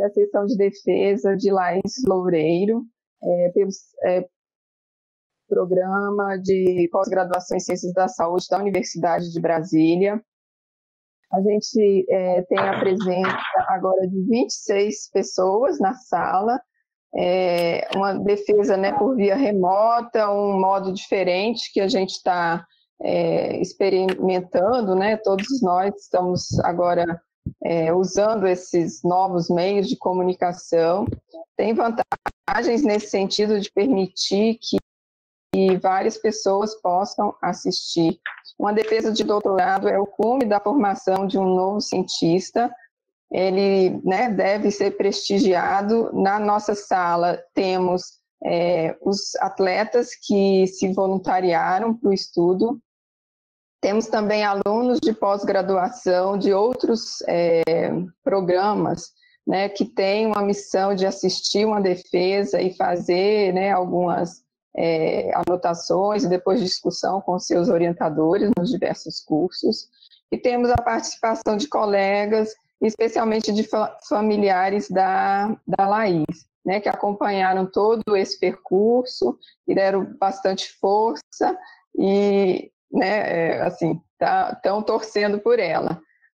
é a sessão de defesa de Laís Loureiro, pelo Programa de Pós-Graduação em Ciências da Saúde da Universidade de Brasília. A gente tem a presença agora de 26 pessoas na sala, uma defesa, né, por via remota, um modo diferente que a gente está experimentando, né? Todos nós estamos agora usando esses novos meios de comunicação. Tem vantagens nesse sentido de permitir que várias pessoas possam assistir. Uma defesa de doutorado é o cume da formação de um novo cientista. Ele, né, deve ser prestigiado. Na nossa sala temos os atletas que se voluntariaram para o estudo. Temos também alunos de pós-graduação de outros programas, né, que têm uma missão de assistir uma defesa e fazer, né, algumas anotações e depois discussão com seus orientadores nos diversos cursos. E temos a participação de colegas, especialmente de familiares da Laís, né, que acompanharam todo esse percurso e deram bastante força e, né, assim, estão torcendo por ela.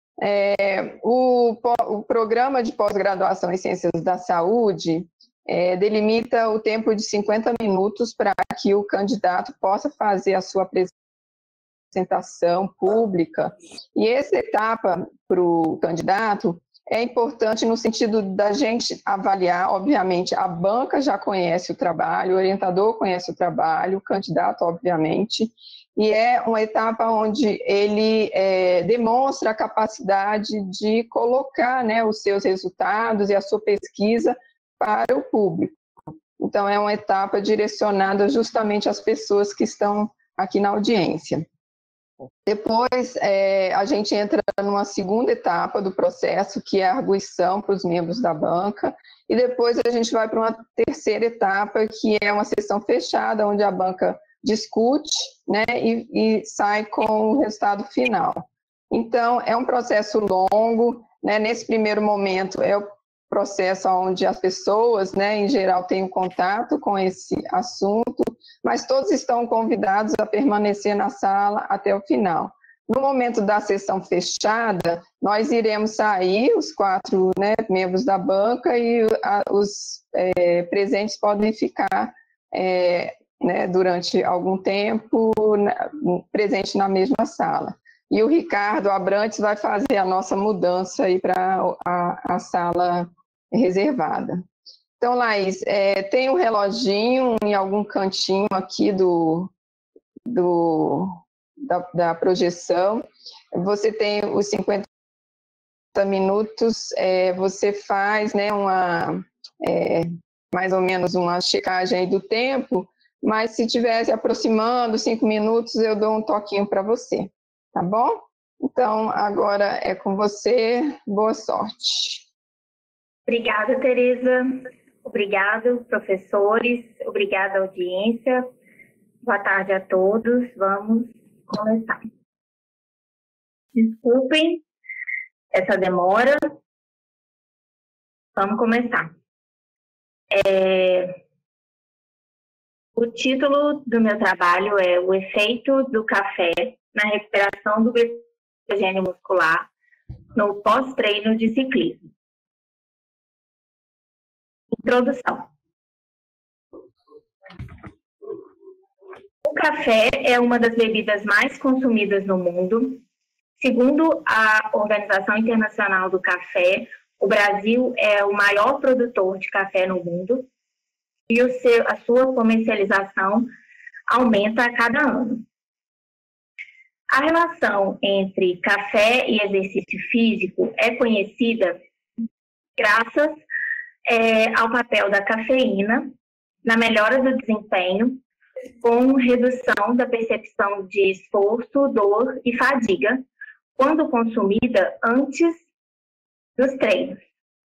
O programa de pós-graduação em Ciências da Saúde delimita o tempo de 50 minutos para que o candidato possa fazer a sua apresentação pública. E essa etapa para o candidato é importante no sentido da gente avaliar, obviamente, a banca já conhece o trabalho, o orientador conhece o trabalho, o candidato, obviamente, e é uma etapa onde ele demonstra a capacidade de colocar, né, os seus resultados e a sua pesquisa para o público. Então, é uma etapa direcionada justamente às pessoas que estão aqui na audiência. Depois, a gente entra numa segunda etapa do processo, que é a arguição para os membros da banca, e depois a gente vai para uma terceira etapa, que é uma sessão fechada, onde a banca discute, né, e sai com o resultado final. Então, é um processo longo, né, nesse primeiro momento é o processo onde as pessoas, né, em geral, têm um contato com esse assunto, mas todos estão convidados a permanecer na sala até o final. No momento da sessão fechada, nós iremos sair, os 4, né, membros da banca, e os presentes podem ficar né, durante algum tempo presente na mesma sala. E o Ricardo Abrantes vai fazer a nossa mudança aí para a sala reservada. Então, Laís, tem um reloginho em algum cantinho aqui da projeção. Você tem os 50 minutos, você faz, né, mais ou menos uma checagem aí do tempo, mas se estiver se aproximando 5 minutos, eu dou um toquinho para você, tá bom? Então, agora é com você, boa sorte. Obrigada, Tereza. Obrigado, professores. Obrigada, audiência. Boa tarde a todos. Vamos começar. Desculpem essa demora. Vamos começar. O título do meu trabalho é O efeito do café na recuperação do glicogênio muscular no pós-treino de ciclismo. Introdução. O café é uma das bebidas mais consumidas no mundo. Segundo a Organização Internacional do Café, o Brasil é o maior produtor de café no mundo e a sua comercialização aumenta a cada ano. A relação entre café e exercício físico é conhecida graças ao papel da cafeína na melhora do desempenho, com redução da percepção de esforço, dor e fadiga, quando consumida antes dos treinos.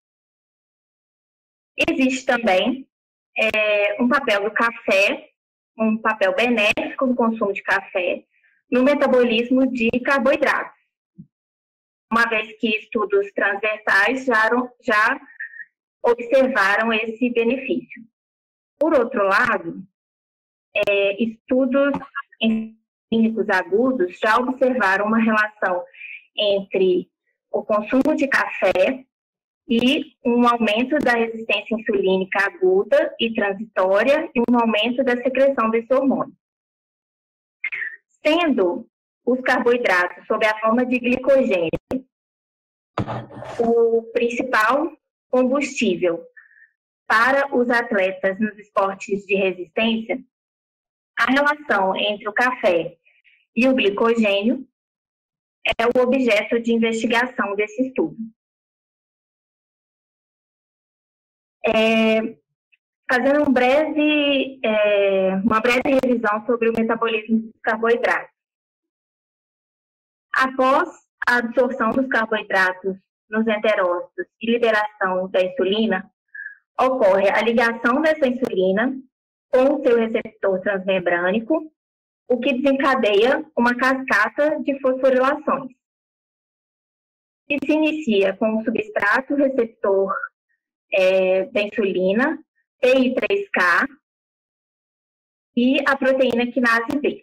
Existe também um papel do café, um papel benéfico do consumo de café no metabolismo de carboidratos, uma vez que estudos transversais já observaram esse benefício. Por outro lado, estudos em clínicos agudos já observaram uma relação entre o consumo de café e um aumento da resistência insulínica aguda e transitória e um aumento da secreção desse hormônio. Sendo os carboidratos sob a forma de glicogênio o principal combustível para os atletas nos esportes de resistência, a relação entre o café e o glicogênio é o objeto de investigação desse estudo. Fazendo uma breve revisão sobre o metabolismo dos carboidratos. Após a absorção dos carboidratos nos enterócitos e liberação da insulina, ocorre a ligação dessa insulina com o seu receptor transmembrânico, o que desencadeia uma cascata de fosforilações. Que se inicia com o substrato receptor da insulina, PI3K, e a proteína quinase B.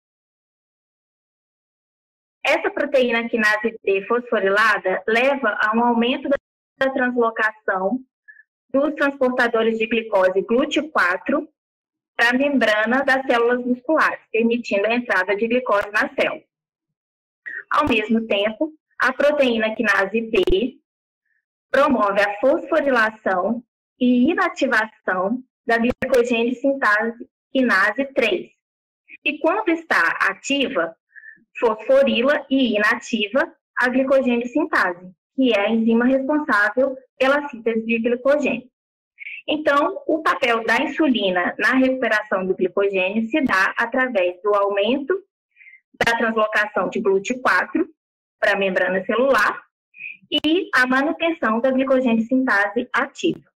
Essa proteína quinase B fosforilada leva a um aumento da translocação dos transportadores de glicose GLUT4 para a membrana das células musculares, permitindo a entrada de glicose na célula. Ao mesmo tempo, a proteína quinase B promove a fosforilação e inativação da glicogênio sintase quinase 3. E quando está ativa, fosforila e inativa a glicogênio sintase, que é a enzima responsável pela síntese de glicogênio. Então, o papel da insulina na recuperação do glicogênio se dá através do aumento da translocação de GLUT4 para a membrana celular e a manutenção da glicogênio sintase ativa.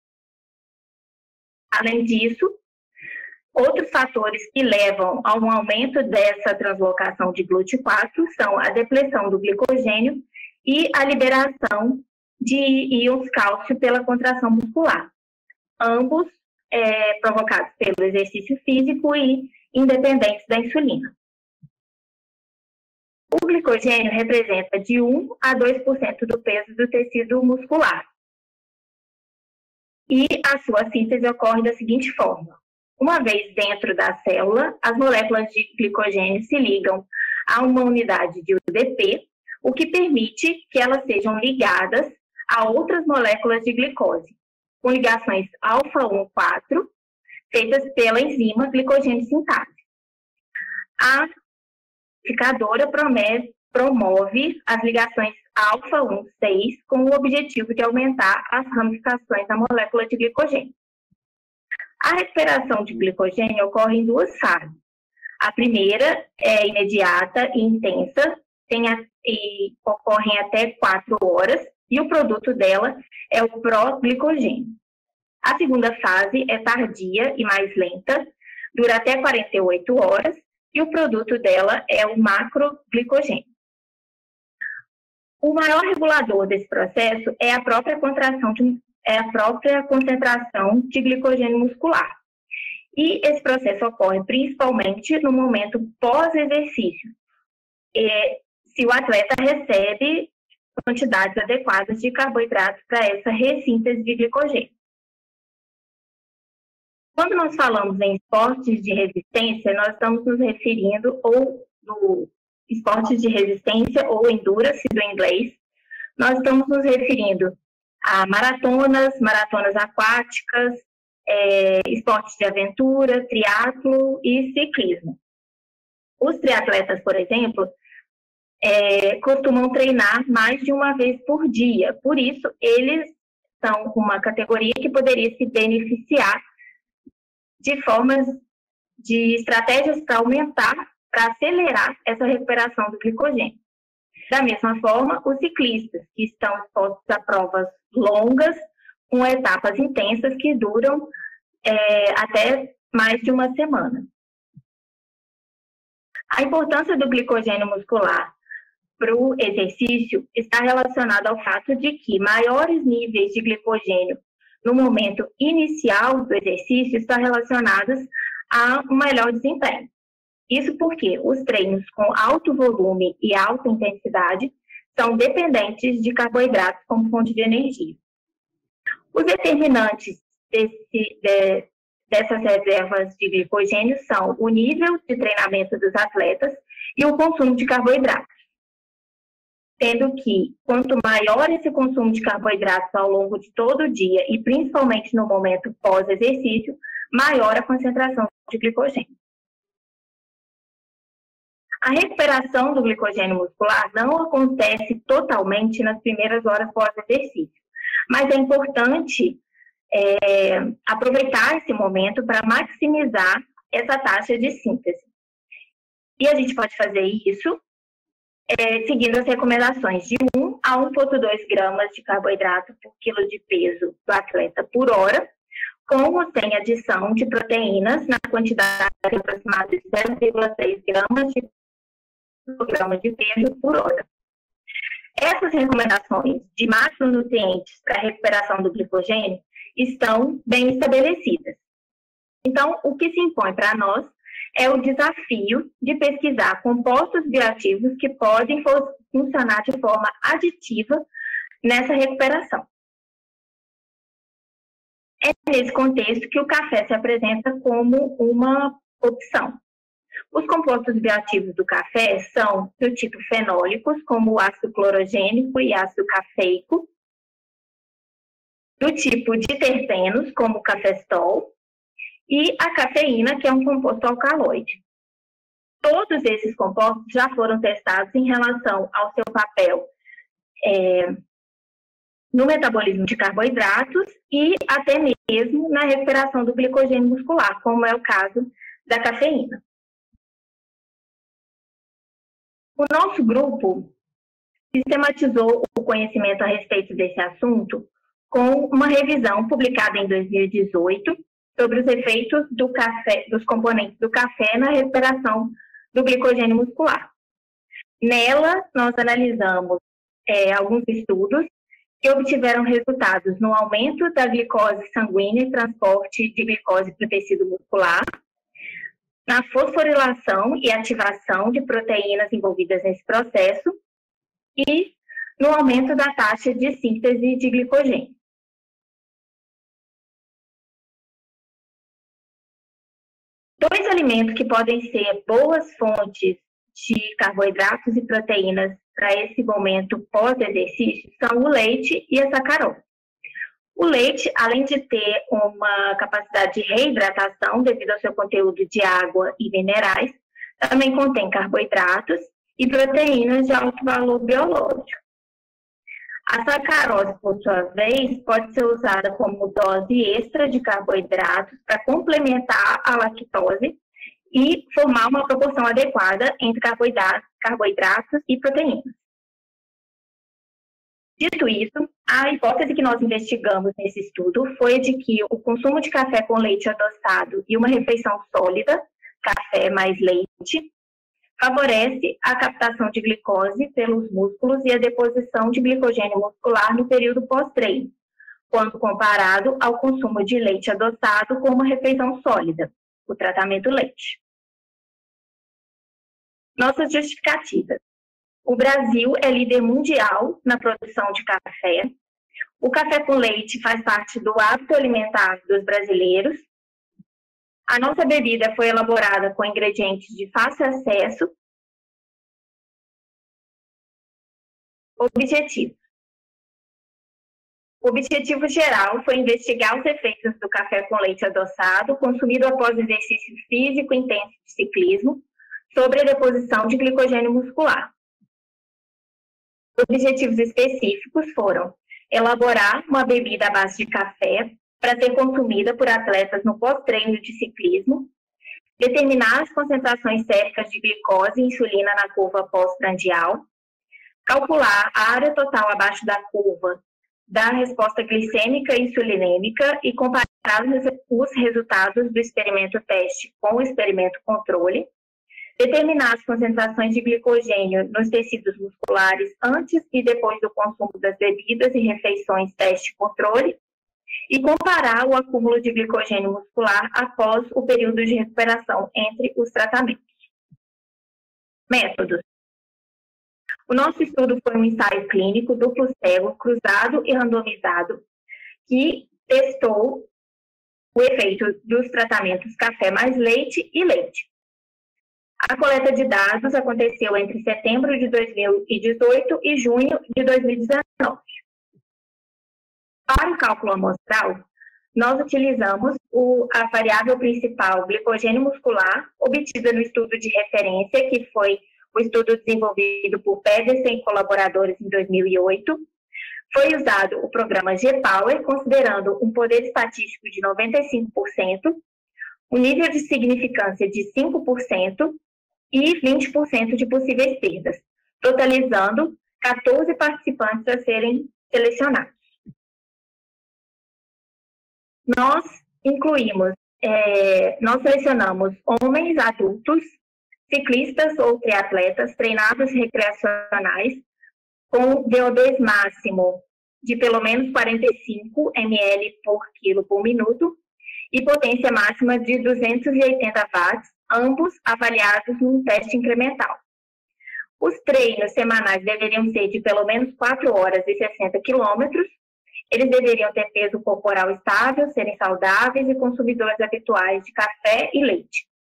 Além disso, outros fatores que levam a um aumento dessa translocação de GLUT4 são a depressão do glicogênio e a liberação de íons cálcio pela contração muscular, ambos provocados pelo exercício físico e independentes da insulina. O glicogênio representa de 1 a 2% do peso do tecido muscular. E a sua síntese ocorre da seguinte forma. Uma vez dentro da célula, as moléculas de glicogênio se ligam a uma unidade de UDP, o que permite que elas sejam ligadas a outras moléculas de glicose, com ligações alfa-1,4, feitas pela enzima glicogênio sintase. A amplificadora promove as ligações alfa-1,6 com o objetivo de aumentar as ramificações da molécula de glicogênio. A recuperação de glicogênio ocorre em duas fases. A primeira é imediata e intensa, e ocorre em até 4 horas, e o produto dela é o pró-glicogênio. A segunda fase é tardia e mais lenta, dura até 48 horas, e o produto dela é o macroglicogênio. O maior regulador desse processo é a própria concentração de glicogênio muscular. E esse processo ocorre principalmente no momento pós-exercício, se o atleta recebe quantidades adequadas de carboidratos para essa ressíntese de glicogênio. Quando nós falamos em esportes de resistência, nós estamos nos referindo ou no esportes de resistência ou endurance do inglês, nós estamos nos referindo a maratonas aquáticas, esportes de aventura, triatlo e ciclismo. Os triatletas, por exemplo, costumam treinar mais de uma vez por dia, por isso eles são uma categoria que poderia se beneficiar de estratégias para aumentar, para acelerar essa recuperação do glicogênio. Da mesma forma, os ciclistas, que estão expostos a provas longas, com etapas intensas que duram até mais de uma semana. A importância do glicogênio muscular para o exercício está relacionada ao fato de que maiores níveis de glicogênio no momento inicial do exercício estão relacionadas a um melhor desempenho. Isso porque os treinos com alto volume e alta intensidade são dependentes de carboidratos como fonte de energia. Os determinantes dessas reservas de glicogênio são o nível de treinamento dos atletas e o consumo de carboidratos. Sendo que, quanto maior esse consumo de carboidratos ao longo de todo o dia, e principalmente no momento pós-exercício, maior a concentração de glicogênio. A recuperação do glicogênio muscular não acontece totalmente nas primeiras horas pós-exercício, mas é importante aproveitar esse momento para maximizar essa taxa de síntese. E a gente pode fazer isso seguindo as recomendações de 1 a 1,2 gramas de carboidrato por quilo de peso do atleta por hora, com ou sem adição de proteínas na quantidade aproximada de 0,3 gramas de gramas de peso por hora. Essas recomendações de macronutrientes para a recuperação do glicogênio estão bem estabelecidas. Então, o que se impõe para nós é o desafio de pesquisar compostos bioativos que podem funcionar de forma aditiva nessa recuperação. É nesse contexto que o café se apresenta como uma opção. Os compostos bioativos do café são do tipo fenólicos, como o ácido clorogênico e ácido cafeico, do tipo de terpenos, como o cafestol, e a cafeína, que é um composto alcaloide. Todos esses compostos já foram testados em relação ao seu papel no metabolismo de carboidratos e até mesmo na recuperação do glicogênio muscular, como é o caso da cafeína. O nosso grupo sistematizou o conhecimento a respeito desse assunto com uma revisão publicada em 2018 sobre os efeitos dos componentes do café na recuperação do glicogênio muscular. Nela, nós analisamos alguns estudos que obtiveram resultados no aumento da glicose sanguínea e transporte de glicose para o tecido muscular, na fosforilação e ativação de proteínas envolvidas nesse processo e no aumento da taxa de síntese de glicogênio. Dois alimentos que podem ser boas fontes de carboidratos e proteínas para esse momento pós-exercício são o leite e a sacarose. O leite, além de ter uma capacidade de reidratação devido ao seu conteúdo de água e minerais, também contém carboidratos e proteínas de alto valor biológico. A sacarose, por sua vez, pode ser usada como dose extra de carboidratos para complementar a lactose e formar uma proporção adequada entre carboidratos e proteínas. Dito isso, a hipótese que nós investigamos nesse estudo foi de que o consumo de café com leite adoçado e uma refeição sólida, café mais leite, favorece a captação de glicose pelos músculos e a deposição de glicogênio muscular no período pós-treino, quando comparado ao consumo de leite adoçado com uma refeição sólida, o tratamento leite. Nossas justificativas. O Brasil é líder mundial na produção de café. O café com leite faz parte do hábito alimentar dos brasileiros. A nossa bebida foi elaborada com ingredientes de fácil acesso. Objetivo. O objetivo geral foi investigar os efeitos do café com leite adoçado consumido após exercício físico intenso de ciclismo sobre a deposição de glicogênio muscular. Objetivos específicos foram elaborar uma bebida à base de café para ser consumida por atletas no pós-treino de ciclismo, determinar as concentrações séricas de glicose e insulina na curva pós-prandial, calcular a área total abaixo da curva da resposta glicêmica e insulinêmica e comparar os resultados do experimento teste com o experimento controle, determinar as concentrações de glicogênio nos tecidos musculares antes e depois do consumo das bebidas e refeições teste-controle e comparar o acúmulo de glicogênio muscular após o período de recuperação entre os tratamentos. Métodos. O nosso estudo foi um ensaio clínico duplo cego, cruzado e randomizado, que testou o efeito dos tratamentos café mais leite e leite. A coleta de dados aconteceu entre setembro de 2018 e junho de 2019. Para o cálculo amostral, nós utilizamos a variável principal glicogênio muscular, obtida no estudo de referência, que foi o estudo desenvolvido por Pedersen e colaboradores em 2008. Foi usado o programa G-Power, considerando um poder estatístico de 95%, um nível de significância de 5% e 20% de possíveis perdas, totalizando 14 participantes a serem selecionados. Nós selecionamos homens adultos, ciclistas ou triatletas treinados recreacionais com VO2 máximo de pelo menos 45 ml por quilo por minuto e potência máxima de 280 watts, ambos avaliados num teste incremental. Os treinos semanais deveriam ser de pelo menos 4 horas e 60 quilômetros. Eles deveriam ter peso corporal estável, serem saudáveis e consumidores habituais de café e leite.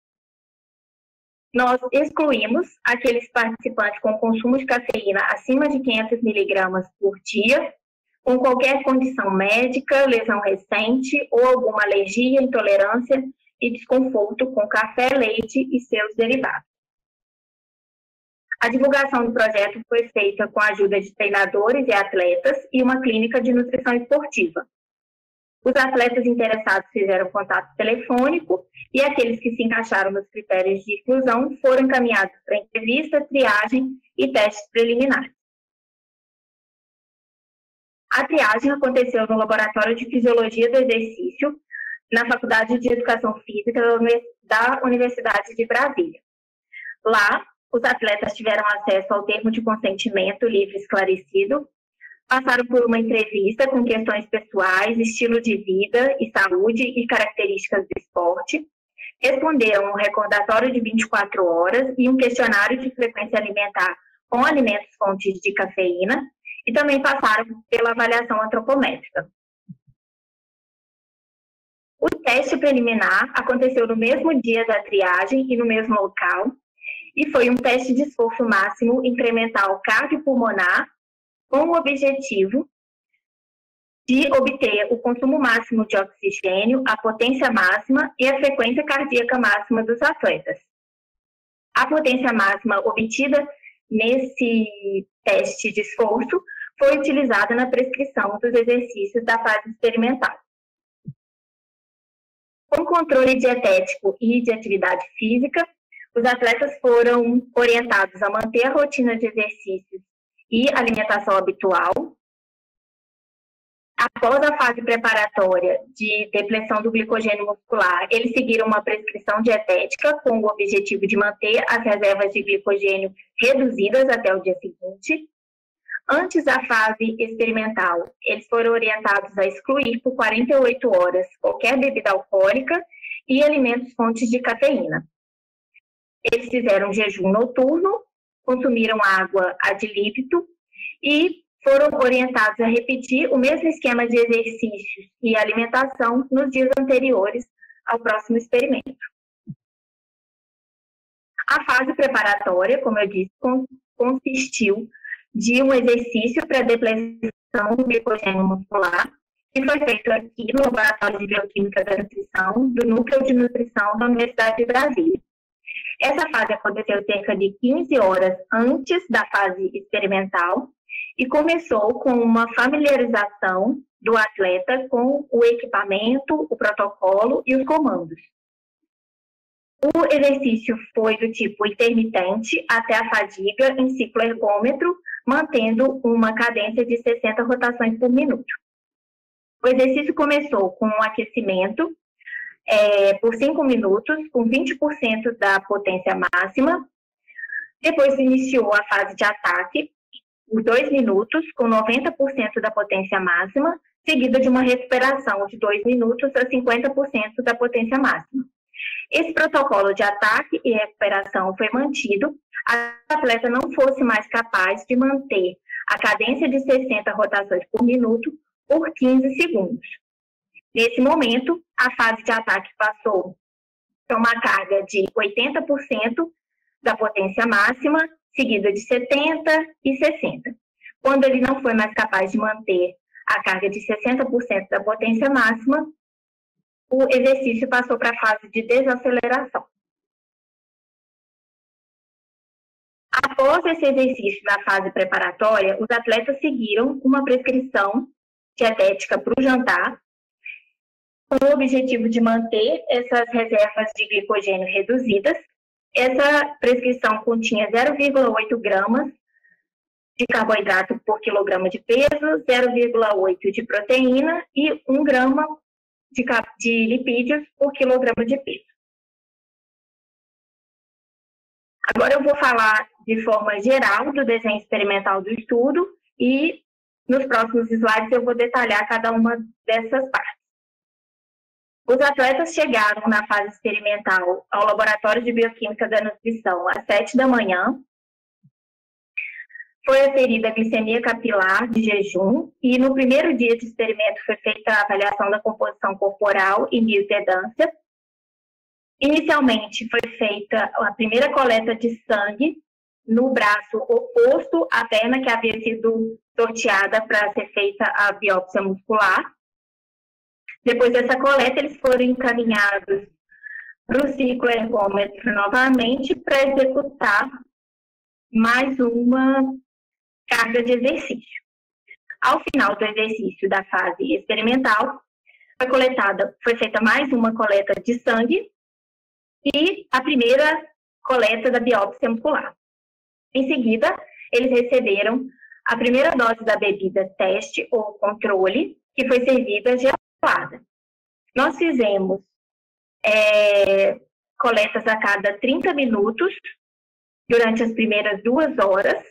Nós excluímos aqueles participantes com consumo de cafeína acima de 500 mg por dia, com qualquer condição médica, lesão recente ou alguma alergia, intolerância e desconforto com café, leite e seus derivados. A divulgação do projeto foi feita com a ajuda de treinadores e atletas e uma clínica de nutrição esportiva. Os atletas interessados fizeram contato telefônico e aqueles que se encaixaram nos critérios de inclusão foram encaminhados para entrevista, triagem e testes preliminares. A triagem aconteceu no Laboratório de Fisiologia do Exercício, na Faculdade de Educação Física da Universidade de Brasília. Lá, os atletas tiveram acesso ao termo de consentimento livre e esclarecido, passaram por uma entrevista com questões pessoais, estilo de vida e saúde e características do esporte, responderam um recordatório de 24 horas e um questionário de frequência alimentar com alimentos fontes de cafeína e também passaram pela avaliação antropométrica. O teste preliminar aconteceu no mesmo dia da triagem e no mesmo local e foi um teste de esforço máximo incremental cardiopulmonar com o objetivo de obter o consumo máximo de oxigênio, a potência máxima e a frequência cardíaca máxima dos atletas. A potência máxima obtida nesse teste de esforço foi utilizada na prescrição dos exercícios da fase experimental. Com controle dietético e de atividade física, os atletas foram orientados a manter a rotina de exercícios e alimentação habitual. Após a fase preparatória de depleção do glicogênio muscular, eles seguiram uma prescrição dietética com o objetivo de manter as reservas de glicogênio reduzidas até o dia seguinte. Antes da fase experimental, eles foram orientados a excluir por 48 horas qualquer bebida alcoólica e alimentos fontes de cafeína. Eles fizeram um jejum noturno, consumiram água ad libitum e foram orientados a repetir o mesmo esquema de exercícios e alimentação nos dias anteriores ao próximo experimento. A fase preparatória, como eu disse, consistiu de um exercício para depleção do glicogênio muscular, que foi feito aqui no Laboratório de Bioquímica da Nutrição, do Núcleo de Nutrição da Universidade de Brasília. Essa fase aconteceu cerca de 15 horas antes da fase experimental e começou com uma familiarização do atleta com o equipamento, o protocolo e os comandos. O exercício foi do tipo intermitente até a fadiga em ciclo ergômetro, mantendo uma cadência de 60 rotações por minuto. O exercício começou com um aquecimento por 5 minutos, com 20% da potência máxima. Depois iniciou a fase de ataque, por 2 minutos, com 90% da potência máxima, seguida de uma recuperação de 2 minutos a 50% da potência máxima. Esse protocolo de ataque e recuperação foi mantido até que o atleta não fosse mais capaz de manter a cadência de 60 rotações por minuto por 15 segundos. Nesse momento, a fase de ataque passou para uma carga de 80% da potência máxima, seguida de 70% e 60%. Quando ele não foi mais capaz de manter a carga de 60% da potência máxima, o exercício passou para a fase de desaceleração. Após esse exercício na fase preparatória, os atletas seguiram uma prescrição dietética para o jantar, com o objetivo de manter essas reservas de glicogênio reduzidas. Essa prescrição continha 0,8 gramas de carboidrato por quilograma de peso, 0,8 de proteína e 1 grama de lipídios por quilograma de peso. Agora eu vou falar de forma geral do desenho experimental do estudo e nos próximos slides eu vou detalhar cada uma dessas partes. Os atletas chegaram na fase experimental ao Laboratório de Bioquímica da Nutrição às 7 da manhã. Foi aferida a glicemia capilar de jejum e no primeiro dia de experimento foi feita a avaliação da composição corporal e bioimpedância. Inicialmente foi feita a primeira coleta de sangue no braço oposto à perna que havia sido sorteada para ser feita a biópsia muscular. Depois dessa coleta, eles foram encaminhados para o cicloergômetro novamente para executar mais uma carga de exercício. Ao final do exercício da fase experimental, foi feita mais uma coleta de sangue e a primeira coleta da biópsia muscular. Em seguida, eles receberam a primeira dose da bebida teste ou controle, que foi servida gelada. Nós fizemos coletas a cada 30 minutos durante as primeiras 2 horas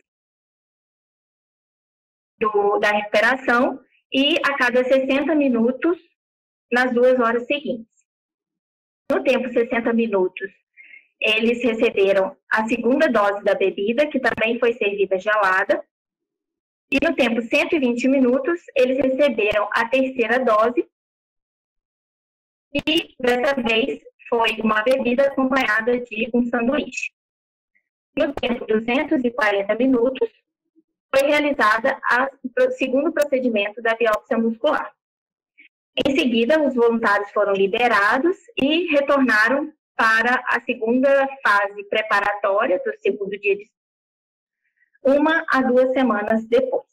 da recuperação e a cada 60 minutos nas 2 horas seguintes. No tempo 60 minutos, eles receberam a segunda dose da bebida, que também foi servida gelada, e no tempo 120 minutos, eles receberam a terceira dose, e dessa vez foi uma bebida acompanhada de um sanduíche. No tempo 240 minutos, foi realizada o segundo procedimento da biópsia muscular. Em seguida, os voluntários foram liberados e retornaram para a segunda fase preparatória do segundo dia de 1 a 2 semanas depois.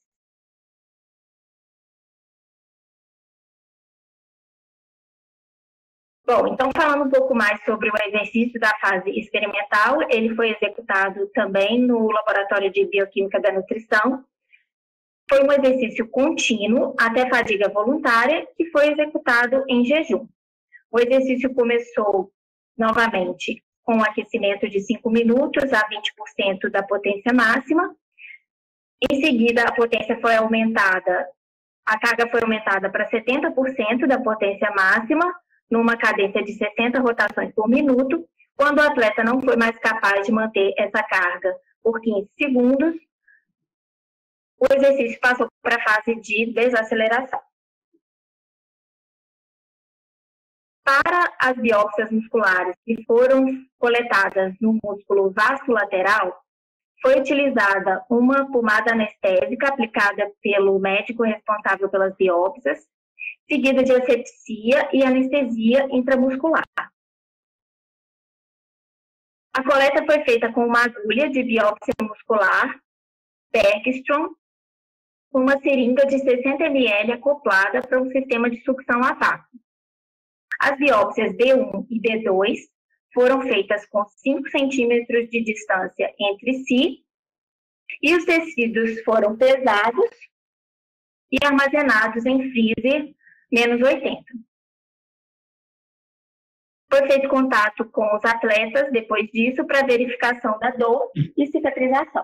Bom, então falando um pouco mais sobre o exercício da fase experimental, ele foi executado também no Laboratório de Bioquímica da Nutrição. Foi um exercício contínuo até fadiga voluntária que foi executado em jejum. O exercício começou novamente com um aquecimento de 5 minutos a 20% da potência máxima. Em seguida, a potência foi aumentada, a carga foi aumentada para 70% da potência máxima, numa cadência de 60 rotações por minuto. Quando o atleta não foi mais capaz de manter essa carga por 15 segundos, o exercício passou para a fase de desaceleração. Para as biópsias musculares que foram coletadas no músculo vasculateral, foi utilizada uma pomada anestésica aplicada pelo médico responsável pelas biópsias, seguida de asepsia e anestesia intramuscular. A coleta foi feita com uma agulha de biópsia muscular Bergstrom, com uma seringa de 60 ml acoplada para um sistema de sucção a vácuo. As biópsias B1 e B2 foram feitas com 5 centímetros de distância entre si e os tecidos foram pesados e armazenados em freezer menos 80. Foi feito contato com os atletas depois disso para verificação da dor e cicatrização.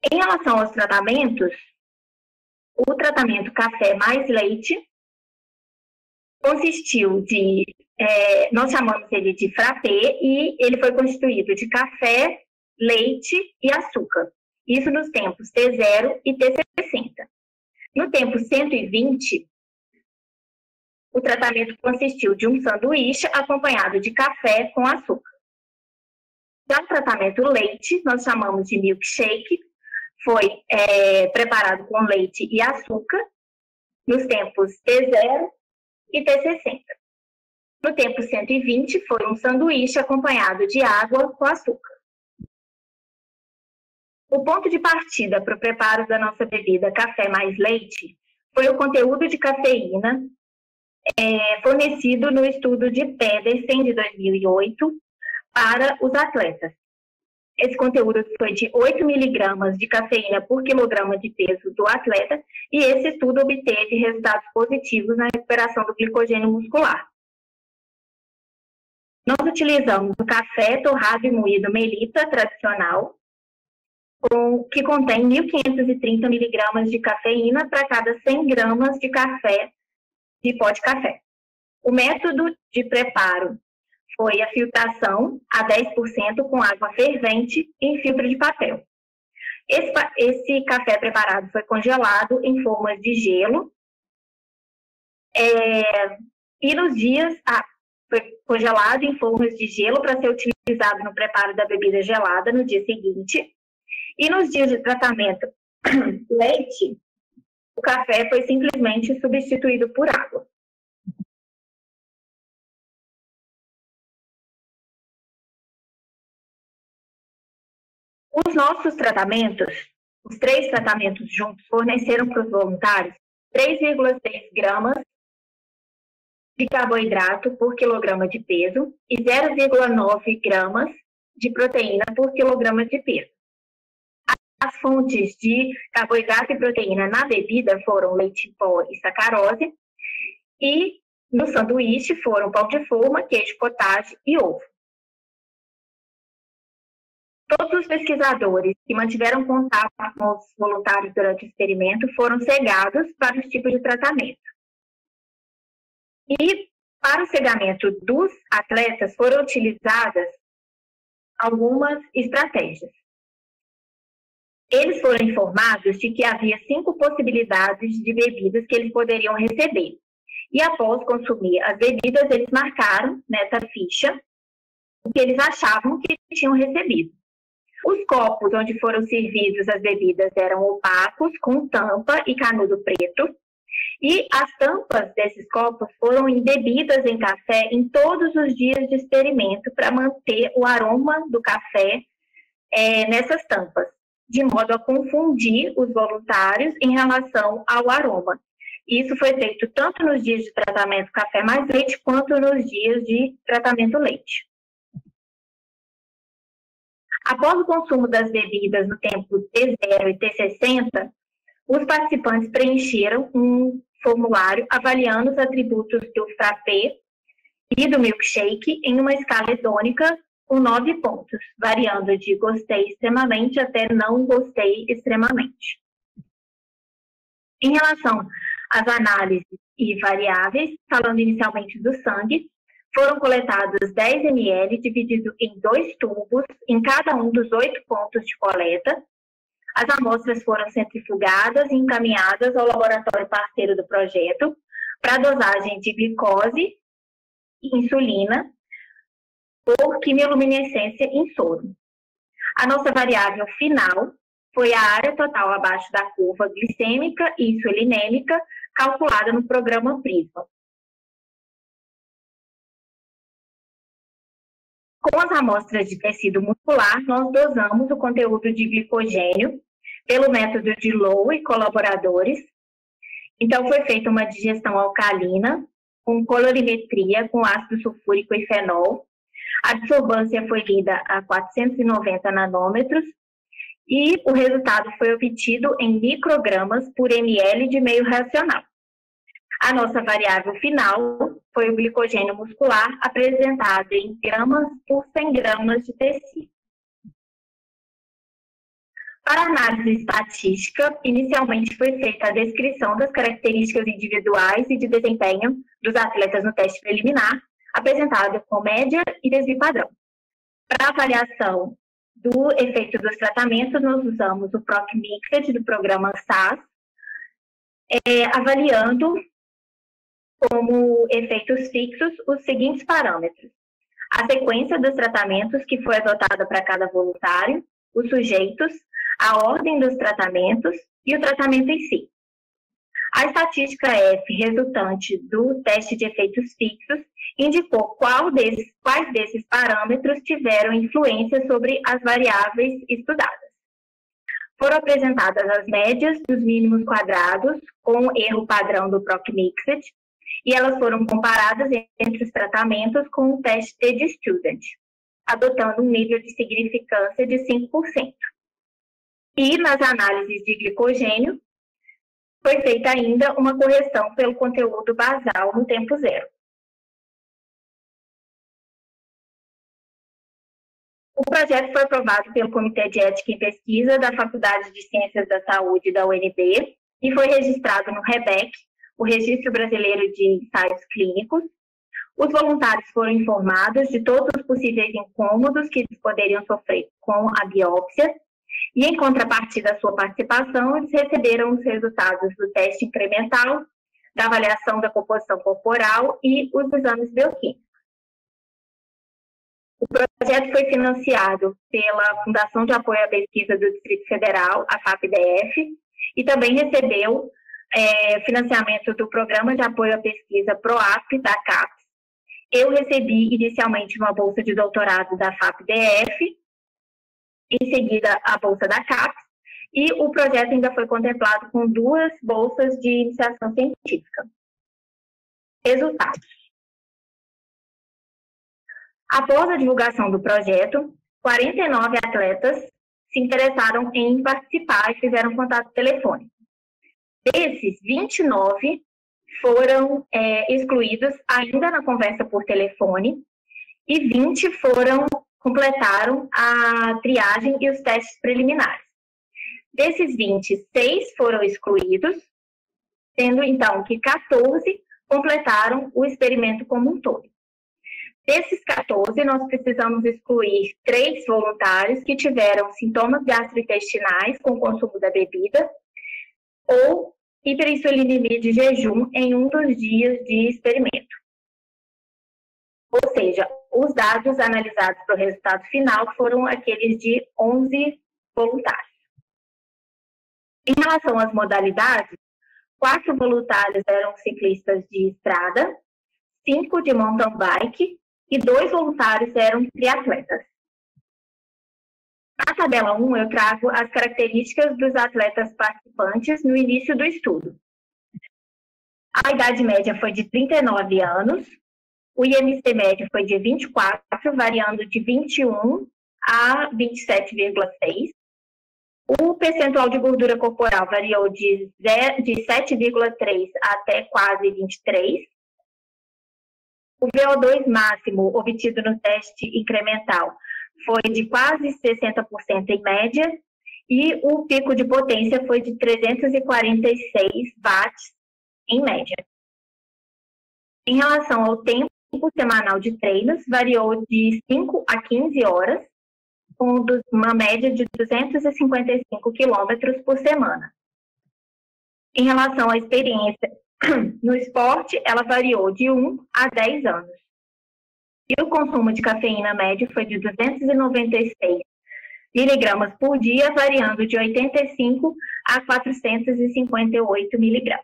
Em relação aos tratamentos, o tratamento café mais leite consistiu de, nós chamamos ele de frappé, e ele foi constituído de café, leite e açúcar. Isso nos tempos T0 e T60. No tempo 120, o tratamento consistiu de um sanduíche acompanhado de café com açúcar. Já o tratamento leite, nós chamamos de milkshake, foi preparado com leite e açúcar, nos tempos T0 e T60. No tempo 120, foi um sanduíche acompanhado de água com açúcar. O ponto de partida para o preparo da nossa bebida café mais leite foi o conteúdo de cafeína fornecido no estudo de Pedersen, de 2008, para os atletas. Esse conteúdo foi de 8 miligramas de cafeína por quilograma de peso do atleta, e esse estudo obteve resultados positivos na recuperação do glicogênio muscular. Nós utilizamos o café torrado e moído Melita tradicional, que contém 1.530 miligramas de cafeína para cada 100 gramas de café, de pó de café. O método de preparo foi a filtração a 10% com água fervente em filtro de papel. Esse café preparado foi congelado em formas de gelo, e nos dias foi congelado em formas de gelo para ser utilizado no preparo da bebida gelada no dia seguinte. E nos dias de tratamento leite, o café foi simplesmente substituído por água. Os nossos tratamentos, os 3 tratamentos juntos, forneceram para os voluntários 3,6 gramas de carboidrato por quilograma de peso e 0,9 gramas de proteína por quilograma de peso. As fontes de carboidrato e proteína na bebida foram leite em pó e sacarose, e no sanduíche foram pão de forma, queijo cottage e ovo. Todos os pesquisadores que mantiveram contato com os voluntários durante o experimento foram cegados para os tipos de tratamento. E para o cegamento dos atletas foram utilizadas algumas estratégias. Eles foram informados de que havia 5 possibilidades de bebidas que eles poderiam receber. E após consumir as bebidas, eles marcaram nessa ficha o que eles achavam que tinham recebido. Os copos onde foram servidos as bebidas eram opacos, com tampa e canudo preto. E as tampas desses copos foram embebidas em café em todos os dias de experimento para manter o aroma do café nessas tampas, de modo a confundir os voluntários em relação ao aroma. Isso foi feito tanto nos dias de tratamento café mais leite, quanto nos dias de tratamento leite. Após o consumo das bebidas no tempo T0 e T60, os participantes preencheram um formulário avaliando os atributos do frappé e do milkshake em uma escala hedônica com 9 pontos, variando de gostei extremamente até não gostei extremamente. Em relação às análises e variáveis, falando inicialmente do sangue, foram coletados 10 ml dividido em 2 tubos em cada um dos 8 pontos de coleta. As amostras foram centrifugadas e encaminhadas ao laboratório parceiro do projeto para dosagem de glicose e insulina por quimioluminescência em soro. A nossa variável final foi a área total abaixo da curva glicêmica e insulinêmica calculada no programa PRISMA. Com as amostras de tecido muscular, nós dosamos o conteúdo de glicogênio pelo método de Low e colaboradores. Então, foi feita uma digestão alcalina com colorimetria com ácido sulfúrico e fenol. A absorvância foi lida a 490 nanômetros e o resultado foi obtido em microgramas por ml de meio racional. A nossa variável final foi o glicogênio muscular, apresentado em gramas por 100 gramas de tecido. Para a análise estatística, inicialmente foi feita a descrição das características individuais e de desempenho dos atletas no teste preliminar, apresentado com média e desvio padrão. Para avaliação do efeito dos tratamentos, nós usamos o PROC-Mixed do programa SAS, avaliando como efeitos fixos os seguintes parâmetros: a sequência dos tratamentos que foi adotada para cada voluntário, os sujeitos, a ordem dos tratamentos e o tratamento em si. A estatística F, resultante do teste de efeitos fixos, indicou quais desses parâmetros tiveram influência sobre as variáveis estudadas. Foram apresentadas as médias dos mínimos quadrados com erro padrão do PROC-Mixed, e elas foram comparadas entre os tratamentos com o teste TED-Student, adotando um nível de significância de 5%. E nas análises de glicogênio, foi feita ainda uma correção pelo conteúdo basal no tempo zero. O projeto foi aprovado pelo Comitê de Ética em Pesquisa da Faculdade de Ciências da Saúde da UNB e foi registrado no REBEC, o Registro Brasileiro de Ensaios Clínicos. Os voluntários foram informados de todos os possíveis incômodos que eles poderiam sofrer com a biópsia e, em contrapartida da sua participação, eles receberam os resultados do teste incremental, da avaliação da composição corporal e os exames bioquímicos. O projeto foi financiado pela Fundação de Apoio à Pesquisa do Distrito Federal, a FAPDF, e também recebeu financiamento do Programa de Apoio à Pesquisa PROAP, da CAPES. Eu recebi inicialmente uma bolsa de doutorado da FAPDF, em seguida a bolsa da CAPES, e o projeto ainda foi contemplado com 2 bolsas de iniciação científica. Resultados. Após a divulgação do projeto, 49 atletas se interessaram em participar e fizeram contato telefônico. Desses, 29 foram excluídos ainda na conversa por telefone e 20 completaram a triagem e os testes preliminares. Desses 20, 6 foram excluídos, sendo então que 14 completaram o experimento como um todo. Desses 14, nós precisamos excluir 3 voluntários que tiveram sintomas gastrointestinais com o consumo da bebida ou hiperinsulinemia de jejum em um dos dias de experimento. Ou seja, os dados analisados para o resultado final foram aqueles de 11 voluntários. Em relação às modalidades, 4 voluntários eram ciclistas de estrada, 5 de mountain bike e 2 voluntários eram triatletas. Na tabela 1, eu trago as características dos atletas participantes no início do estudo. A idade média foi de 39 anos, o IMC médio foi de 24, variando de 21 a 27,6. O percentual de gordura corporal variou de 7,3 até quase 23. O VO2 máximo obtido no teste incremental foi de quase 60% em média e o pico de potência foi de 346 watts em média. Em relação ao tempo semanal de treinos, variou de 5 a 15 horas, com uma média de 255 quilômetros por semana. Em relação à experiência no esporte, ela variou de 1 a 10 anos. E o consumo de cafeína médio foi de 296 miligramas por dia, variando de 85 a 458 miligramas.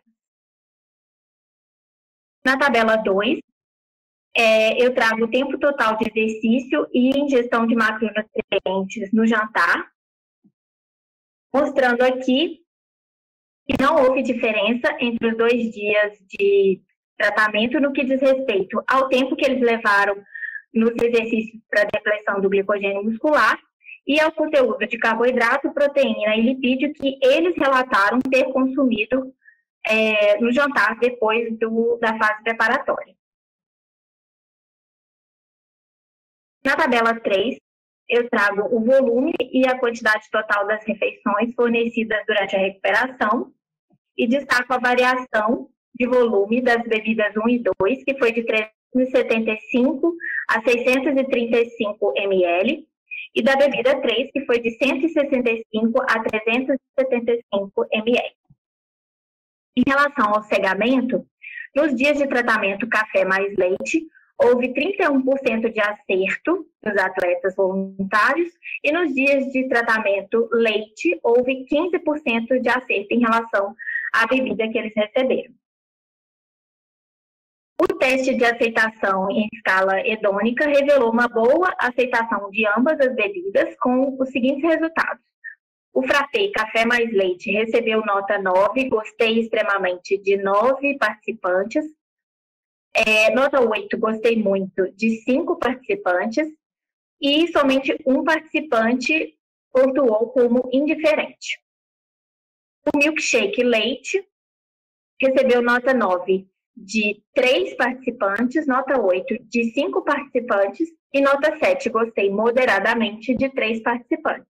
Na tabela 2, eu trago o tempo total de exercício e ingestão de macronutrientes no jantar, mostrando aqui que não houve diferença entre os 2 dias de tratamento no que diz respeito ao tempo que eles levaram nos exercícios para depressão do glicogênio muscular e ao conteúdo de carboidrato, proteína e lipídio que eles relataram ter consumido no jantar depois da fase preparatória. Na tabela 3, eu trago o volume e a quantidade total das refeições fornecidas durante a recuperação e destaco a variação de volume das bebidas 1 e 2, que foi de 375 a 635 ml, e da bebida 3, que foi de 165 a 375 ml. Em relação ao cegamento, nos dias de tratamento café mais leite, houve 31% de acerto dos atletas voluntários e nos dias de tratamento leite, houve 15% de acerto em relação à bebida que eles receberam. O teste de aceitação em escala hedônica revelou uma boa aceitação de ambas as bebidas com os seguintes resultados. O frappé café mais leite recebeu nota 9, gostei extremamente, de 9 participantes. Nota 8, gostei muito, de 5 participantes. E somente um participante pontuou como indiferente. O milkshake leite recebeu nota 9 de 3 participantes, nota 8 de 5 participantes e nota 7, gostei moderadamente, de 3 participantes.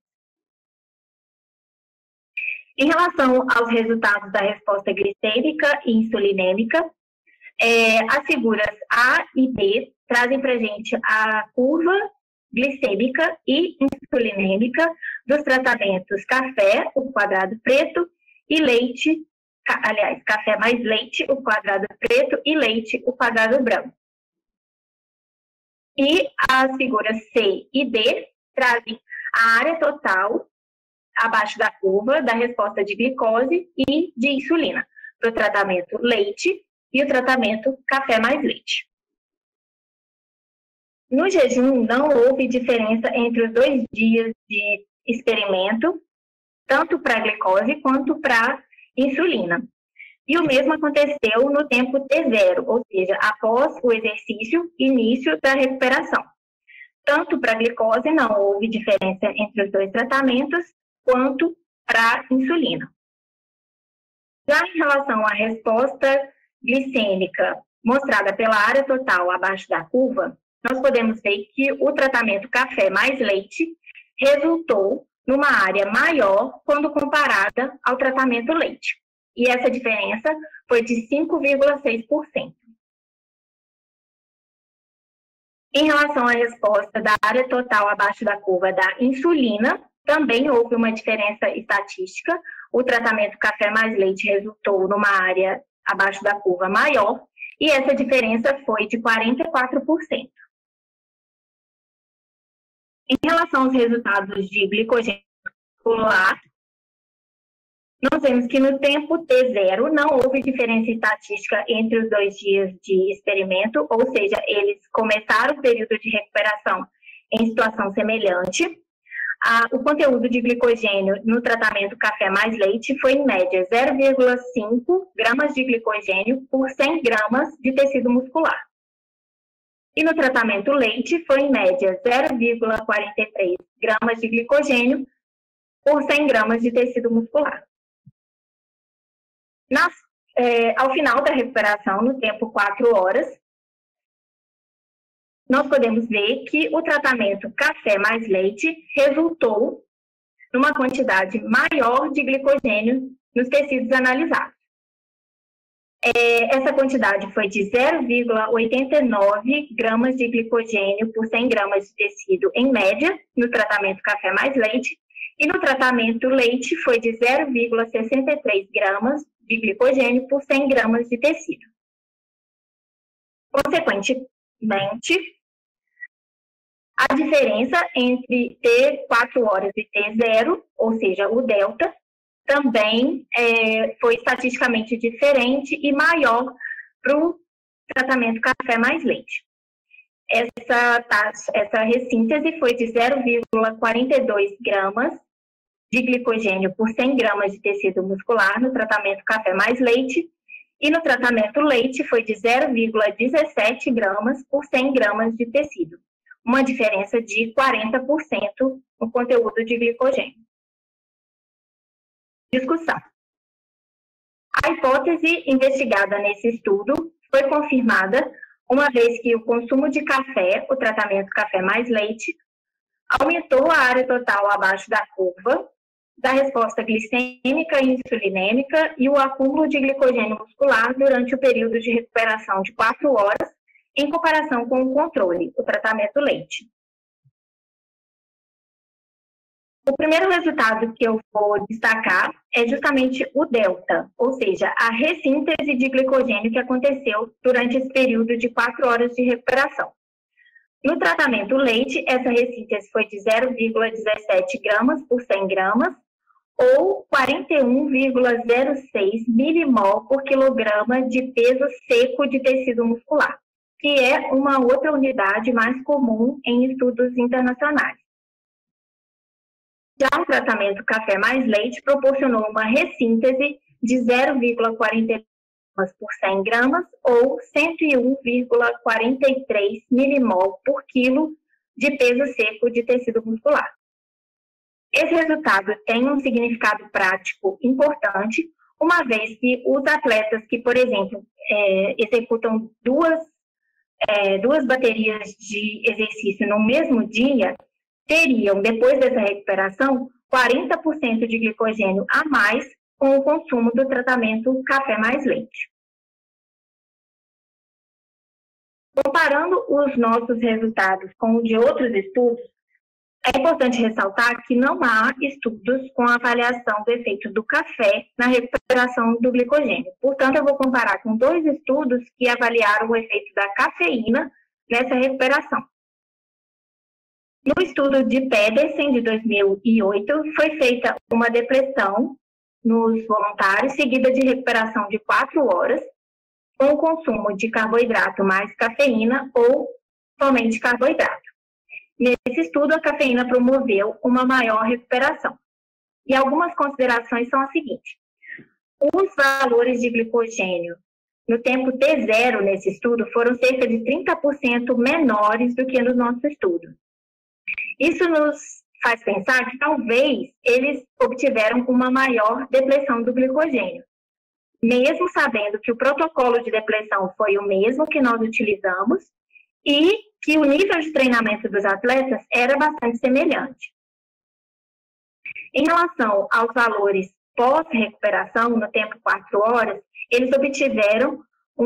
Em relação aos resultados da resposta glicêmica e insulinêmica, as figuras A e B trazem para a gente a curva glicêmica e insulinêmica dos tratamentos café, o quadrado preto, e leite, aliás, café mais leite, o quadrado preto, e leite, o quadrado branco. E as figuras C e D trazem a área total abaixo da curva da resposta de glicose e de insulina para o tratamento leite e o tratamento café mais leite. No jejum, não houve diferença entre os 2 dias de experimento, tanto para a glicose quanto para a insulina. E o mesmo aconteceu no tempo T0, ou seja, após o exercício, início da recuperação. Tanto para a glicose não houve diferença entre os 2 tratamentos, quanto para a insulina. Já em relação à resposta glicêmica mostrada pela área total abaixo da curva, nós podemos ver que o tratamento café mais leite resultou numa área maior quando comparada ao tratamento leite. E essa diferença foi de 5,6%. Em relação à resposta da área total abaixo da curva da insulina, também houve uma diferença estatística. O tratamento café mais leite resultou numa área abaixo da curva maior, e essa diferença foi de 44%. Em relação aos resultados de glicogênio muscular, nós vemos que no tempo T0 não houve diferença estatística entre os 2 dias de experimento, ou seja, eles começaram o período de recuperação em situação semelhante. O conteúdo de glicogênio no tratamento café mais leite foi, em média, 0,5 gramas de glicogênio por 100 gramas de tecido muscular. E no tratamento leite foi, em média, 0,43 gramas de glicogênio por 100 gramas de tecido muscular. Ao final da recuperação, no tempo 4 horas, nós podemos ver que o tratamento café mais leite resultou numa quantidade maior de glicogênio nos tecidos analisados. Essa quantidade foi de 0,89 gramas de glicogênio por 100 gramas de tecido, em média, no tratamento café mais leite, e no tratamento leite foi de 0,63 gramas de glicogênio por 100 gramas de tecido. Consequentemente, a diferença entre T4 horas e T0, ou seja, o delta, também foi estatisticamente diferente e maior para o tratamento café mais leite. Essa ressíntese foi de 0,42 gramas de glicogênio por 100 gramas de tecido muscular no tratamento café mais leite, e no tratamento leite foi de 0,17 gramas por 100 gramas de tecido, uma diferença de 40% no conteúdo de glicogênio. Discussão. A hipótese investigada nesse estudo foi confirmada uma vez que o consumo de café, o tratamento café mais leite, aumentou a área total abaixo da curva, da resposta glicêmica e insulinêmica e o acúmulo de glicogênio muscular durante o período de recuperação de 4 horas, em comparação com o controle, o tratamento leite. O primeiro resultado que eu vou destacar é justamente o delta, ou seja, a ressíntese de glicogênio que aconteceu durante esse período de 4 horas de recuperação. No tratamento leite, essa ressíntese foi de 0,17 gramas por 100 gramas, ou 41,06 milimol por quilograma de peso seco de tecido muscular, que é uma outra unidade mais comum em estudos internacionais. Já o tratamento café mais leite proporcionou uma ressíntese de 0,40 por 100 gramas ou 101,43 milimol por quilo de peso seco de tecido muscular. Esse resultado tem um significado prático importante, uma vez que os atletas que, por exemplo, executam duas baterias de exercício no mesmo dia, teriam, depois dessa recuperação, 40% de glicogênio a mais com o consumo do tratamento café mais leite. Comparando os nossos resultados com o de outros estudos, é importante ressaltar que não há estudos com avaliação do efeito do café na recuperação do glicogênio. Portanto, eu vou comparar com 2 estudos que avaliaram o efeito da cafeína nessa recuperação. No estudo de Pedersen, de 2008, foi feita uma depressão nos voluntários, seguida de recuperação de 4 horas, com o consumo de carboidrato mais cafeína ou somente carboidrato. Nesse estudo, a cafeína promoveu uma maior recuperação. E algumas considerações são as seguintes. Os valores de glicogênio no tempo T0 nesse estudo foram cerca de 30% menores do que no nosso estudo. Isso nos faz pensar que talvez eles obtiveram uma maior depressão do glicogênio, mesmo sabendo que o protocolo de depressão foi o mesmo que nós utilizamos e que o nível de treinamento dos atletas era bastante semelhante. Em relação aos valores pós-recuperação, no tempo 4 horas, eles obtiveram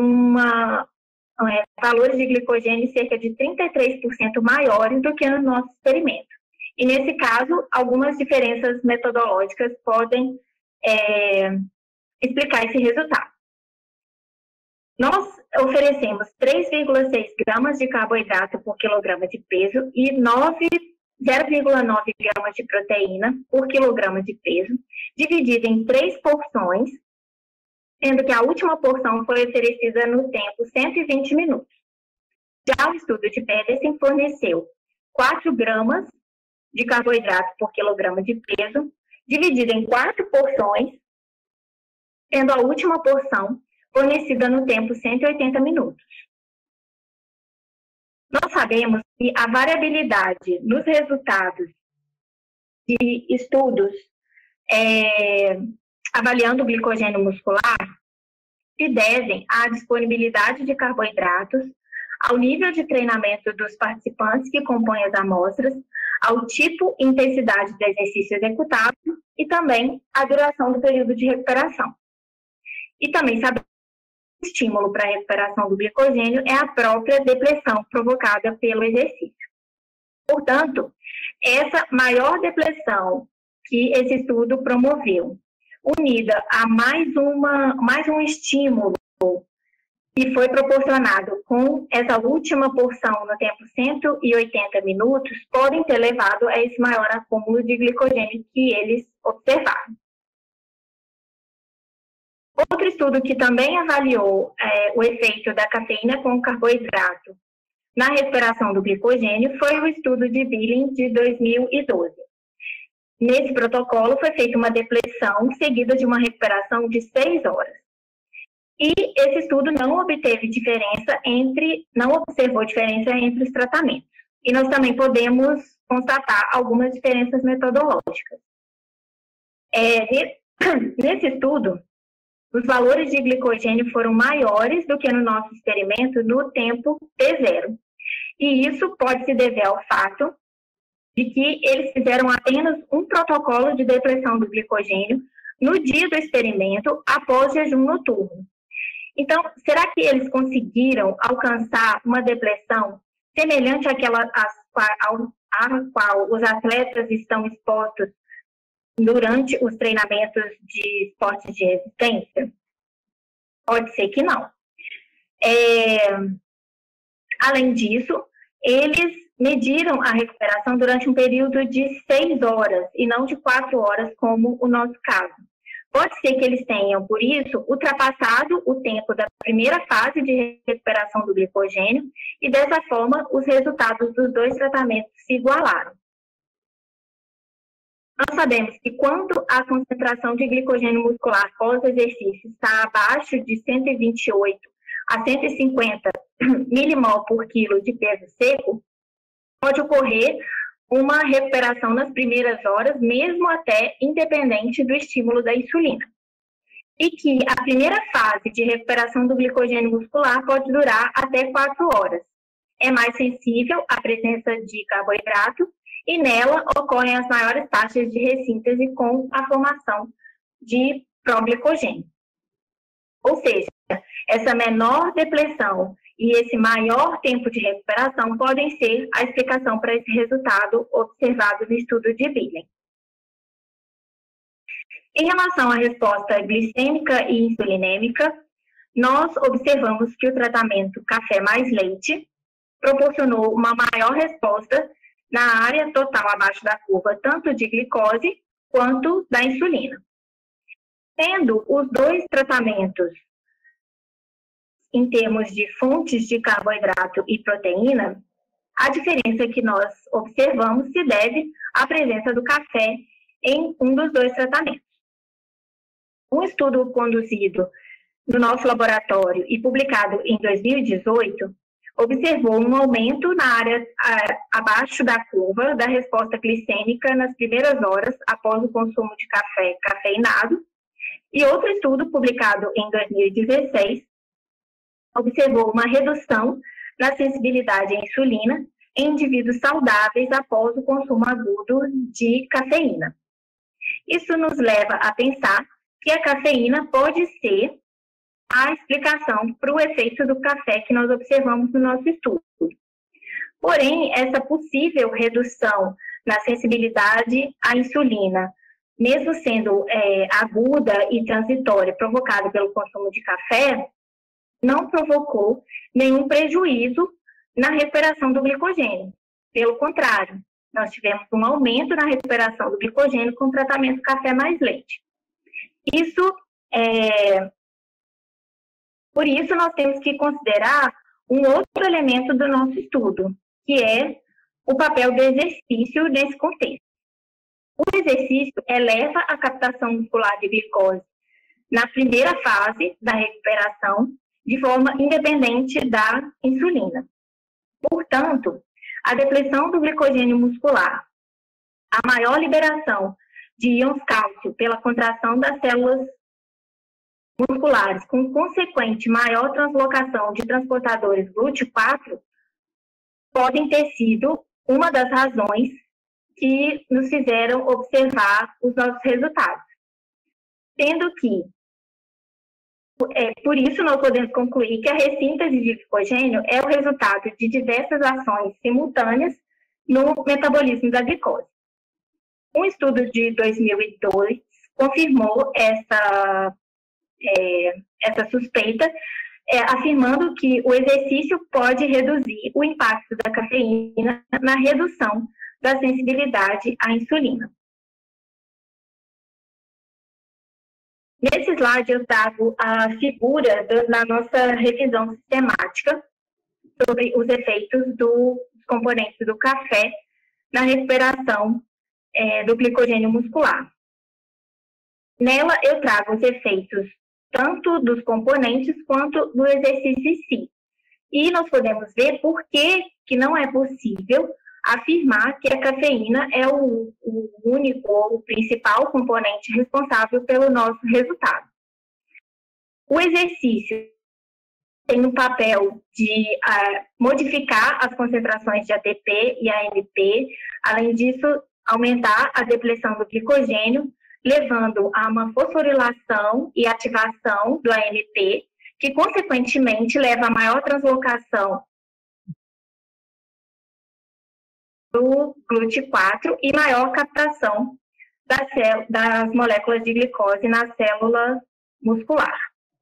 valores de glicogênio cerca de 33% maiores do que no nosso experimento. E, nesse caso, algumas diferenças metodológicas podem explicar esse resultado. Nós oferecemos 3,6 gramas de carboidrato por quilograma de peso e 0,9 gramas de proteína por quilograma de peso, dividido em 3 porções, sendo que a última porção foi oferecida no tempo 120 minutos. Já o estudo de Pedersen forneceu 4 gramas de carboidrato por quilograma de peso, dividido em 4 porções, sendo a última porção fornecida no tempo 180 minutos. Nós sabemos que a variabilidade nos resultados de estudos avaliando o glicogênio muscular se devem à disponibilidade de carboidratos, ao nível de treinamento dos participantes que compõem as amostras, ao tipo e intensidade do exercício executado e também à duração do período de recuperação. E também sabemos que o estímulo para a recuperação do glicogênio é a própria depressão provocada pelo exercício. Portanto, essa maior depressão que esse estudo promoveu, unida a mais um estímulo que foi proporcionado com essa última porção no tempo 180 minutos, podem ter levado a esse maior acúmulo de glicogênio que eles observaram. Outro estudo que também avaliou o efeito da cafeína com o carboidrato na recuperação do glicogênio foi o estudo de Billing de 2012. Nesse protocolo foi feita uma depressão seguida de uma recuperação de 6 horas. E esse estudo não observou diferença entre os tratamentos. E nós também podemos constatar algumas diferenças metodológicas. Nesse estudo, os valores de glicogênio foram maiores do que no nosso experimento no tempo T0. E isso pode se dever ao fato que eles fizeram apenas um protocolo de depressão do glicogênio no dia do experimento após jejum noturno. Então, será que eles conseguiram alcançar uma depressão semelhante àquela à qual os atletas estão expostos durante os treinamentos de esportes de resistência? Pode ser que não. Além disso, eles mediram a recuperação durante um período de 6 horas e não de 4 horas, como o nosso caso. Pode ser que eles tenham, por isso, ultrapassado o tempo da primeira fase de recuperação do glicogênio e, dessa forma, os resultados dos 2 tratamentos se igualaram. Nós sabemos que quando a concentração de glicogênio muscular pós-exercício está abaixo de 128 a 150 milimol por quilo de peso seco, pode ocorrer uma recuperação nas primeiras horas, mesmo até independente do estímulo da insulina. E que a primeira fase de recuperação do glicogênio muscular pode durar até 4 horas. É mais sensível à presença de carboidrato e nela ocorrem as maiores taxas de ressíntese com a formação de proglicogênio. Ou seja, essa menor depressão e esse maior tempo de recuperação podem ser a explicação para esse resultado observado no estudo de Billing. Em relação à resposta glicêmica e insulinêmica, nós observamos que o tratamento café mais leite proporcionou uma maior resposta na área total abaixo da curva, tanto de glicose quanto da insulina. Tendo os 2 tratamentos em termos de fontes de carboidrato e proteína, a diferença que nós observamos se deve à presença do café em um dos 2 tratamentos. Um estudo conduzido no nosso laboratório e publicado em 2018 observou um aumento na área abaixo da curva da resposta glicêmica nas primeiras horas após o consumo de café cafeinado, e outro estudo publicado em 2016 observou uma redução na sensibilidade à insulina em indivíduos saudáveis após o consumo agudo de cafeína. Isso nos leva a pensar que a cafeína pode ser a explicação para o efeito do café que nós observamos no nosso estudo. Porém, essa possível redução na sensibilidade à insulina, mesmo sendo aguda e transitória, provocada pelo consumo de café, não provocou nenhum prejuízo na recuperação do glicogênio. Pelo contrário, nós tivemos um aumento na recuperação do glicogênio com o tratamento café mais leite. Por isso, nós temos que considerar um outro elemento do nosso estudo, que é o papel do exercício nesse contexto. O exercício eleva a captação muscular de glicose na primeira fase da recuperação, de forma independente da insulina. Portanto, a depressão do glicogênio muscular, a maior liberação de íons cálcio pela contração das células musculares, com consequente maior translocação de transportadores GLUT4, podem ter sido uma das razões que nos fizeram observar os nossos resultados. Sendo que, por isso, nós podemos concluir que a ressíntese de glicogênio é o resultado de diversas ações simultâneas no metabolismo da glicose. Um estudo de 2002 confirmou essa suspeita, afirmando que o exercício pode reduzir o impacto da cafeína na redução da sensibilidade à insulina. Nesse slide eu trago a figura da nossa revisão sistemática sobre os efeitos dos componentes do café na recuperação do glicogênio muscular. Nela eu trago os efeitos tanto dos componentes quanto do exercício em si. E nós podemos ver por que não é possível afirmar que a cafeína é o único ou o principal componente responsável pelo nosso resultado. O exercício tem um papel de modificar as concentrações de ATP e AMP, além disso, aumentar a depressão do glicogênio, levando a uma fosforilação e ativação do AMP, que, consequentemente, leva a maior translocação do GLUT4 e maior captação das moléculas de glicose na célula muscular.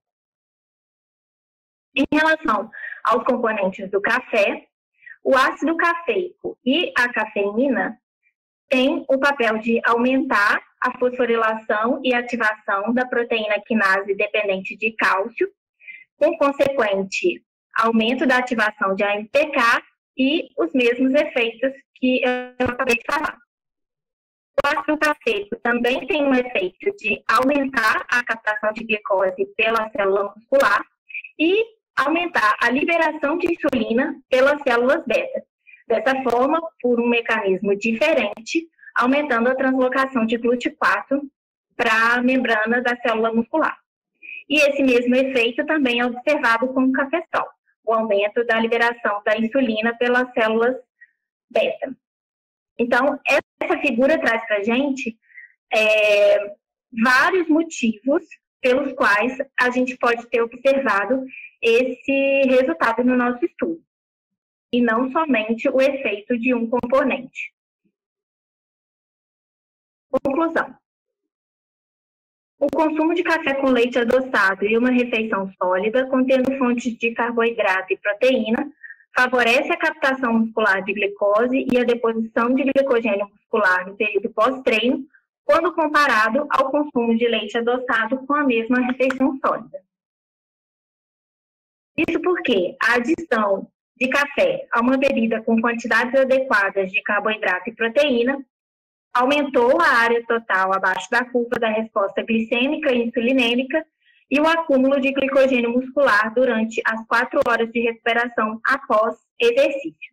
Em relação aos componentes do café, o ácido cafeico e a cafeína têm o papel de aumentar a fosforilação e ativação da proteína quinase dependente de cálcio, com consequente aumento da ativação de AMPK e os mesmos efeitos que eu acabei de falar. O ácido cafeico também tem um efeito de aumentar a captação de glicose pela célula muscular e aumentar a liberação de insulina pelas células beta. Dessa forma, por um mecanismo diferente, aumentando a translocação de GLUT4 para a membrana da célula muscular. E esse mesmo efeito também é observado com o cafestrol, o aumento da liberação da insulina pelas células beta. Então, essa figura traz para a gente vários motivos pelos quais a gente pode ter observado esse resultado no nosso estudo, e não somente o efeito de um componente. Conclusão. O consumo de café com leite adoçado e uma refeição sólida, contendo fontes de carboidrato e proteína, favorece a captação muscular de glicose e a deposição de glicogênio muscular no período pós-treino, quando comparado ao consumo de leite adoçado com a mesma refeição sólida. Isso porque a adição de café a uma bebida com quantidades adequadas de carboidrato e proteína aumentou a área total abaixo da curva da resposta glicêmica e insulinêmica e o acúmulo de glicogênio muscular durante as 4 horas de recuperação após exercício.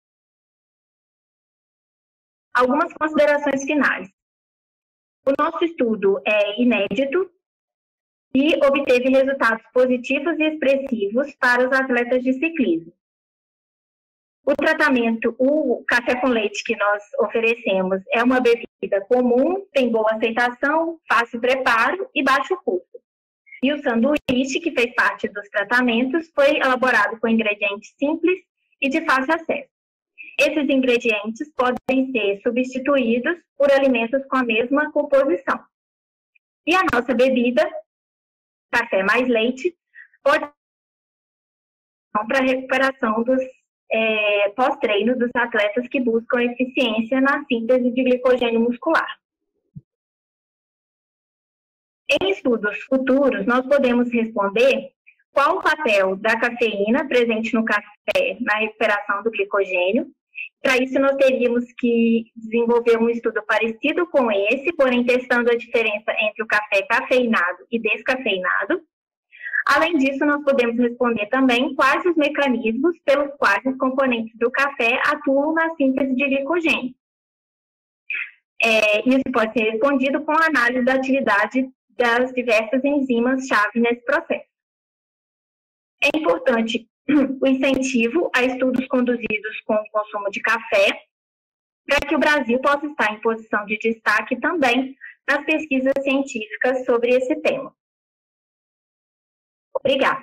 Algumas considerações finais. O nosso estudo é inédito e obteve resultados positivos e expressivos para os atletas de ciclismo. O tratamento, o café com leite que nós oferecemos é uma bebida comum, tem boa aceitação, fácil preparo e baixo custo. E o sanduíche, que fez parte dos tratamentos, foi elaborado com ingredientes simples e de fácil acesso. Esses ingredientes podem ser substituídos por alimentos com a mesma composição. E a nossa bebida, café mais leite, pode ser para a recuperação dos pós-treino dos atletas que buscam eficiência na síntese de glicogênio muscular. Em estudos futuros, nós podemos responder qual o papel da cafeína presente no café na recuperação do glicogênio. Para isso, nós teríamos que desenvolver um estudo parecido com esse, porém testando a diferença entre o café cafeinado e descafeinado. Além disso, nós podemos responder também quais os mecanismos pelos quais os componentes do café atuam na síntese de glicogênio. Isso pode ser respondido com a análise da atividade das diversas enzimas-chave nesse processo. É importante o incentivo a estudos conduzidos com o consumo de café, para que o Brasil possa estar em posição de destaque também nas pesquisas científicas sobre esse tema. Obrigada.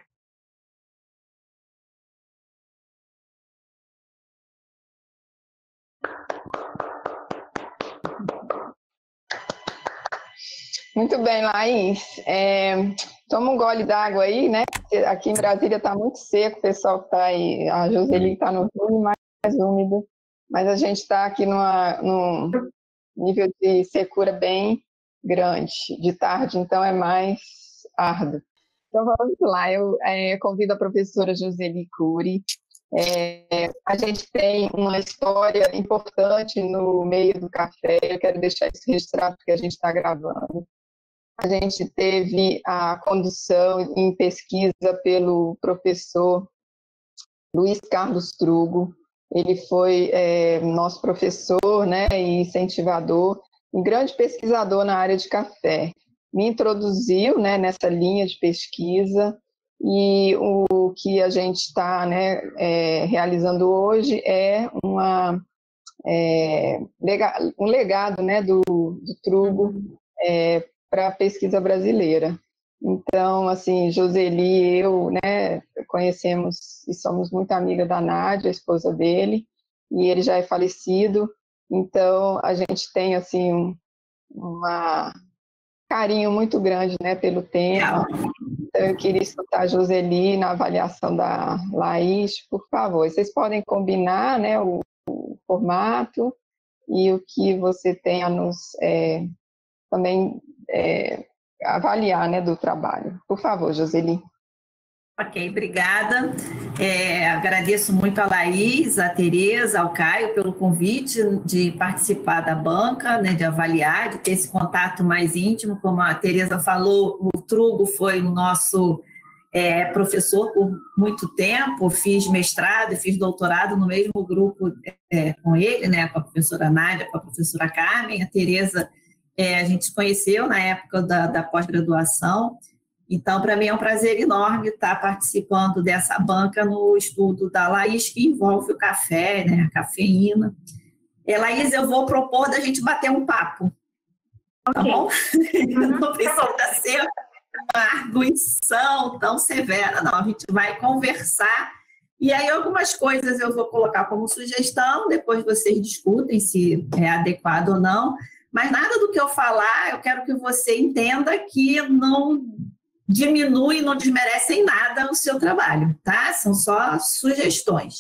Muito bem, Laís. Toma um gole d'água aí, né? Aqui em Brasília está muito seco, o pessoal que está aí, a Joseli está no Rio, mais úmido, mas a gente está aqui num nível de secura bem grande. De tarde, então, é mais árduo. Então, vamos lá. Eu convido a professora Joseli Cury. A gente tem uma história importante no meio do café. Eu quero deixar isso registrado porque a gente está gravando. A gente teve a condução em pesquisa pelo professor Luiz Carlos Trugo. Ele foi nosso professor, né, e incentivador, um grande pesquisador na área de café. Me introduziu, né, nessa linha de pesquisa e o que a gente está, né, realizando hoje é um legado, né, do Trugo para a pesquisa brasileira. Então, assim, Joseli e eu, né, conhecemos e somos muito amiga da Nádia, a esposa dele, e ele já é falecido, então a gente tem, assim, um carinho muito grande, né, pelo tema. Então, eu queria escutar a Joseli na avaliação da Laís, por favor. Vocês podem combinar, né, o formato e o que você tem a nos também avaliar, né, do trabalho. Por favor, Joseli. Ok, obrigada. Agradeço muito a Laís, a Tereza, ao Caio pelo convite de participar da banca, né, de avaliar, de ter esse contato mais íntimo. Como a Tereza falou, o Trugo foi o nosso professor por muito tempo, fiz mestrado e fiz doutorado no mesmo grupo com ele, né, com a professora Nádia, com a professora Carmen. A Tereza a gente se conheceu na época da pós-graduação. Então, para mim é um prazer enorme estar participando dessa banca no estudo da Laís, que envolve o café, né, a cafeína. Laís, eu vou propor da gente bater um papo, tá bom? Não precisa ser uma arguição tão severa, não. A gente vai conversar e aí algumas coisas eu vou colocar como sugestão, depois vocês discutem se é adequado ou não, mas nada do que eu falar, eu quero que você entenda que não diminui, não desmerece em nada o seu trabalho, tá? São só sugestões.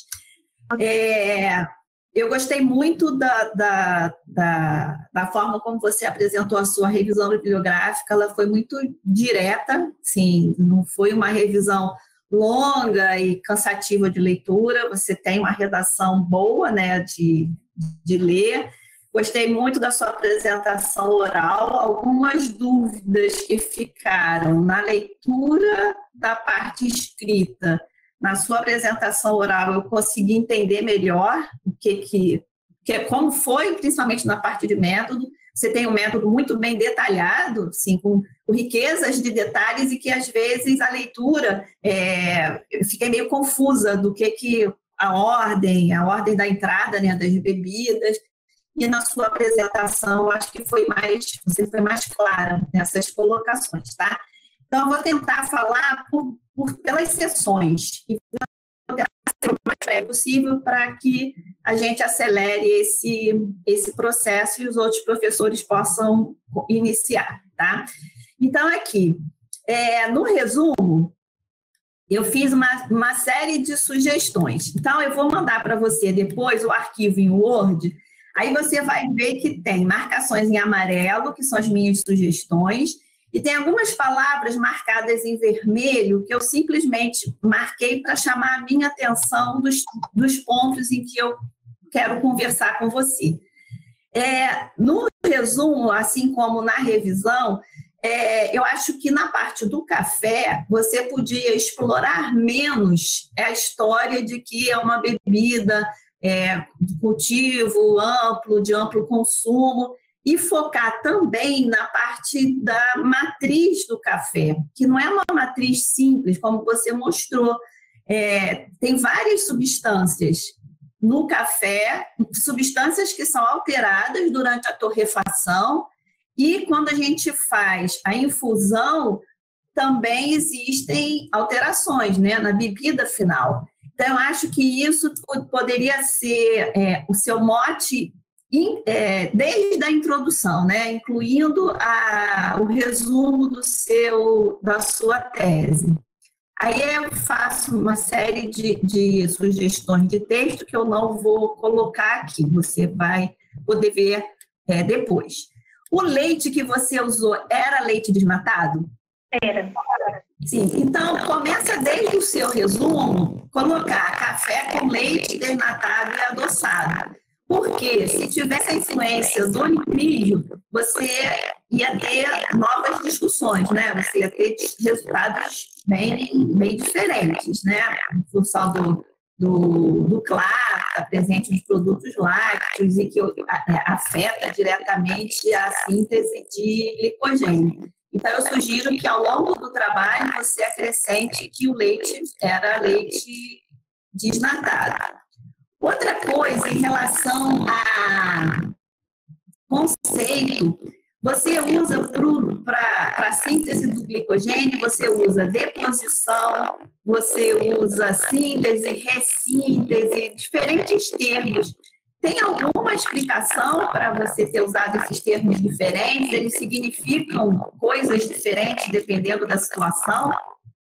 Eu gostei muito da forma como você apresentou a sua revisão bibliográfica, ela foi muito direta, sim, não foi uma revisão longa e cansativa de leitura, você tem uma redação boa, né, de ler. Gostei muito da sua apresentação oral. Algumas dúvidas que ficaram na leitura da parte escrita, na sua apresentação oral, eu consegui entender melhor como foi, principalmente na parte de método. Você tem um método muito bem detalhado, assim, com riquezas de detalhes e que, às vezes, a leitura eu fiquei meio confusa do que a ordem da entrada, né, das bebidas. E na sua apresentação, acho que você foi mais clara nessas colocações, tá? Então, eu vou tentar falar pelas sessões e vou tentar ser o mais breve possível para que a gente acelere esse processo e os outros professores possam iniciar, tá? Então, aqui, no resumo, eu fiz uma série de sugestões. Então, eu vou mandar para você depois o arquivo em Word. Aí você vai ver que tem marcações em amarelo, que são as minhas sugestões, e tem algumas palavras marcadas em vermelho que eu simplesmente marquei para chamar a minha atenção dos pontos em que eu quero conversar com você. No resumo, assim como na revisão, eu acho que na parte do café você podia explorar menos a história de que é uma bebida de cultivo amplo, de amplo consumo, e focar também na parte da matriz do café, que não é uma matriz simples, como você mostrou. Tem várias substâncias no café, substâncias que são alteradas durante a torrefação, e quando a gente faz a infusão, também existem alterações, né, na bebida final. Então, eu acho que isso poderia ser o seu mote desde a introdução, né? Incluindo o resumo da sua tese. Aí eu faço uma série de sugestões de texto que eu não vou colocar aqui, você vai poder ver depois. O leite que você usou era leite desnatado? Era. Sim, então começa desde o seu resumo, colocar café com leite desnatado e adoçado. Porque se tivesse a influência do milho, você ia ter novas discussões, né? Você ia ter resultados bem diferentes, né? Em função do CLAR, presente nos produtos lácteos e que afeta diretamente a síntese de glicogênio. Então, eu sugiro que, ao longo do trabalho, você acrescente que o leite era leite desnatado. Outra coisa, em relação a conceito, você usa para a síntese do glicogênio, você usa deposição, você usa síntese, ressíntese, diferentes termos. Tem alguma explicação para você ter usado esses termos diferentes? Eles significam coisas diferentes dependendo da situação?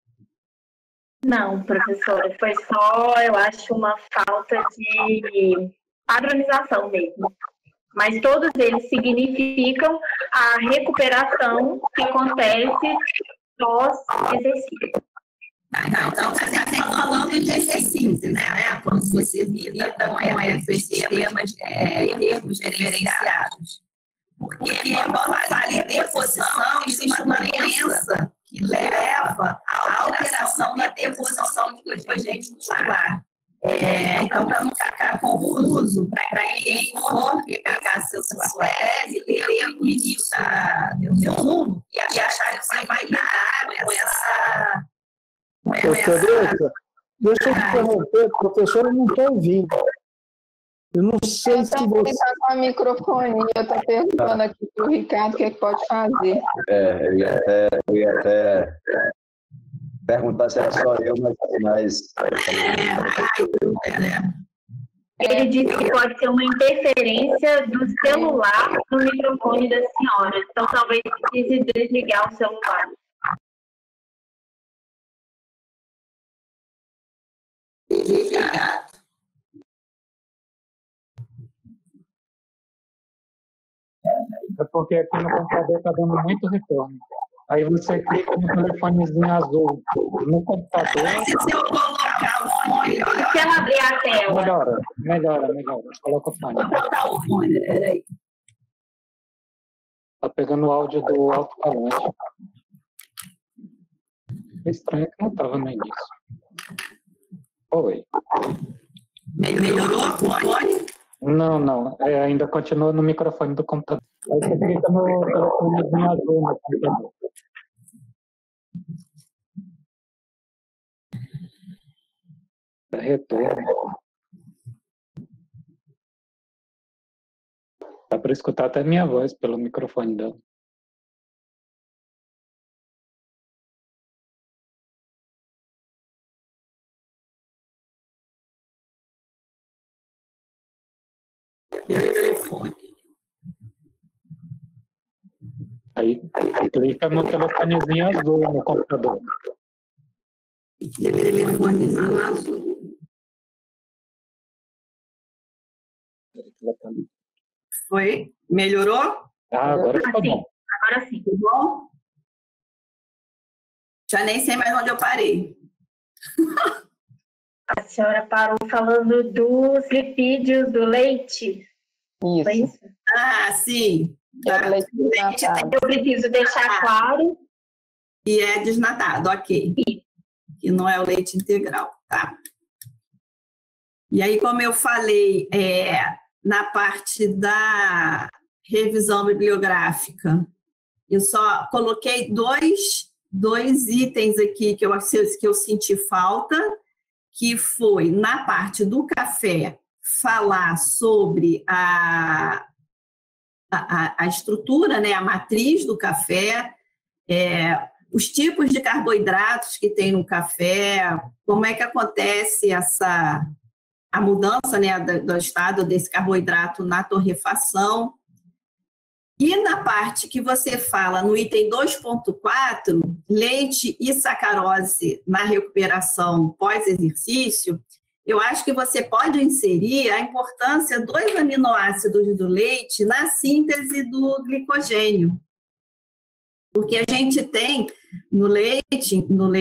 Não, professora, foi só, eu acho, uma falta de padronização mesmo. Mas todos eles significam a recuperação que acontece pós-exercício. Então, você está falando de exercício, né? Quando você lida com esses sistemas termos diferenciados. Porque, quando fala em deposição, existe uma doença que leva à alteração da deposição de glicogênio muscular. Então, para não ficar confuso, para quem for pegar seu SOS, ler o início do resumo e achar que você vai lidar com essa... Deixa eu te interromper, professora, eu não estou ouvindo. Eu não sei se você... Está com a microfonia, eu estou perguntando aqui para o Ricardo o que é que pode fazer. Eu ia até perguntar se era só eu, mas... Ele disse que pode ser uma interferência do celular no microfone da senhora. Então, talvez precise desligar o celular. É porque aqui no computador está dando muito retorno. Aí você clica no telefonezinho azul no computador. Se eu colocar o fone... Se ela abrir a tela... Melhora. Coloca o fone. Vou botar o fone, peraí. Está pegando o áudio do alto-falante. Estranho que não estava no início. Oi. Melhorou o fone? Não. Ainda continua no microfone do computador. Aí você clica no telefonezinho azul no computador. Retorno. Dá para escutar até minha voz pelo microfone dela. Aí clica no telefonezinho azul no computador. Telefonezinho azul. Foi? Melhorou? Agora ficou bom. Agora sim. Tudo bom? Já nem sei mais onde eu parei. A senhora parou falando dos lipídios do leite. Isso. Foi isso? Ah, sim. Leite desnatado. Eu preciso deixar claro. E é desnatado, ok. Que não é o leite integral, tá? E aí, como eu falei, na parte da revisão bibliográfica, eu só coloquei dois itens aqui que eu senti falta, que foi, na parte do café, falar sobre a estrutura, né, a matriz do café, os tipos de carboidratos que tem no café, como é que acontece a mudança, né, do estado desse carboidrato na torrefação. E na parte que você fala, no item 2.4, leite e sacarose na recuperação pós-exercício, eu acho que você pode inserir a importância dos aminoácidos do leite na síntese do glicogênio. Porque a gente tem no leite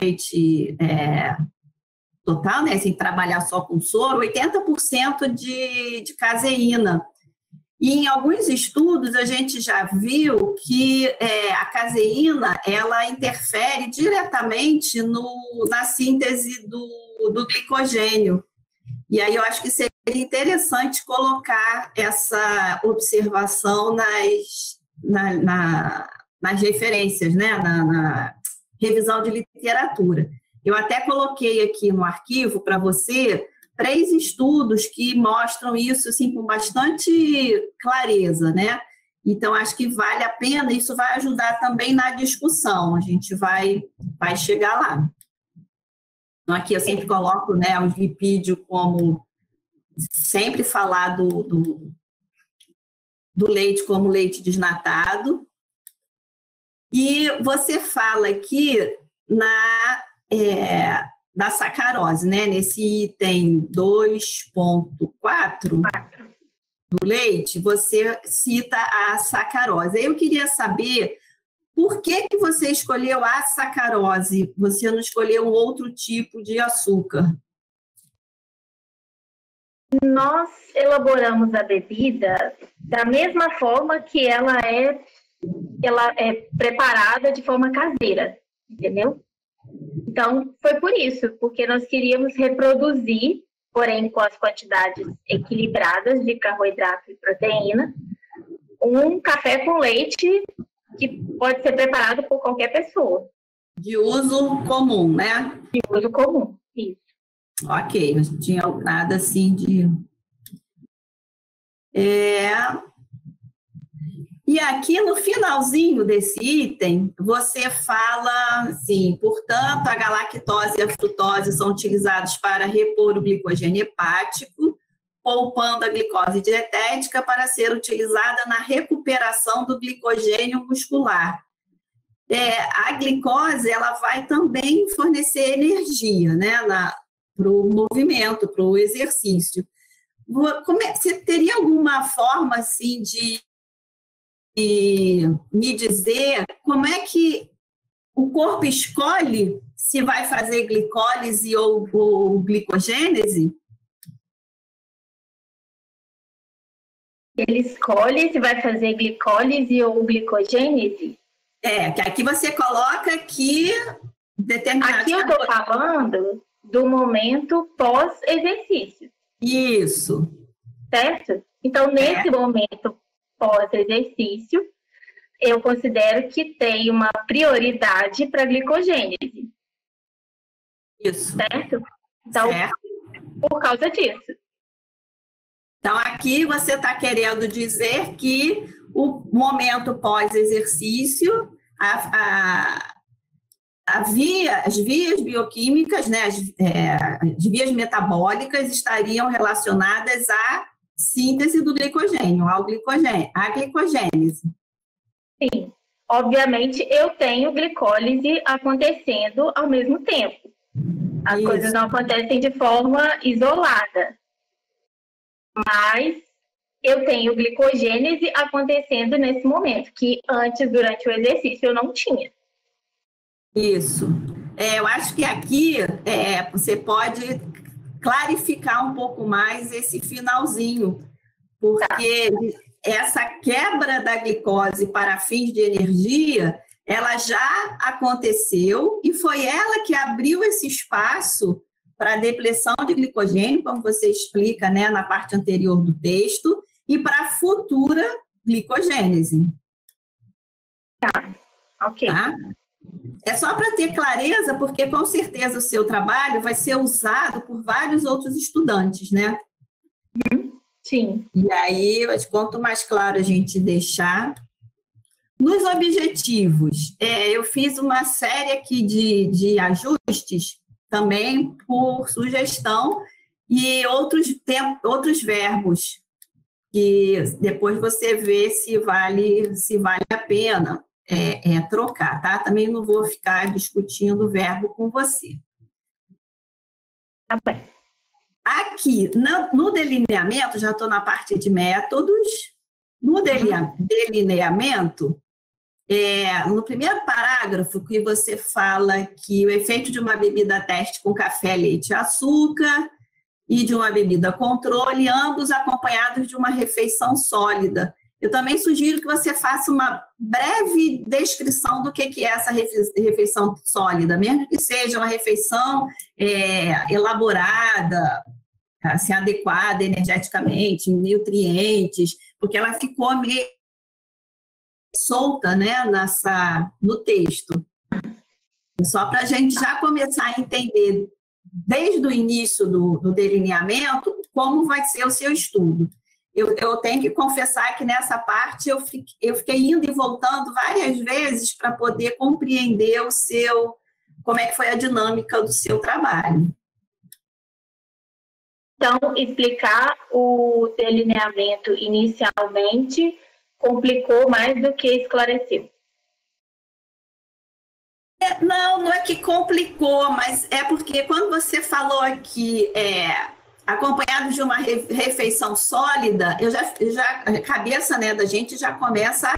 total, né, sem trabalhar só com soro, 80% de caseína. E em alguns estudos a gente já viu que a caseína ela interfere diretamente na síntese do glicogênio. E aí eu acho que seria interessante colocar essa observação na nas referências, né? Na revisão de literatura. Eu até coloquei aqui no arquivo para você 3 estudos que mostram isso assim, com bastante clareza, né? Então, acho que vale a pena, isso vai ajudar também na discussão, a gente vai chegar lá. Então, aqui eu sempre coloco, né, o lipídio como sempre falar do leite como leite desnatado. E você fala aqui da sacarose, né? Nesse item 2.4 do leite, você cita a sacarose. Eu queria saber por que você escolheu a sacarose, você não escolheu outro tipo de açúcar? Nós elaboramos a bebida da mesma forma que ela é preparada de forma caseira, entendeu? Então, foi por isso, porque nós queríamos reproduzir, porém com as quantidades equilibradas de carboidrato e proteína, um café com leite que pode ser preparado por qualquer pessoa. De uso comum, né? De uso comum, isso. Ok, não tinha nada assim de... E aqui no finalzinho desse item, você fala assim, portanto, a galactose e a frutose são utilizados para repor o glicogênio hepático, poupando a glicose dietética para ser utilizada na recuperação do glicogênio muscular. A glicose, ela vai também fornecer energia, né, para o movimento, para o exercício. Você teria alguma forma, assim, de me dizer como é que o corpo escolhe se vai fazer glicólise ou glicogênese? Ele escolhe se vai fazer glicólise ou glicogênese? Que aqui você coloca que determinado... Aqui eu estou falando do momento pós-exercício. Isso. Certo? Então, nesse momento pós-exercício, eu considero que tem uma prioridade para a glicogênese. Isso. Certo? Então, por causa disso. Então, aqui você está querendo dizer que o momento pós-exercício, as vias bioquímicas, né, as vias metabólicas estariam relacionadas à síntese do glicogênio, à glicogênese. Sim. Obviamente, eu tenho glicólise acontecendo ao mesmo tempo. As coisas não acontecem de forma isolada. Mas eu tenho glicogênese acontecendo nesse momento, que antes, durante o exercício, eu não tinha. Isso. Eu acho que aqui você pode clarificar um pouco mais esse finalzinho, porque essa quebra da glicose para fins de energia, ela já aconteceu e foi ela que abriu esse espaço para a depressão de glicogênio, como você explica, né, na parte anterior do texto, e para a futura glicogênese. Tá, ok. Tá? É só para ter clareza, porque com certeza o seu trabalho vai ser usado por vários outros estudantes, né? Sim. E aí, quanto mais claro a gente deixar. Nos objetivos, eu fiz uma série aqui de ajustes, também por sugestão, e outros verbos, que depois você vê se vale a pena trocar, tá? Também não vou ficar discutindo o verbo com você. Tá bem. Aqui, no delineamento, já estou na parte de métodos. No delineamento, no primeiro parágrafo, que você fala que o efeito de uma bebida teste com café, leite e açúcar e de uma bebida controle, ambos acompanhados de uma refeição sólida. Eu também sugiro que você faça uma breve descrição do que é essa refeição sólida, mesmo que seja uma refeição elaborada, assim, adequada energeticamente, nutrientes, porque ela ficou meio solta, né, no texto. Só para a gente já começar a entender, desde o início do delineamento, como vai ser o seu estudo. Eu tenho que confessar que nessa parte eu fiquei indo e voltando várias vezes para poder compreender como é que foi a dinâmica do seu trabalho. Então, explicar o delineamento inicialmente complicou mais do que esclareceu. Não é que complicou, mas é porque quando você falou aqui acompanhado de uma refeição sólida, a cabeça, né, da gente já começa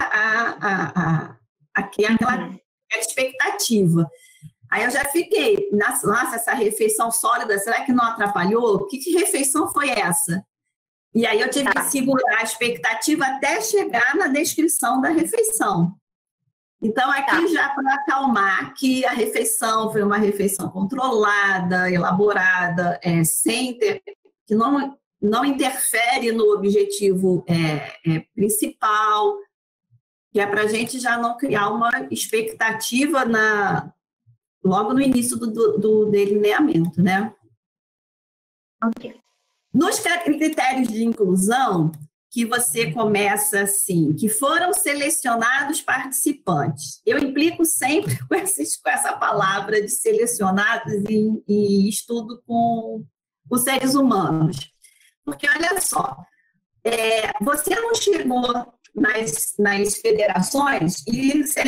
a criar aquela expectativa. Aí eu já fiquei, nossa, essa refeição sólida, será que não atrapalhou? Que refeição foi essa? E aí eu tive que segurar a expectativa até chegar na descrição da refeição. Então, aqui já para acalmar que a refeição foi uma refeição controlada, elaborada, que não interfere no objetivo principal, que é para a gente já não criar uma expectativa logo no início do delineamento, né? Ok. Nos critérios de inclusão, que você começa assim, que foram selecionados participantes. Eu implico sempre com essa palavra de selecionados e estudo com os seres humanos. Porque, olha só, você não chegou nas federações e você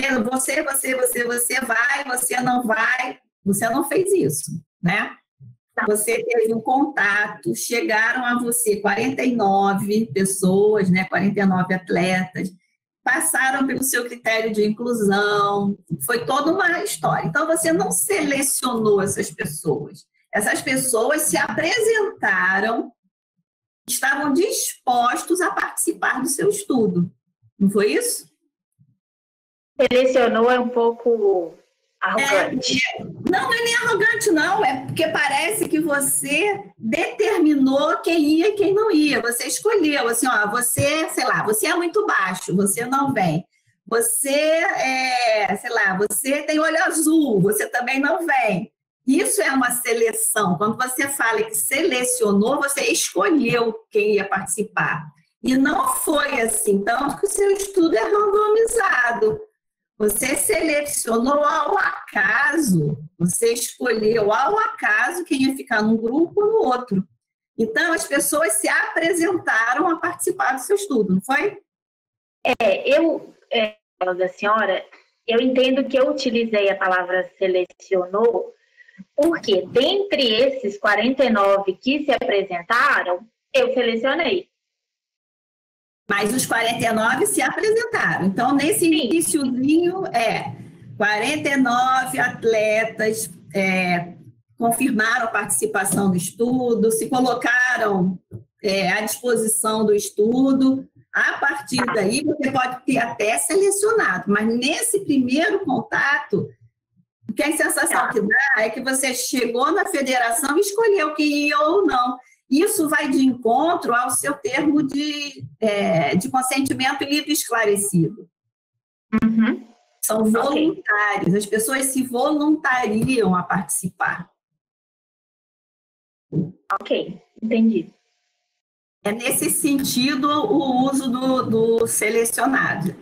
vai, você não vai, você não fez isso, né? Você teve um contato, chegaram a você 49 pessoas, né, 49 atletas, passaram pelo seu critério de inclusão, foi toda uma história. Então, você não selecionou essas pessoas. Essas pessoas se apresentaram, estavam dispostos a participar do seu estudo. Não foi isso? Selecionou é um pouco arrogante. Não é nem arrogante, não. É porque parece que você determinou quem ia e quem não ia. Você escolheu, assim, ó, você, sei lá, você é muito baixo, você não vem. Você sei lá, você tem olho azul, você também não vem. Isso é uma seleção. Quando você fala que selecionou, você escolheu quem ia participar. E não foi assim. Tanto que o seu estudo é randomizado. Você selecionou ao acaso, você escolheu ao acaso quem ia ficar num grupo ou no outro. Então, as pessoas se apresentaram a participar do seu estudo, não foi? Da senhora, eu entendo que eu utilizei a palavra selecionou, porque dentre esses 49 que se apresentaram, eu selecionei. Mas os 49 se apresentaram. Então, nesse iniciozinho, 49 atletas confirmaram a participação do estudo, se colocaram à disposição do estudo. A partir daí, você pode ter até selecionado, mas nesse primeiro contato, o que a sensação que dá é que você chegou na federação e escolheu quem ia ou não. Isso vai de encontro ao seu termo de consentimento livre e esclarecido. Uhum. São voluntários, as pessoas se voluntariam a participar. Ok, entendi. É nesse sentido o uso do selecionado.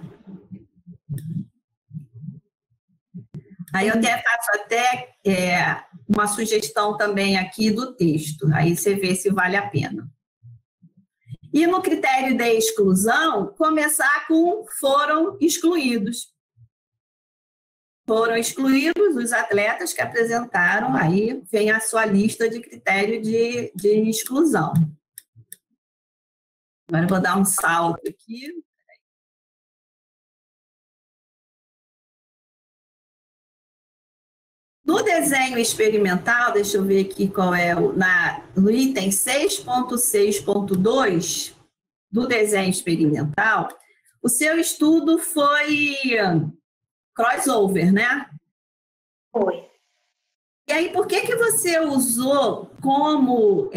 Aí eu até faço uma sugestão também aqui do texto, aí você vê se vale a pena. E no critério de exclusão, começar com foram excluídos. Foram excluídos os atletas que apresentaram, aí vem a sua lista de critério de exclusão. Agora eu vou dar um salto aqui. No desenho experimental, deixa eu ver aqui qual é no item 6.6.2 do desenho experimental, o seu estudo foi crossover, né? Foi. E aí, por que você usou como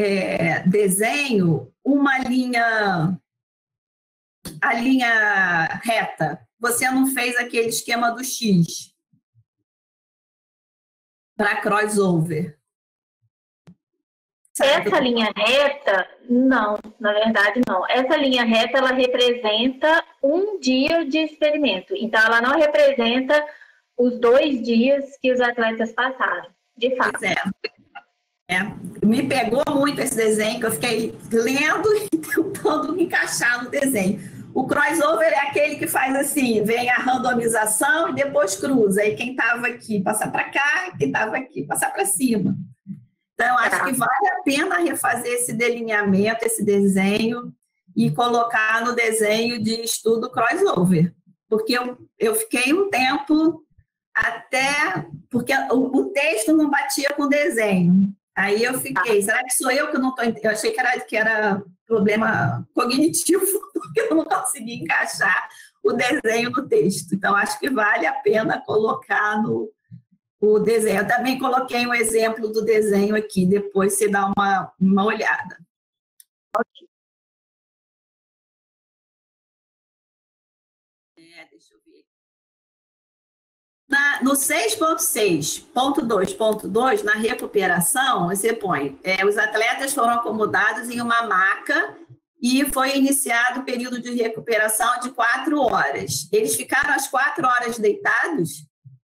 a linha reta? você não fez aquele esquema do X para crossover? Essa linha reta, não, na verdade não. Essa linha reta, ela representa um dia de experimento. Então, ela não representa os 2 dias que os atletas passaram, de fato. Pois me pegou muito esse desenho, que eu fiquei lendo e tentando me encaixar no desenho. O crossover é aquele que faz assim, vem a randomização e depois cruza. Aí quem estava aqui passa para cá, quem estava aqui passa para cima. Então, acho que vale a pena refazer esse delineamento, esse desenho, e colocar no desenho de estudo crossover. Porque eu fiquei um tempo até... Porque o texto não batia com o desenho. Aí eu fiquei, será que sou eu que não estou... Eu achei que era problema cognitivo, porque eu não consegui encaixar o desenho no texto. Então, acho que vale a pena colocar o desenho. Eu também coloquei um exemplo do desenho aqui, depois você dá uma olhada. Ok. Deixa eu ver. No 6.6.2.2, na recuperação, você põe, os atletas foram acomodados em uma maca e foi iniciado o período de recuperação de 4 horas. Eles ficaram as 4 horas deitados?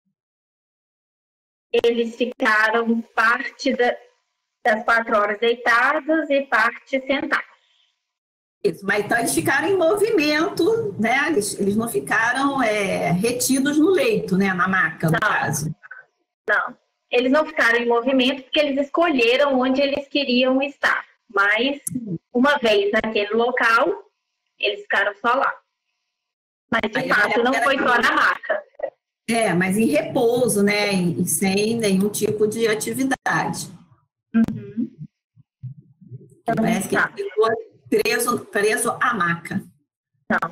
Eles ficaram parte das 4 horas deitados e parte sentados. Isso, mas então eles ficaram em movimento, né? Eles não ficaram retidos no leito, né? Na maca, no caso. Não, eles não ficaram em movimento porque eles escolheram onde eles queriam estar. Mas, uma vez naquele local, eles ficaram só lá. Mas, de fato, não foi só na maca. Mas em repouso, né? E sem nenhum tipo de atividade. Uhum. Parece que ele ficou preso à maca. Não.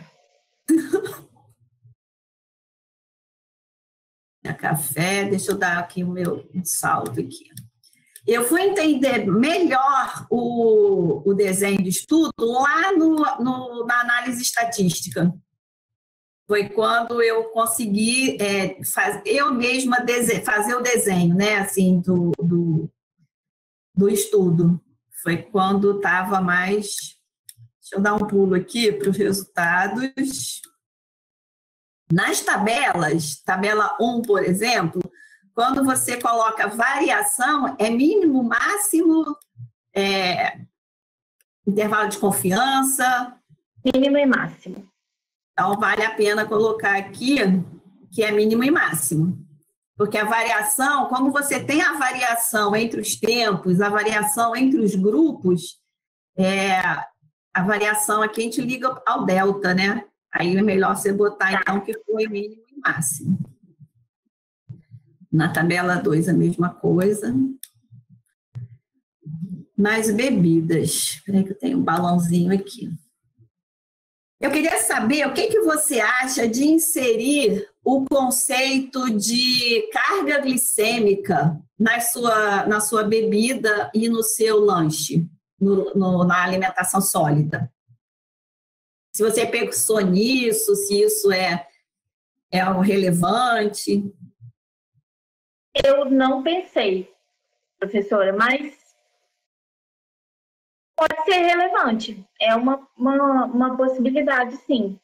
Café, deixa eu dar aqui o meu salto aqui. Eu fui entender melhor o desenho de estudo lá na análise estatística. Foi quando eu consegui eu mesma fazer o desenho, né, assim, do estudo. Foi quando estava mais... Deixa eu dar um pulo aqui para os resultados. Nas tabelas, tabela 1, por exemplo, quando você coloca variação, é mínimo, máximo, intervalo de confiança. Mínimo e máximo. Então, vale a pena colocar aqui que é mínimo e máximo. Porque a variação, como você tem a variação entre os tempos, a variação entre os grupos, a variação aqui a gente liga ao delta, né? Aí é melhor você botar, então, que foi mínimo e máximo. Na tabela 2, a mesma coisa. Nas bebidas. Espera aí que eu tenho um balãozinho aqui. Eu queria saber o que você acha de inserir o conceito de carga glicêmica na sua bebida e no seu lanche, na alimentação sólida. Se você pensou nisso, se isso é relevante. Eu não pensei, professora, mas pode ser relevante. É uma possibilidade, sim.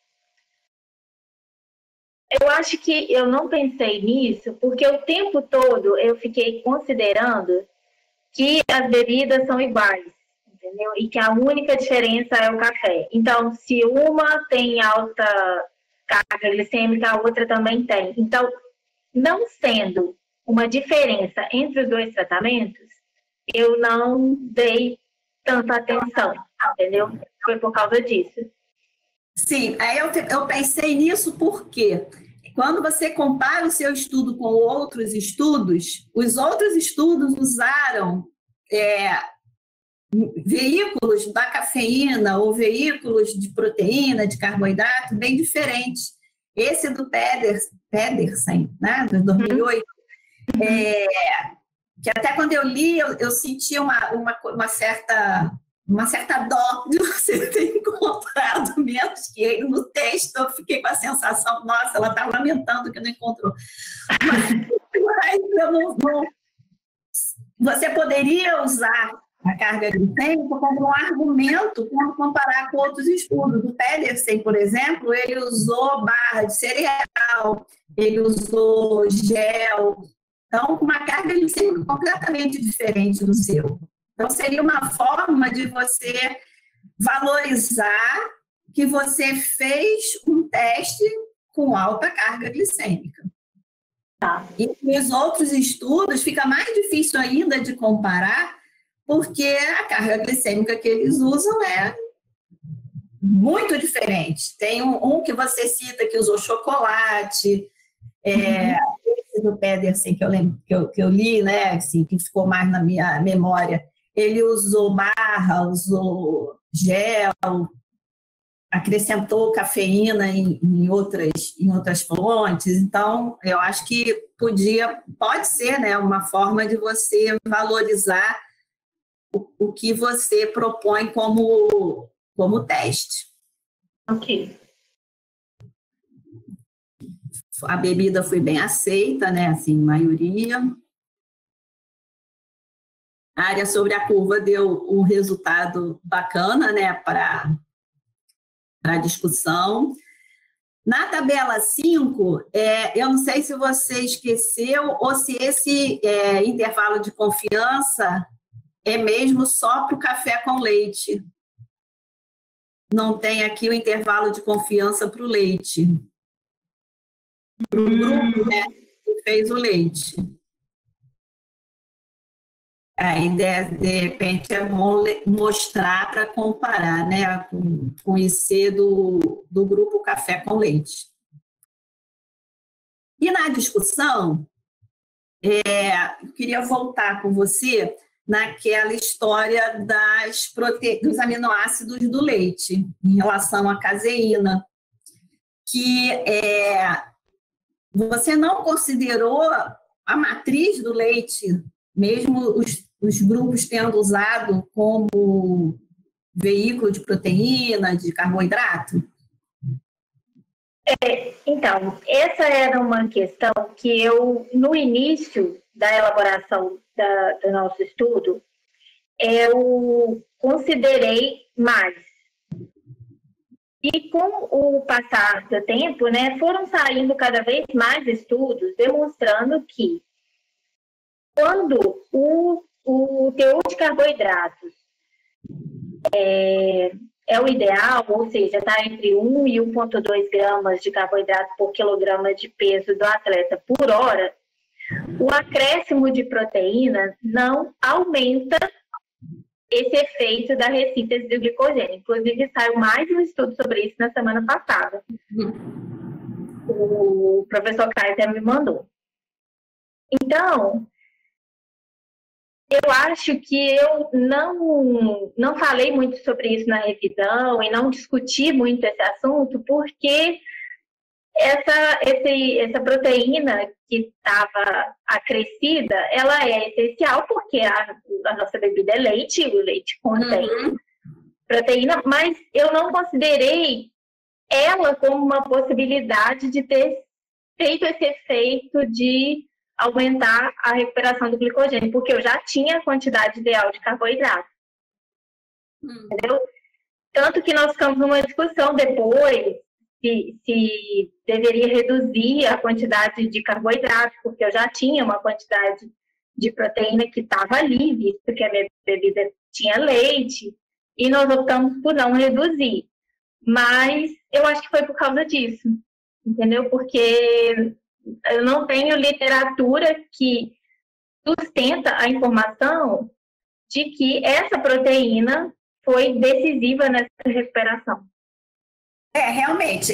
Eu acho que eu não pensei nisso porque o tempo todo eu fiquei considerando que as bebidas são iguais, entendeu? E que a única diferença é o café. Então, se uma tem alta carga glicêmica, a outra também tem. Então, não sendo uma diferença entre os 2 tratamentos, eu não dei tanta atenção, entendeu? Foi por causa disso. Sim, aí eu pensei nisso porque quando você compara o seu estudo com outros estudos, os outros estudos usaram veículos da cafeína ou veículos de proteína, de carboidrato, bem diferentes. Esse do Pedersen, né, de 2008, que até quando eu li, eu senti uma certa uma certa dó de você ter encontrado menos que ele. No texto eu fiquei com a sensação, nossa, ela está lamentando que não encontrou. Mas eu não, você poderia usar a carga glicêmica como um argumento quando comparar com outros estudos. O Pedersen, por exemplo, ele usou barra de cereal, ele usou gel, então com uma carga glicêmica completamente diferente do seu. Então seria uma forma de você valorizar que você fez um teste com alta carga glicêmica. E nos outros estudos fica mais difícil ainda de comparar, porque a carga glicêmica que eles usam é muito diferente. Tem um que você cita que usou chocolate, esse do Pedersen que eu lembro, que eu li, né, assim, que ficou mais na minha memória. Ele usou barra, usou gel, acrescentou cafeína em outras fontes. Então, eu acho que pode ser, né, uma forma de você valorizar o que você propõe como teste. Ok. A bebida foi bem aceita, né, assim, maioria. A área sobre a curva deu um resultado bacana, né, para a discussão. Na tabela 5, eu não sei se você esqueceu ou se esse intervalo de confiança é mesmo só para o café com leite. Não tem aqui o intervalo de confiança para o leite. Para o grupo, né, que fez o leite. Aí, de repente, é bom mostrar para comparar, né, com o IC do grupo café com leite. E na discussão, eu queria voltar com você naquela história dos aminoácidos do leite, em relação à caseína, que você não considerou a matriz do leite, mesmo os grupos tendo usado como veículo de proteína, de carboidrato? Então, essa era uma questão que eu, no início da elaboração do nosso estudo, eu considerei mais. E com o passar do tempo, né, foram saindo cada vez mais estudos demonstrando que quando o teor de carboidratos é o ideal, ou seja, está entre 1 e 1,2 gramas de carboidrato por quilograma de peso do atleta por hora, o acréscimo de proteína não aumenta esse efeito da ressíntese do glicogênio. Inclusive, saiu mais um estudo sobre isso na semana passada. O professor Kaiser me mandou. Então, eu acho que eu não falei muito sobre isso na revisão e não discuti muito esse assunto, porque essa proteína que estava acrescida, ela é essencial, porque a nossa bebida é leite, o leite contém proteína, mas eu não considerei ela como uma possibilidade de ter feito esse efeito de aumentar a recuperação do glicogênio, porque eu já tinha a quantidade ideal de carboidrato. Entendeu? Tanto que nós ficamos numa discussão depois se deveria reduzir a quantidade de carboidrato, porque eu já tinha uma quantidade de proteína que estava ali, visto que a minha bebida tinha leite, e nós optamos por não reduzir. Mas eu acho que foi por causa disso, entendeu? Porque eu não tenho literatura que sustenta a informação de que essa proteína foi decisiva nessa recuperação. Realmente,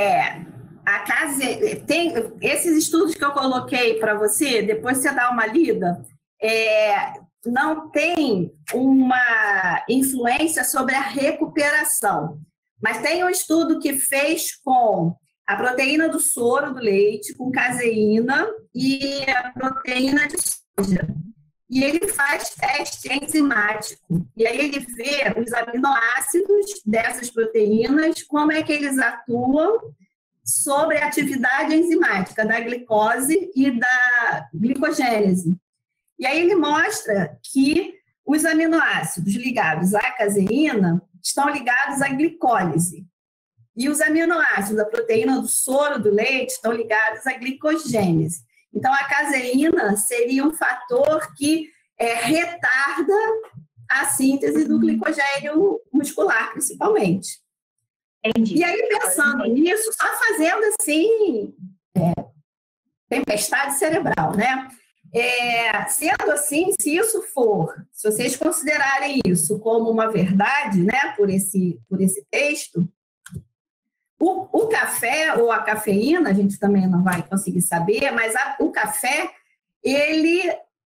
tem esses estudos que eu coloquei para você, depois você dá uma lida, não tem uma influência sobre a recuperação, mas tem um estudo que fez com a proteína do soro do leite, com caseína e a proteína de soja. e ele faz teste enzimático. E aí ele vê os aminoácidos dessas proteínas, como é que eles atuam sobre a atividade enzimática da glicose e da glicogênese. E aí ele mostra que os aminoácidos ligados à caseína estão ligados à glicólise. E os aminoácidos da proteína do soro do leite estão ligados à glicogênese. Então, a caseína seria um fator que retarda a síntese do glicogênio muscular, principalmente. Entendi. E aí, pensando nisso, só fazendo assim, tempestade cerebral, né? Sendo assim, se vocês considerarem isso como uma verdade, né, por esse texto, o café ou a cafeína, a gente também não vai conseguir saber, mas o café, ele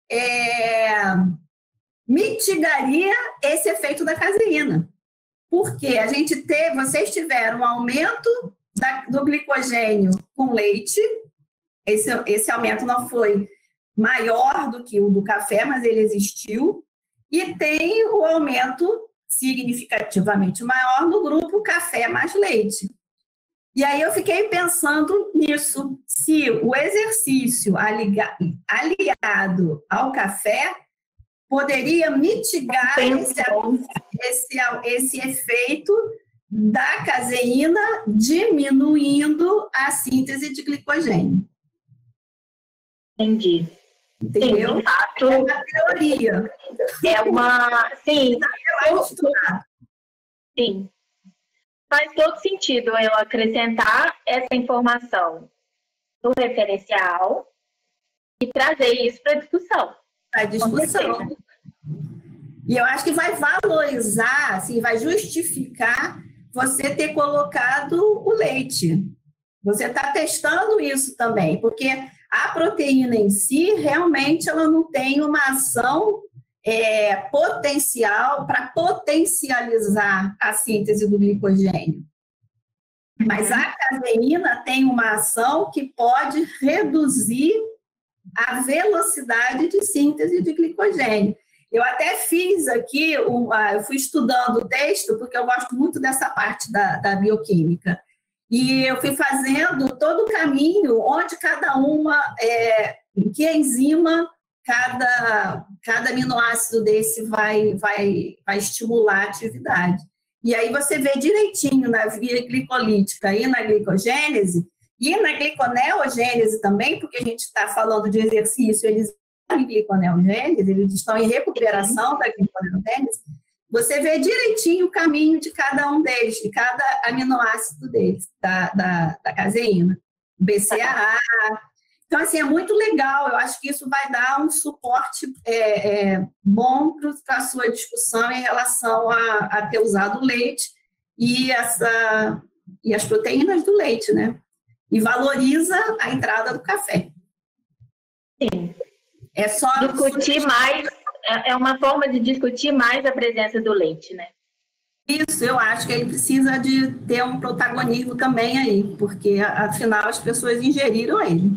mitigaria esse efeito da caseína. Porque vocês tiveram um aumento do glicogênio com leite, esse aumento não foi maior do que o do café, mas ele existiu, e tem o aumento significativamente maior no grupo café mais leite. E aí eu fiquei pensando nisso, se o exercício aliado ao café poderia mitigar esse efeito da caseína, diminuindo a síntese de glicogênio. Entendi. Entendeu? Sim, de fato, é uma teoria. Sim. Sim. Faz todo sentido eu acrescentar essa informação no referencial e trazer isso para a discussão. Para discussão. E eu acho que vai valorizar, assim, vai justificar você ter colocado o leite. Você está testando isso também, porque a proteína em si, realmente, ela não tem uma ação potencial para potencializar a síntese do glicogênio. Mas a caseína tem uma ação que pode reduzir a velocidade de síntese de glicogênio. Eu até fiz aqui, eu fui estudando o texto, porque eu gosto muito dessa parte da bioquímica. E eu fui fazendo todo o caminho, onde cada uma, em que enzima cada aminoácido desse vai estimular a atividade. E aí você vê direitinho na via glicolítica e na glicogênese, e na gliconeogênese também, porque a gente está falando de exercício, eles estão em gliconeogênese, eles estão em recuperação da gliconeogênese, você vê direitinho o caminho de cada um deles, de cada aminoácido deles, da caseína, BCAA. Então, assim, é muito legal, eu acho que isso vai dar um suporte bom para a sua discussão em relação a ter usado o leite e as proteínas do leite, né? E valoriza a entrada do café. Sim. É só discutir mais, é uma forma de discutir mais a presença do leite, né? Isso, eu acho que ele precisa de ter um protagonismo também aí, porque, afinal, as pessoas ingeriram ele.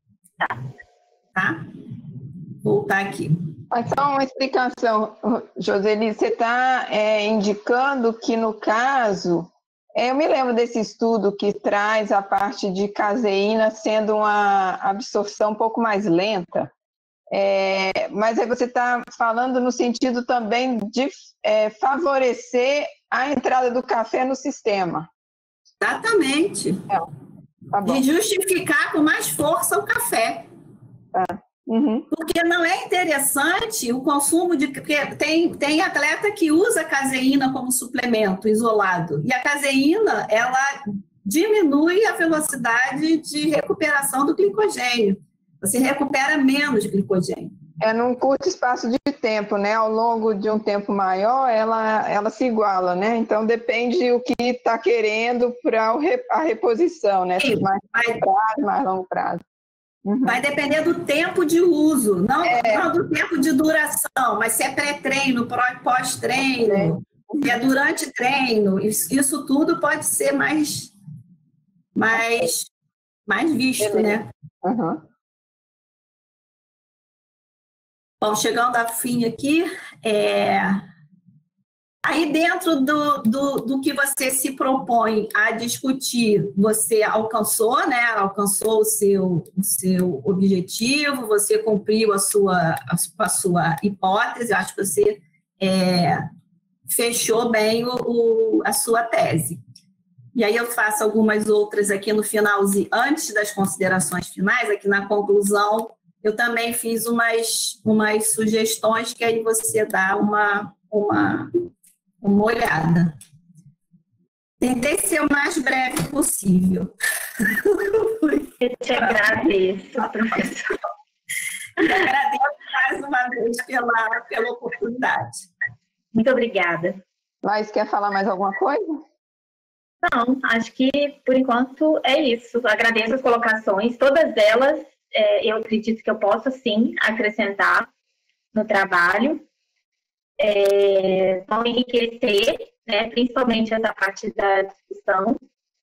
Tá? Voltar aqui. Mas só uma explicação, Joseli, você está indicando que, no caso, eu me lembro desse estudo que traz a parte de caseína sendo uma absorção um pouco mais lenta, mas aí você está falando no sentido também de favorecer a entrada do café no sistema. Exatamente. Tá bom. De justificar com mais força o café. Tá. Uhum. Porque não é interessante o consumo de... Porque tem atleta que usa caseína como suplemento isolado. E a caseína, ela diminui a velocidade de recuperação do glicogênio. Você recupera menos glicogênio. Num curto espaço de tempo, né? Ao longo de um tempo maior, ela se iguala, né? Então, depende o que está querendo para a reposição, né? Se mais prazo, mais longo prazo. Uhum. Vai depender do tempo de uso, não do tempo de duração, mas se é pré-treino, pós-treino, se é durante treino, isso tudo pode ser mais visto, né? Uhum. Bom, chegando ao fim aqui, aí dentro do que você se propõe a discutir, você alcançou, né? Alcançou o seu objetivo, você cumpriu a sua hipótese, eu acho que você fechou bem a sua tese. E aí eu faço algumas outras aqui no finalzinho, antes das considerações finais, aqui na conclusão, eu também fiz umas sugestões que aí você dá uma olhada. Tentei ser o mais breve possível. Eu te agradeço, professor. Eu agradeço mais uma vez pela oportunidade. Muito obrigada. Mas quer falar mais alguma coisa? Não, acho que, por enquanto, é isso. Agradeço as colocações, todas elas, eu acredito que eu posso, sim, acrescentar no trabalho. Vão enriquecer, né, principalmente essa parte da discussão.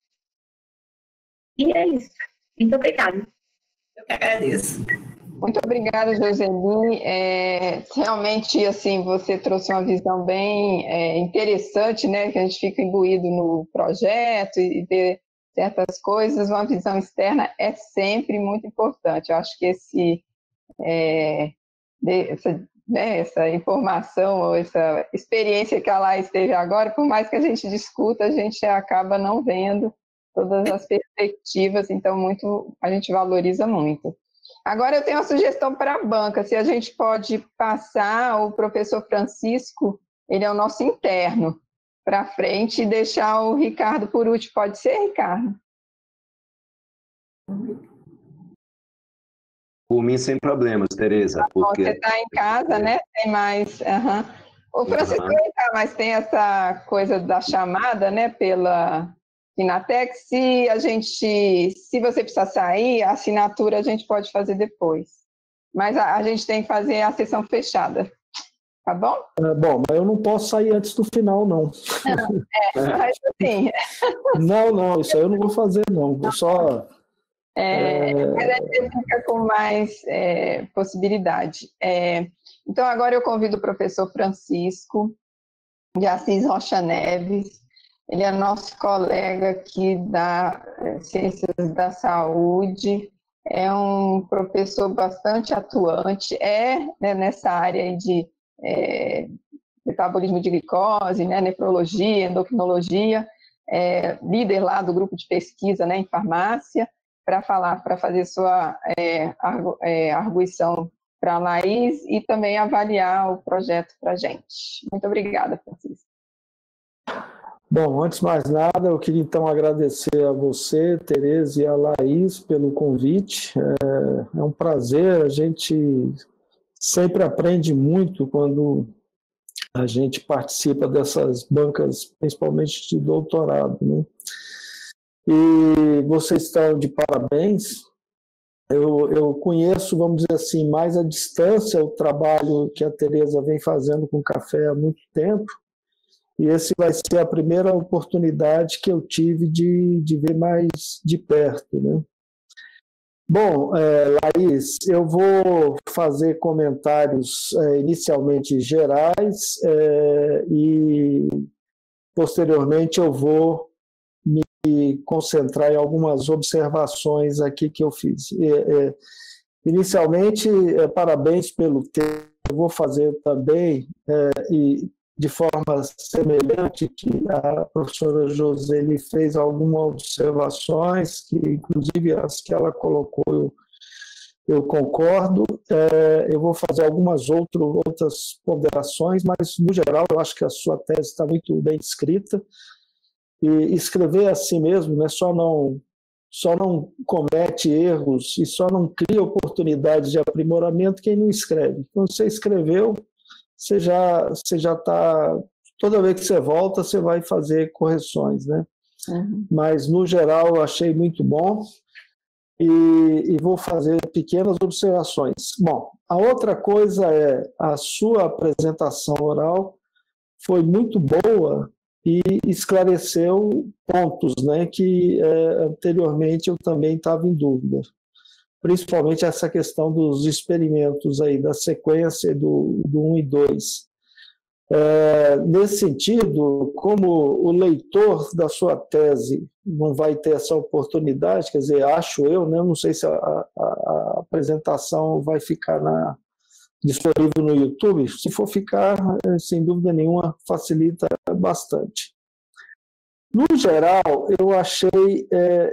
E é isso. Muito obrigada. Eu que agradeço. Muito obrigada, Joseli. Realmente, assim, você trouxe uma visão bem interessante, né? Que a gente fica imbuído no projeto e ver certas coisas. Uma visão externa é sempre muito importante. Eu acho que essa informação ou essa experiência que a Laís teve agora, por mais que a gente discuta, a gente acaba não vendo todas as perspectivas, então a gente valoriza muito. Agora eu tenho uma sugestão para a banca, se a gente pode passar o professor Francisco, ele é o nosso interno, para frente e deixar o Ricardo por último. Pode ser, Ricardo? Por mim, sem problemas, Tereza. Porque... Você está em casa, né? Tem mais... O Francisco não está, mas tem essa coisa da chamada, né? Pela Finatec. Se você precisar sair, a assinatura a gente pode fazer depois. Mas a gente tem que fazer a sessão fechada. Tá bom? Bom, mas eu não posso sair antes do final, não. Mas assim... Não, isso aí eu não vou fazer, não. Vou só... Mas a gente fica com mais possibilidade. Então, agora eu convido o professor Francisco de Assis Rocha Neves. Ele é nosso colega aqui da Ciências da Saúde, é um professor bastante atuante, né, nessa área de metabolismo de glicose, né, nefrologia, endocrinologia, líder lá do grupo de pesquisa, né, em farmácia, para fazer sua arguição para a Laís e também avaliar o projeto para a gente. Muito obrigada, Francisco. Bom, antes de mais nada, eu queria então agradecer a você, Tereza, e a Laís pelo convite. É um prazer, a gente sempre aprende muito quando a gente participa dessas bancas, principalmente de doutorado, né? E vocês estão de parabéns. Eu conheço, vamos dizer assim, mais à distância o trabalho que a Tereza vem fazendo com o café há muito tempo, e esse vai ser a primeira oportunidade que eu tive de ver mais de perto, né? Bom, Laís, eu vou fazer comentários inicialmente gerais e posteriormente eu vou me concentrar em algumas observações aqui que eu fiz. Inicialmente, parabéns pelo tempo. Eu vou fazer também, e de forma semelhante que a professora Joseli fez algumas observações, que inclusive as que ela colocou eu concordo. Eu vou fazer algumas outras ponderações, mas no geral eu acho que a sua tese está muito bem escrita. E escrever assim mesmo, né, só não comete erros e só não cria oportunidades de aprimoramento quem não escreve. Então, você escreveu, você já está... Toda vez que você volta, você vai fazer correções, né? Uhum. Mas, no geral, eu achei muito bom e vou fazer pequenas observações. Bom, a outra coisa a sua apresentação oral foi muito boa e esclareceu pontos, né, que anteriormente eu também estava em dúvida. principalmente essa questão dos experimentos aí, da sequência do 1 e 2. Nesse sentido, como o leitor da sua tese não vai ter essa oportunidade, quer dizer, acho eu, né, não sei se a apresentação vai ficar disponível no YouTube, se for ficar, sem dúvida nenhuma, facilita bastante. No geral, eu achei,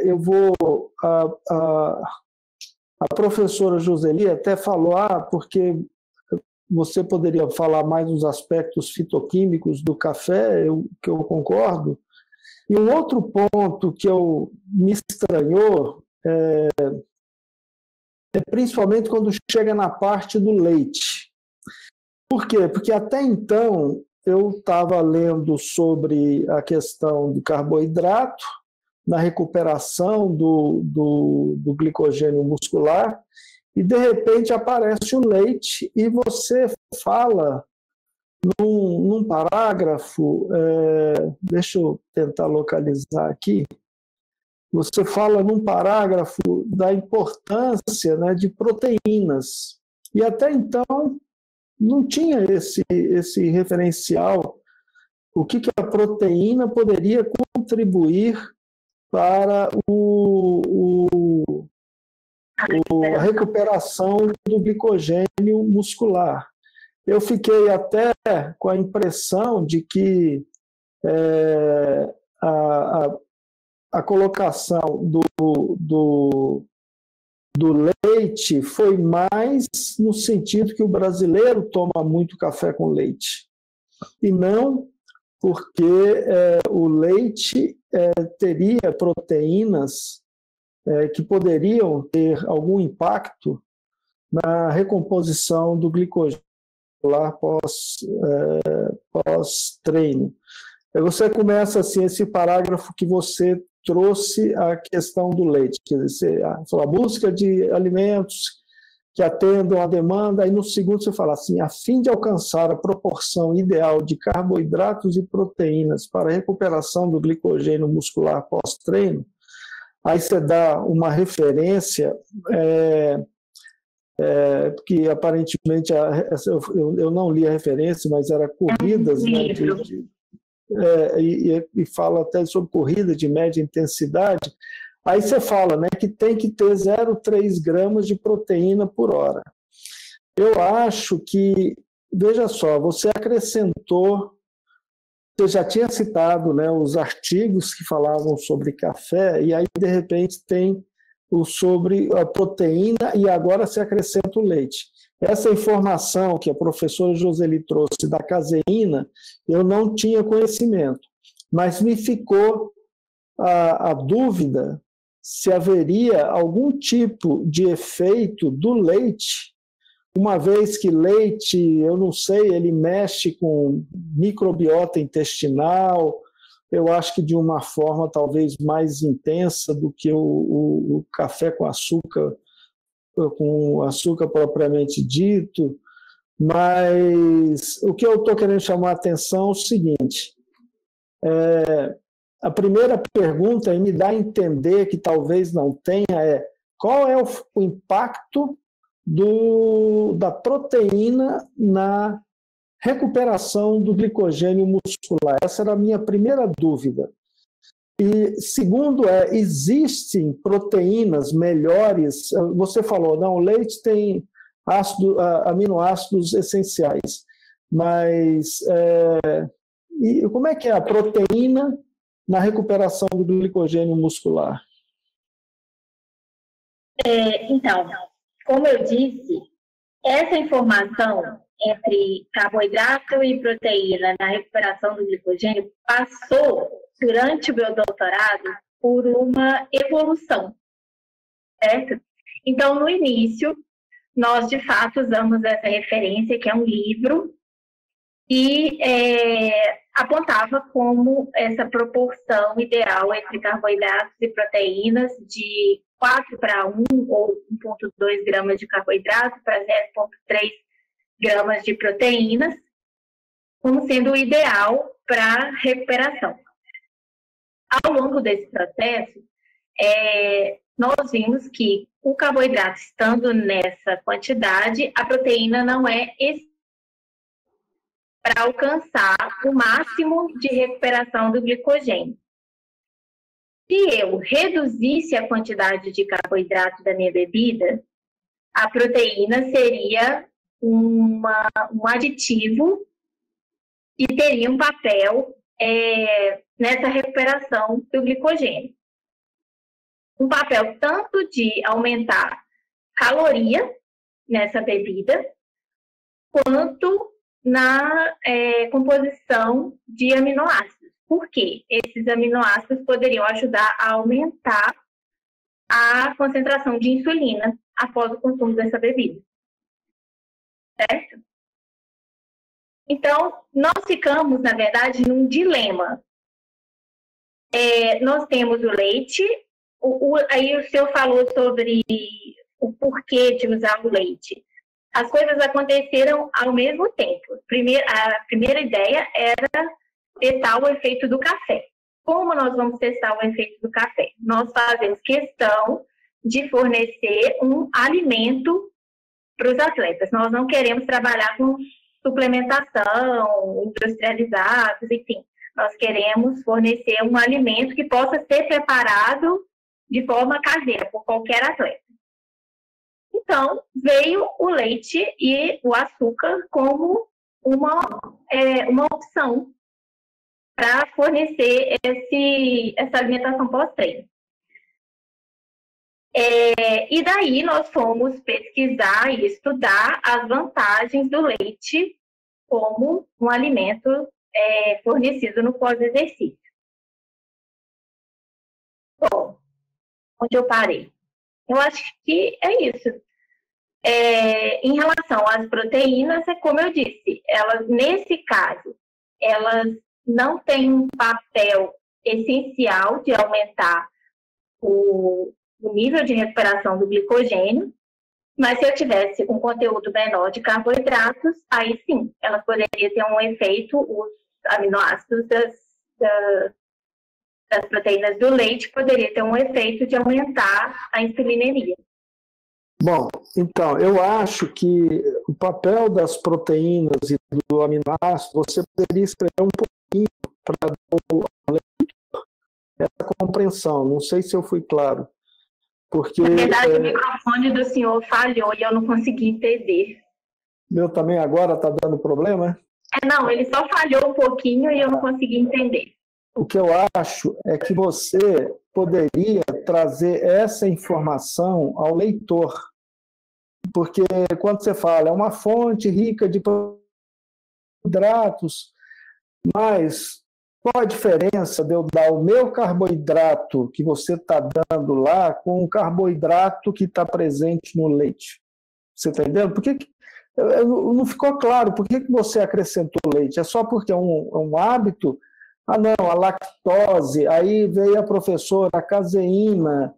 a professora Joseli até falou, porque você poderia falar mais dos aspectos fitoquímicos do café, que eu concordo. E um outro ponto que me estranhou é principalmente quando chega na parte do leite. Por quê? Porque até então eu estava lendo sobre a questão do carboidrato, na recuperação do glicogênio muscular, e de repente aparece o leite e você fala num parágrafo, deixa eu tentar localizar aqui, você fala num parágrafo da importância, né, de proteínas, e até então não tinha esse referencial, o que a proteína poderia contribuir para a recuperação do glicogênio muscular. Eu fiquei até com a impressão de que a colocação do leite foi mais no sentido que o brasileiro toma muito café com leite, e não porque o leite teria proteínas que poderiam ter algum impacto na recomposição do glicogênio pós-treino. Você começa assim, esse parágrafo que você trouxe a questão do leite, quer dizer, a busca de alimentos que atendam à demanda, aí no segundo você fala assim, a fim de alcançar a proporção ideal de carboidratos e proteínas para a recuperação do glicogênio muscular pós-treino, aí você dá uma referência, que aparentemente, eu não li a referência, mas era corridas, né, e fala até sobre corrida de média intensidade. Aí você fala, né, que tem que ter 0,3 gramas de proteína por hora. Eu acho que, veja só, você acrescentou, você já tinha citado, né, os artigos que falavam sobre café, e aí, de repente, tem sobre a proteína, e agora se acrescenta o leite. Essa informação que a professora Joseli trouxe da caseína, eu não tinha conhecimento, mas me ficou a dúvida se haveria algum tipo de efeito do leite, uma vez que leite, eu não sei, ele mexe com microbiota intestinal, eu acho que de uma forma talvez mais intensa do que o café com açúcar propriamente dito, mas o que eu estou querendo chamar a atenção é o seguinte, a primeira pergunta e me dá a entender que talvez não tenha qual é o impacto da proteína na recuperação do glicogênio muscular? Essa era a minha primeira dúvida. E segundo existem proteínas melhores? Você falou, não, o leite tem aminoácidos essenciais, mas e como é que é a proteína na recuperação do glicogênio muscular? Então, como eu disse, essa informação entre carboidrato e proteína na recuperação do glicogênio passou, durante o meu doutorado, por uma evolução, certo? Então, no início, nós, de fato, usamos essa referência, que é um livro, e apontava como essa proporção ideal entre carboidratos e proteínas de 4:1 ou 1,2 gramas de carboidrato para 0,3 gramas de proteínas, como sendo o ideal para recuperação. Ao longo desse processo, nós vimos que o carboidrato estando nessa quantidade, a proteína não é para alcançar o máximo de recuperação do glicogênio. Se eu reduzisse a quantidade de carboidrato da minha bebida, a proteína seria um aditivo e teria um papel nessa recuperação do glicogênio. Um papel tanto de aumentar caloria nessa bebida, quanto na composição de aminoácidos. Por quê? Esses aminoácidos poderiam ajudar a aumentar a concentração de insulina após o consumo dessa bebida. Certo? Então, nós ficamos, na verdade, num dilema. Nós temos o leite, aí o senhor falou sobre o porquê de usar o leite. As coisas aconteceram ao mesmo tempo. A primeira ideia era testar o efeito do café. Como nós vamos testar o efeito do café? Nós fazemos questão de fornecer um alimento para os atletas. Nós não queremos trabalhar com suplementação, industrializados, enfim. Nós queremos fornecer um alimento que possa ser preparado de forma caseira por qualquer atleta. Então, veio o leite e o açúcar como uma opção para fornecer essa alimentação pós-treino. E daí nós fomos pesquisar e estudar as vantagens do leite como um alimento fornecido no pós-exercício. Bom, onde eu parei? Eu acho que é isso. Em relação às proteínas, como eu disse, nesse caso, elas não têm um papel essencial de aumentar o nível de recuperação do glicogênio, mas se eu tivesse um conteúdo menor de carboidratos, aí sim, elas poderiam ter um efeito, os aminoácidos das proteínas do leite poderia ter um efeito de aumentar a insulinemia. Bom, então, eu acho que o papel das proteínas e do aminoácido, você poderia escrever um pouquinho para dar essa compreensão. Não sei se eu fui claro. Porque, na verdade, o microfone do senhor falhou e eu não consegui entender. Meu também agora está dando problema? Não, ele só falhou um pouquinho e eu não consegui entender. O que eu acho é que você poderia trazer essa informação ao leitor. Porque quando você fala, é uma fonte rica de carboidratos, mas qual a diferença de eu dar o meu carboidrato que você está dando lá com o carboidrato que está presente no leite? Você está entendendo? Por que não ficou claro por que você acrescentou leite? É só porque é um hábito? Ah, não, a lactose, aí veio a professora, a caseína.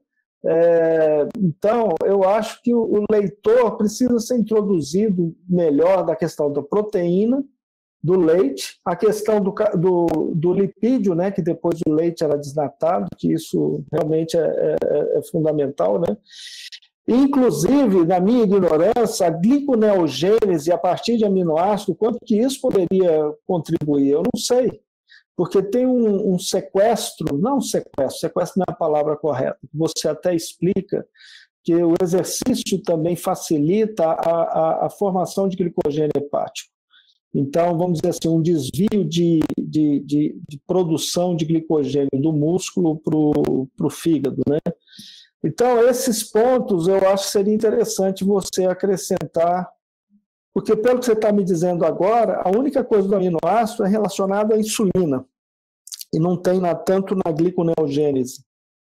Então, eu acho que o leitor precisa ser introduzido melhor da questão da proteína, do leite, a questão do lipídio, né, que depois o leite era desnatado, que isso realmente é fundamental, né? Inclusive, na minha ignorância, a gliconeogênese a partir de aminoácido, quanto que isso poderia contribuir? Eu não sei. Porque tem um sequestro, não sequestro não é a palavra correta, você até explica que o exercício também facilita a formação de glicogênio hepático. Então, vamos dizer assim, um desvio de produção de glicogênio do músculo para o fígado, né? Então, esses pontos eu acho que seria interessante você acrescentar, porque pelo que você está me dizendo agora, a única coisa do aminoácido é relacionada à insulina, e não tem tanto na gliconeogênese.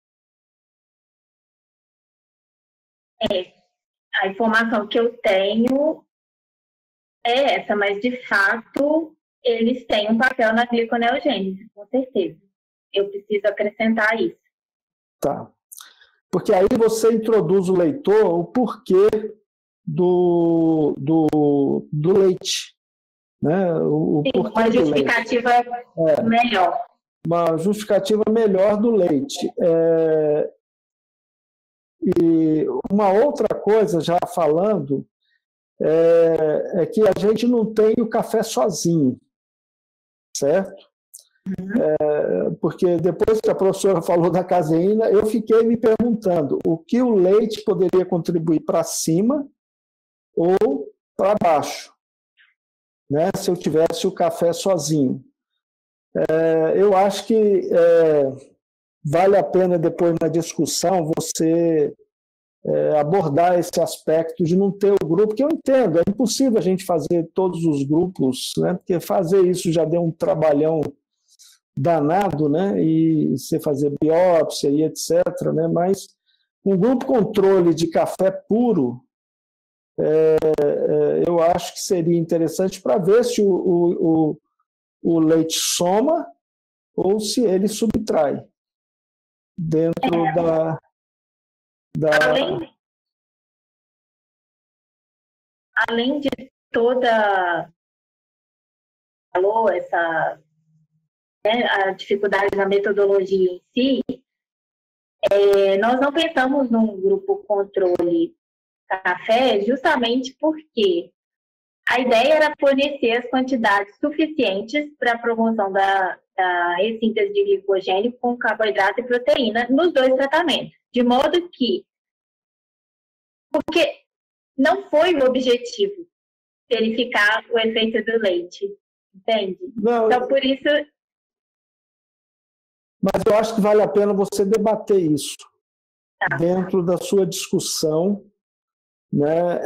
A informação que eu tenho é essa, mas de fato eles têm um papel na gliconeogênese, com certeza. Eu preciso acrescentar isso. Tá. Porque aí você introduz o leitor o porquê do leite. Né? Sim, uma justificativa melhor. Uma justificativa melhor do leite. E uma outra coisa, já falando, é que a gente não tem o café sozinho, certo? Porque depois que a professora falou da caseína, eu fiquei me perguntando o que o leite poderia contribuir para cima ou para baixo, né, se eu tivesse o café sozinho. Eu acho que vale a pena depois na discussão você abordar esse aspecto de não ter o grupo, que eu entendo, é impossível a gente fazer todos os grupos, né, porque fazer isso já deu um trabalhão danado, né, e você fazer biópsia e etc., né, mas um grupo controle de café puro, eu acho que seria interessante para ver se o leite soma ou se ele subtrai dentro Além de toda essa a dificuldade na metodologia em si, nós não pensamos num grupo controle café justamente porque a ideia era fornecer as quantidades suficientes para a promoção da ressíntese de glicogênio com carboidrato e proteína nos dois tratamentos, de modo que, porque não foi o objetivo verificar o efeito do leite, entende? Não, então, por isso... Mas eu acho que vale a pena você debater isso dentro da sua discussão, né?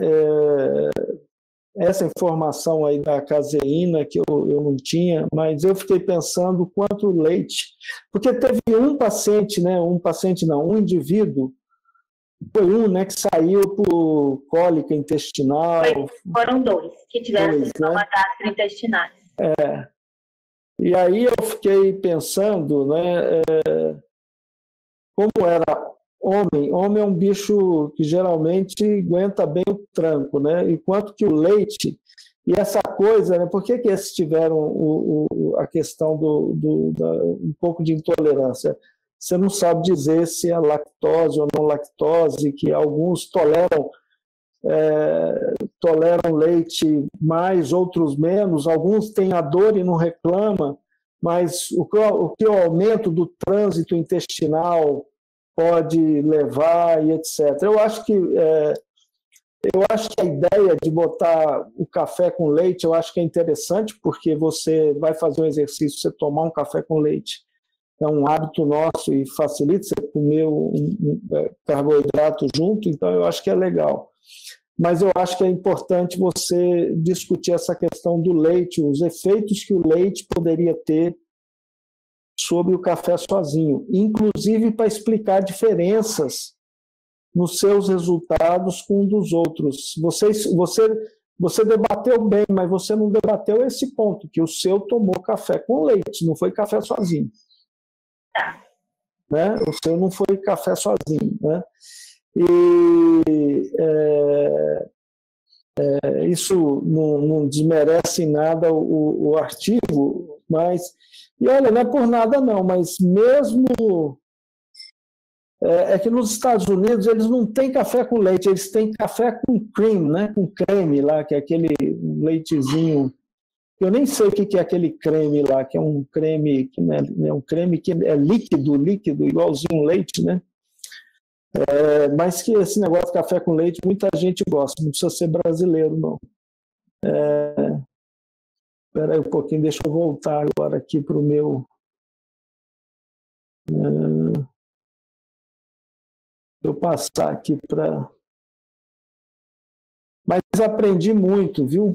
Essa informação aí da caseína que eu não tinha, mas eu fiquei pensando quanto leite, porque teve um paciente, né? Um indivíduo, foi né, que saiu por cólica intestinal. Foram dois que tiveram sintomas gastrointestinais. E aí eu fiquei pensando, né, como era homem é um bicho que geralmente aguenta bem o tranco, né, enquanto que o leite, e essa coisa, né, por que esses tiveram a questão um pouco de intolerância? Você não sabe dizer se é lactose ou não lactose, que alguns toleram leite mais, outros menos, alguns têm a dor e não reclamam, mas o que o aumento do trânsito intestinal pode levar e etc. Eu acho que a ideia de botar o café com leite, eu acho que é interessante, porque você vai fazer um exercício, você tomar um café com leite, é um hábito nosso e facilita você comer um carboidrato junto, então eu acho que é legal. Mas eu acho que é importante você discutir essa questão do leite, os efeitos que o leite poderia ter sobre o café sozinho, inclusive para explicar diferenças nos seus resultados com um dos outros. Você debateu bem, mas você não debateu esse ponto, que o seu tomou café com leite, não foi café sozinho. Né? O seu não foi café sozinho, né? E isso não desmerece em nada o artigo, mas, e olha, não é por nada não, mas mesmo que nos Estados Unidos eles não têm café com leite, eles têm café com cream, né? Com creme lá, que é aquele leitezinho. Eu nem sei o que é aquele creme lá, que é um creme que é um creme que é líquido, igualzinho leite, né? Mas que esse negócio de café com leite, muita gente gosta, não precisa ser brasileiro, não. Espera aí um pouquinho, deixa eu voltar agora aqui para o meu... eu passar aqui para... Mas aprendi muito, viu?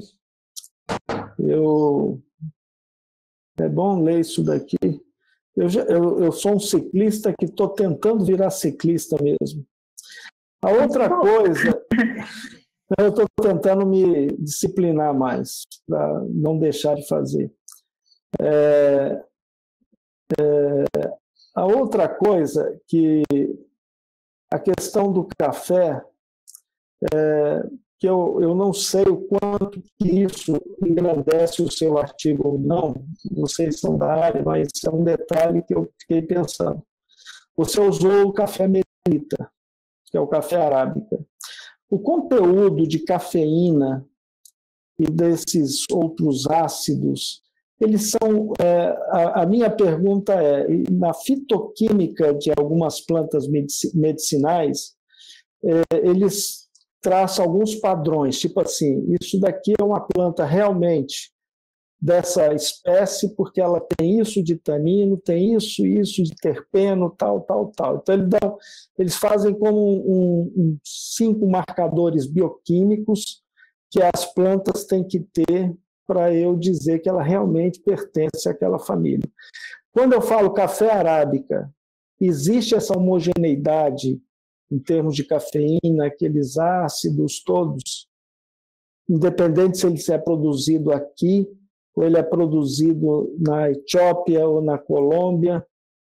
É bom ler isso daqui. Eu sou um ciclista que estou tentando virar ciclista mesmo. A outra coisa, eu estou tentando me disciplinar mais, para não deixar de fazer. A outra coisa, que a questão do café, que eu não sei o quanto que isso engrandece o seu artigo ou não, vocês são da área, mas é um detalhe que eu fiquei pensando. Você usou o café melita, que é o café arábica. O conteúdo de cafeína e desses outros ácidos, eles são... a minha pergunta é, na fitoquímica de algumas plantas medicinais, eles traçam alguns padrões, tipo assim, isso daqui é uma planta realmente dessa espécie, porque ela tem isso de tanino, tem isso de terpeno, tal. Então, eles fazem como 5 marcadores bioquímicos que as plantas têm que ter para eu dizer que ela realmente pertence àquela família. Quando eu falo café arábica, existe essa homogeneidade em termos de cafeína, aqueles ácidos todos, independente se ele é produzido aqui ou ele é produzido na Etiópia ou na Colômbia?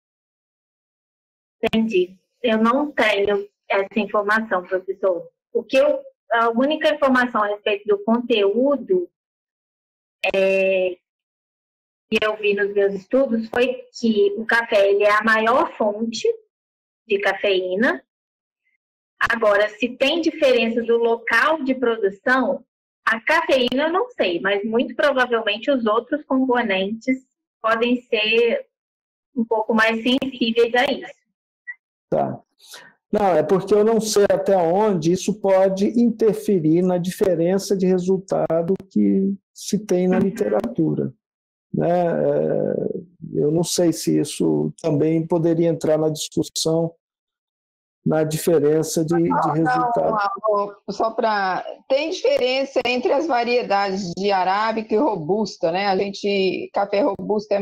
Entendi. Eu não tenho essa informação, professor. A única informação a respeito do conteúdo que eu vi nos meus estudos foi que o café ele é a maior fonte de cafeína. Agora, se tem diferença do local de produção, a cafeína eu não sei, mas muito provavelmente os outros componentes podem ser um pouco mais sensíveis a isso. Tá. Não, é porque eu não sei até onde isso pode interferir na diferença de resultado que se tem na literatura, né? Eu não sei se isso também poderia entrar na discussão na diferença de resultado. Não, só para... Tem diferença entre as variedades de arábica e robusta, né? Café robusta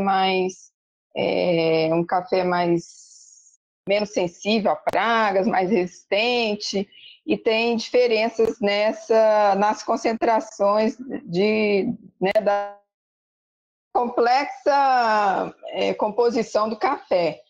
é um café menos sensível a pragas, mais resistente, e tem diferenças nas concentrações da complexa composição do café.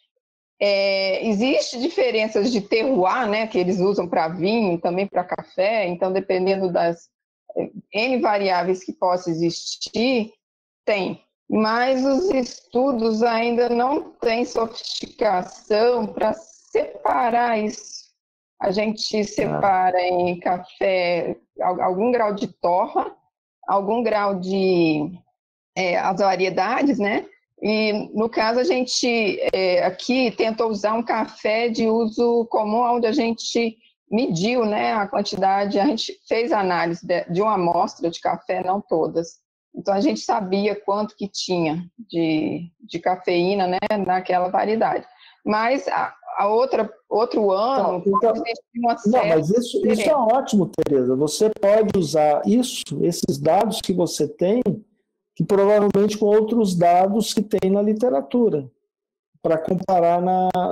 Existe diferenças de terroir, né, que eles usam para vinho, também para café, então dependendo das N variáveis que possam existir, tem. Mas os estudos ainda não têm sofisticação para separar isso. A gente separa em café algum grau de torra, algum grau de as variedades, né? E, no caso, a gente aqui tentou usar um café de uso comum, onde a gente mediu, né, a quantidade, a gente fez análise de uma amostra de café, não todas. Então, a gente sabia quanto que tinha de cafeína, né, naquela variedade. Mas outro ano, uma série... Não, mas isso é ótimo, Tereza. Você pode usar esses dados que você tem, que provavelmente com outros dados que tem na literatura, para comparar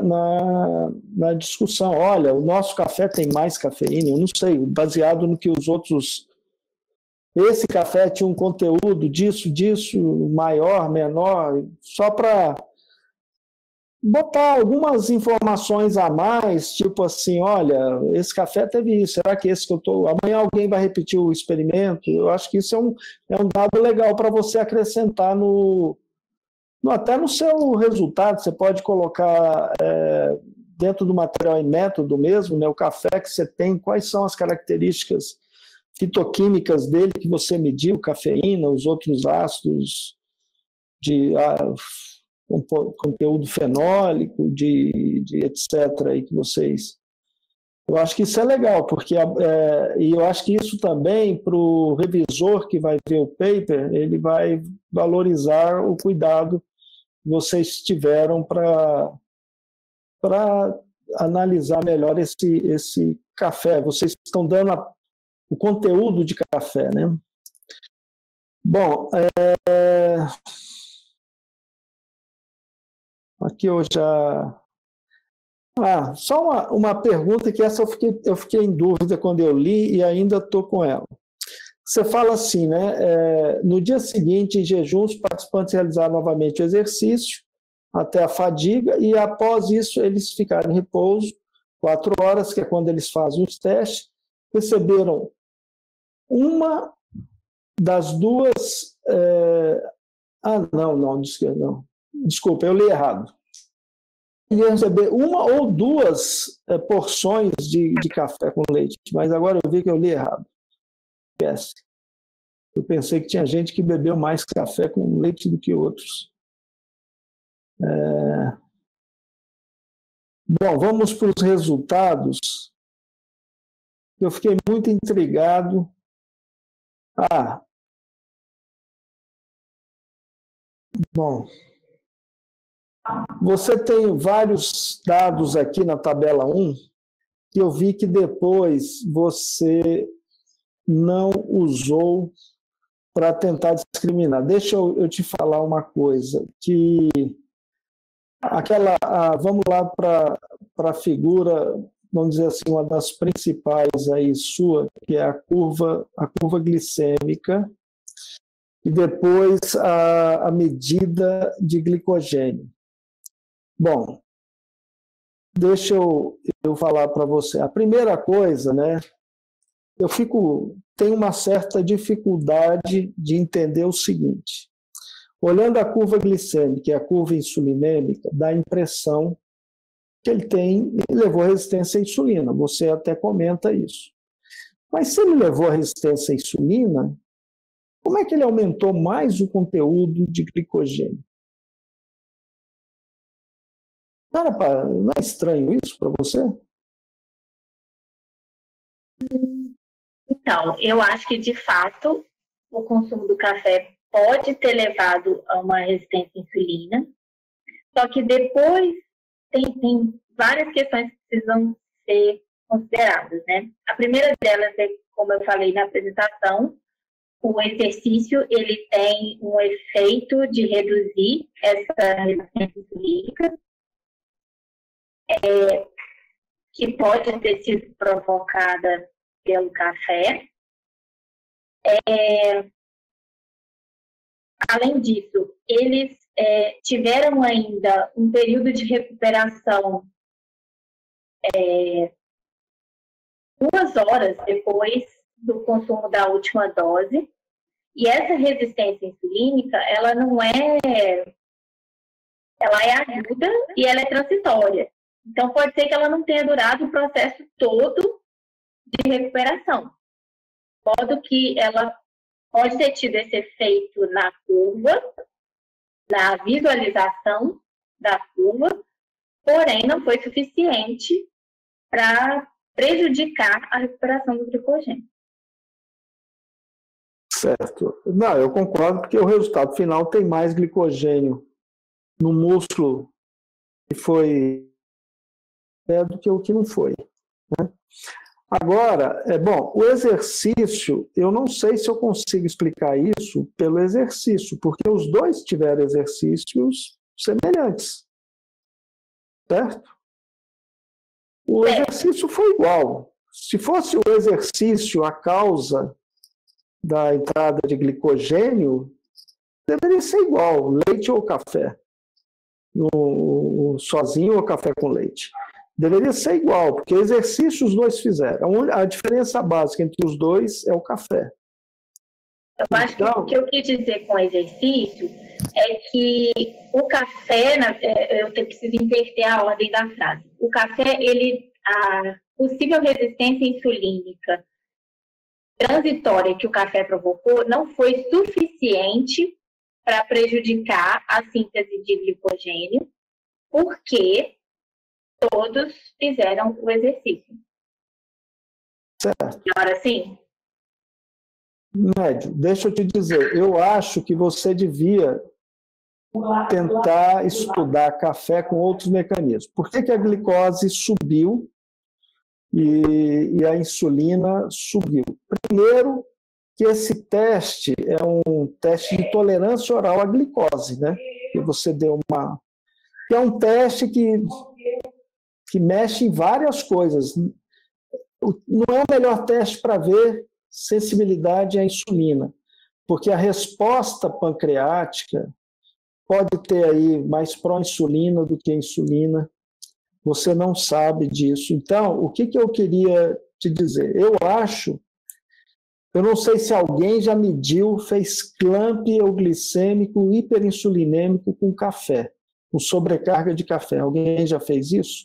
na discussão. Olha, o nosso café tem mais cafeína, eu não sei, baseado no que os outros... Esse café tinha um conteúdo disso, maior, menor, só para botar algumas informações a mais, tipo assim, olha, esse café teve isso, será que esse que eu estou... Amanhã alguém vai repetir o experimento? Eu acho que isso é um dado legal para você acrescentar até no seu resultado. Você pode colocar dentro do material e método mesmo, né, o café que você tem, quais são as características fitoquímicas dele que você mediu, cafeína, os outros ácidos de conteúdo fenólico, de etc. aí que vocês... Eu acho que isso é legal, porque e eu acho que isso também, para o revisor que vai ver o paper, ele vai valorizar o cuidado que vocês tiveram para analisar melhor esse café. Vocês estão dando o conteúdo de café, né? Bom, aqui eu já... só uma pergunta que essa eu fiquei em dúvida quando eu li e ainda estou com ela. Você fala assim, né? No dia seguinte, em jejum, os participantes realizaram novamente o exercício até a fadiga e após isso eles ficaram em repouso 4 horas, que é quando eles fazem os testes, receberam uma das duas... não, desculpa, eu li errado. ia receber uma ou duas porções de café com leite, mas agora eu vi que eu li errado. Esquece. Eu pensei que tinha gente que bebeu mais café com leite do que outros. Bom, vamos para os resultados. Eu fiquei muito intrigado. Bom, você tem vários dados aqui na tabela 1, que eu vi que depois você não usou para tentar discriminar. Deixa eu te falar uma coisa, que vamos lá para a figura, vamos dizer assim, uma das principais aí sua, que é a curva glicêmica, e depois a medida de glicogênio. Bom, deixa eu falar para você. A primeira coisa, né, tenho uma certa dificuldade de entender o seguinte. Olhando a curva glicêmica e a curva insulinêmica, dá a impressão que ele levou resistência à insulina. Você até comenta isso. Mas se ele levou a resistência à insulina, como é que ele aumentou mais o conteúdo de glicogênio? Cara, não é estranho isso para você? Então, eu acho que, de fato, o consumo do café pode ter levado a uma resistência à insulina, só que depois tem várias questões que precisam ser consideradas, né? A primeira delas é, como eu falei na apresentação, o exercício ele tem um efeito de reduzir essa resistência insulínica, que pode ter sido provocada pelo café. Além disso, eles tiveram ainda um período de recuperação 2 horas depois do consumo da última dose. E essa resistência insulínica, ela é aguda e ela é transitória. Então, pode ser que ela não tenha durado o processo todo de recuperação. De modo que ela pode ter tido esse efeito na curva, na visualização da curva, porém não foi suficiente para prejudicar a recuperação do glicogênio. Certo. Não, eu concordo, porque o resultado final tem mais glicogênio no músculo que foi do que o que não foi, né? Agora, bom, o exercício, eu não sei se eu consigo explicar isso pelo exercício, porque os dois tiveram exercícios semelhantes, certo? O exercício foi igual. Se fosse o exercício a causa da entrada de glicogênio, deveria ser igual, leite ou café, sozinho ou café com leite. Deveria ser igual, porque exercício os dois fizeram. A diferença básica entre os dois é o café. Eu acho que o que eu quis dizer com exercício é que o café, eu preciso inverter a ordem da frase. O café, a possível resistência insulínica transitória que o café provocou não foi suficiente para prejudicar a síntese de glicogênio, porque todos fizeram o exercício. Certo. Agora sim? Médio, deixa eu te dizer, eu acho que você devia tentar estudar café com outros mecanismos. Por que a glicose subiu e a insulina subiu? Primeiro, que esse teste é um teste de tolerância oral à glicose, né? Que você deu que é um teste que mexe em várias coisas. Não é o melhor teste para ver sensibilidade à insulina, porque a resposta pancreática pode ter aí mais pró-insulina do que insulina. Você não sabe disso. Então, o que eu queria te dizer? Eu não sei se alguém já mediu, fez clamp euglicêmico hiperinsulinêmico com café. com sobrecarga de café. Alguém já fez isso?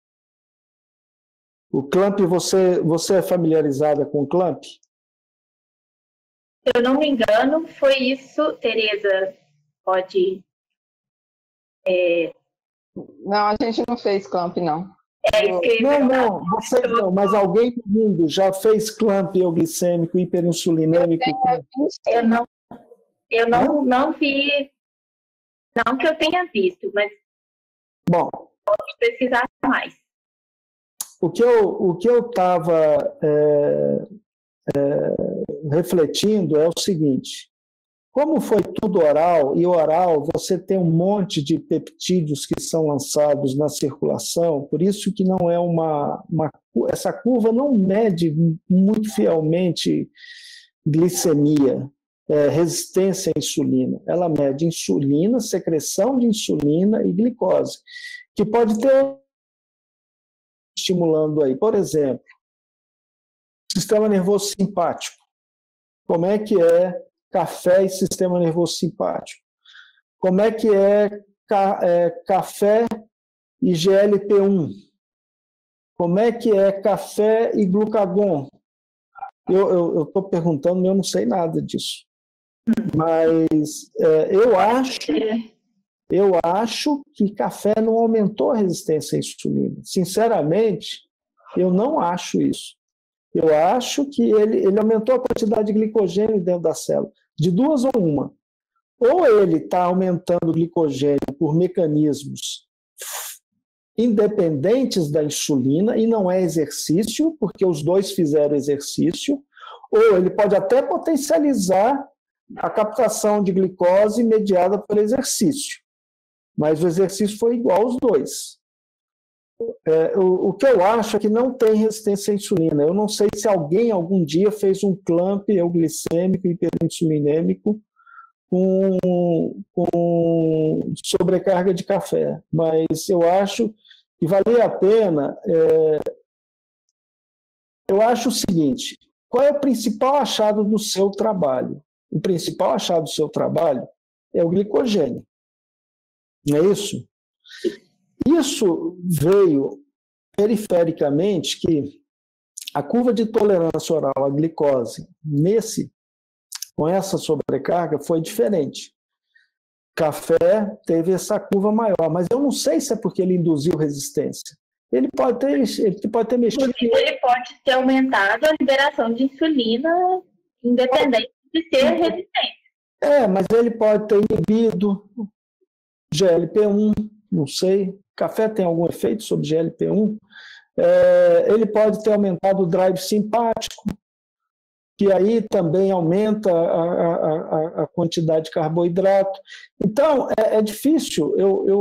O clamp, você é familiarizada com o clamp? Se eu não me engano, foi isso, Tereza, pode... Não, a gente não fez clamp, não. Não, você não, mas alguém no mundo já fez clamp euglicêmico, hiperinsulinêmico? Eu não vi, não que eu tenha visto, mas bom, posso pesquisar mais. O que eu estava refletindo é o seguinte: como foi tudo oral, e oral você tem um monte de peptídeos que são lançados na circulação, por isso que não é essa curva não mede muito fielmente glicemia, resistência à insulina. Ela mede insulina, secreção de insulina e glicose, que pode ter estimulando aí. Por exemplo, sistema nervoso simpático. Como é que é café e sistema nervoso simpático? Como é que é café e GLP-1? Como é que é café e glucagon? Eu estou perguntando, mas eu não sei nada disso. Mas eu acho que café não aumentou a resistência à insulina. Sinceramente, eu não acho isso. Eu acho que ele aumentou a quantidade de glicogênio dentro da célula, de duas ou uma. Ou ele está aumentando o glicogênio por mecanismos independentes da insulina, e não é exercício, porque os dois fizeram exercício, ou ele pode até potencializar a captação de glicose mediada por exercício. Mas o exercício foi igual aos dois. O que eu acho é que não tem resistência à insulina. Eu não sei se alguém algum dia fez um clamp euglicêmico e hiperinsulinêmico com sobrecarga de café, mas eu acho que valia a pena. Eu acho o seguinte: qual é o principal achado do seu trabalho? O principal achado do seu trabalho é o glicogênio. Não é isso? Isso veio perifericamente que a curva de tolerância oral à glicose com essa sobrecarga foi diferente. Café teve essa curva maior, mas eu não sei se é porque ele induziu resistência. Ele pode ter mexido. Ele pode ter aumentado a liberação de insulina, independente de ser resistente. Mas ele pode ter inibido GLP-1, não sei. Café tem algum efeito sobre GLP-1? Ele pode ter aumentado o drive simpático, que aí também aumenta a quantidade de carboidrato. Então, é difícil.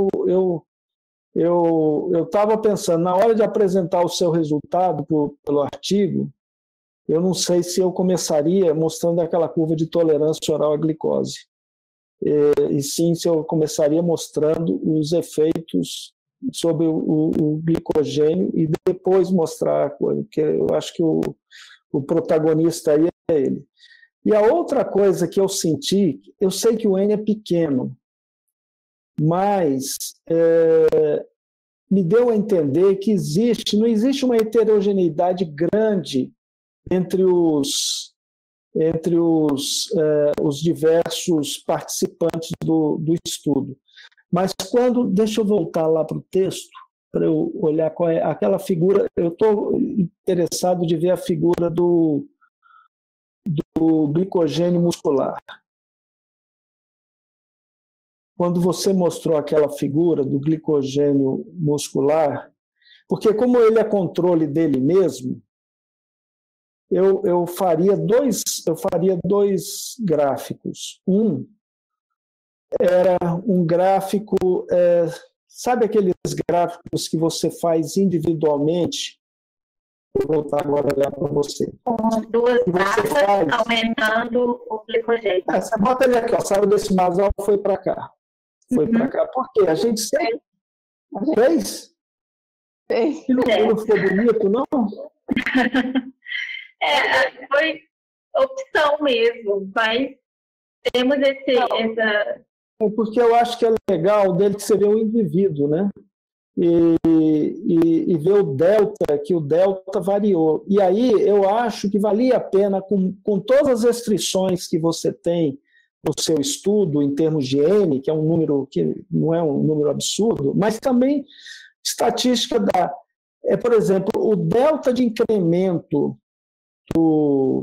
Eu estava pensando, na hora de apresentar o seu resultado pelo artigo, eu não sei se eu começaria mostrando aquela curva de tolerância oral à glicose. E sim, se eu começaria mostrando os efeitos sobre o glicogênio e depois mostrar a coisa, porque eu acho que o protagonista aí é ele. E a outra coisa que eu senti, eu sei que o N é pequeno, mas me deu a entender que não existe uma heterogeneidade grande entre os diversos participantes do estudo. Mas deixa eu voltar lá para o texto, para eu olhar qual é aquela figura. Eu estou interessado de ver a figura do glicogênio muscular. Quando você mostrou aquela figura do glicogênio muscular, porque como ele é controle dele mesmo, eu faria dois gráficos. Um era um gráfico, sabe aqueles gráficos que você faz individualmente? Vou voltar agora a olhar para você. Com duas barras aumentando o glicogênio. Você bota ele aqui, saiu desse basal, foi para cá. Foi para cá. Por quê? A gente sempre fez? Fez. Não ficou bonito, não? Foi opção mesmo, mas temos porque eu acho que é legal dele que você vê o indivíduo, né? E ver o delta, que o delta variou. E aí eu acho que valia a pena, com todas as restrições que você tem no seu estudo, em termos de N, que é um número que não é um número absurdo, mas também estatística da... por exemplo, o delta de incremento do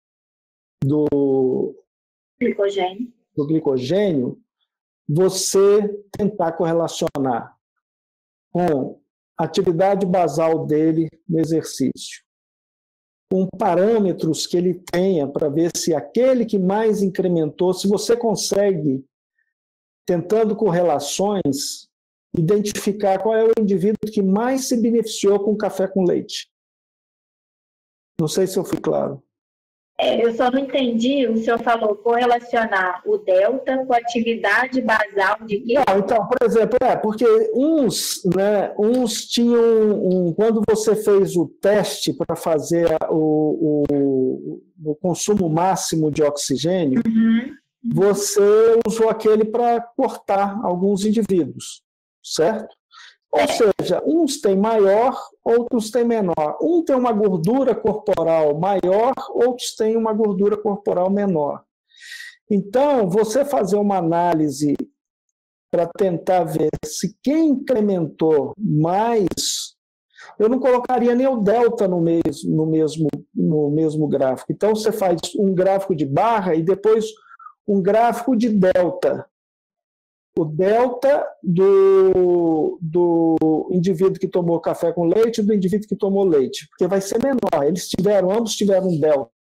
glicogênio, você tentar correlacionar com a atividade basal dele no exercício, com parâmetros que ele tenha para ver se aquele que mais incrementou, se você consegue, tentando correlações, identificar qual é o indivíduo que mais se beneficiou com café com leite. Não sei se eu fui claro. Eu só não entendi, o senhor falou correlacionar o delta com a atividade basal de quê? Não, então, por exemplo, porque uns tinham, quando você fez o teste para fazer o consumo máximo de oxigênio, você usou aquele para cortar alguns indivíduos, certo? Ou seja, uns têm maior, outros têm menor. Um tem uma gordura corporal maior, outros têm uma gordura corporal menor. Então, você fazer uma análise para tentar ver se quem incrementou mais, eu não colocaria nem o delta no mesmo gráfico. Então, você faz um gráfico de barra e depois um gráfico de delta. O delta do indivíduo que tomou café com leite e do indivíduo que tomou leite, porque vai ser menor. Ambos tiveram um delta.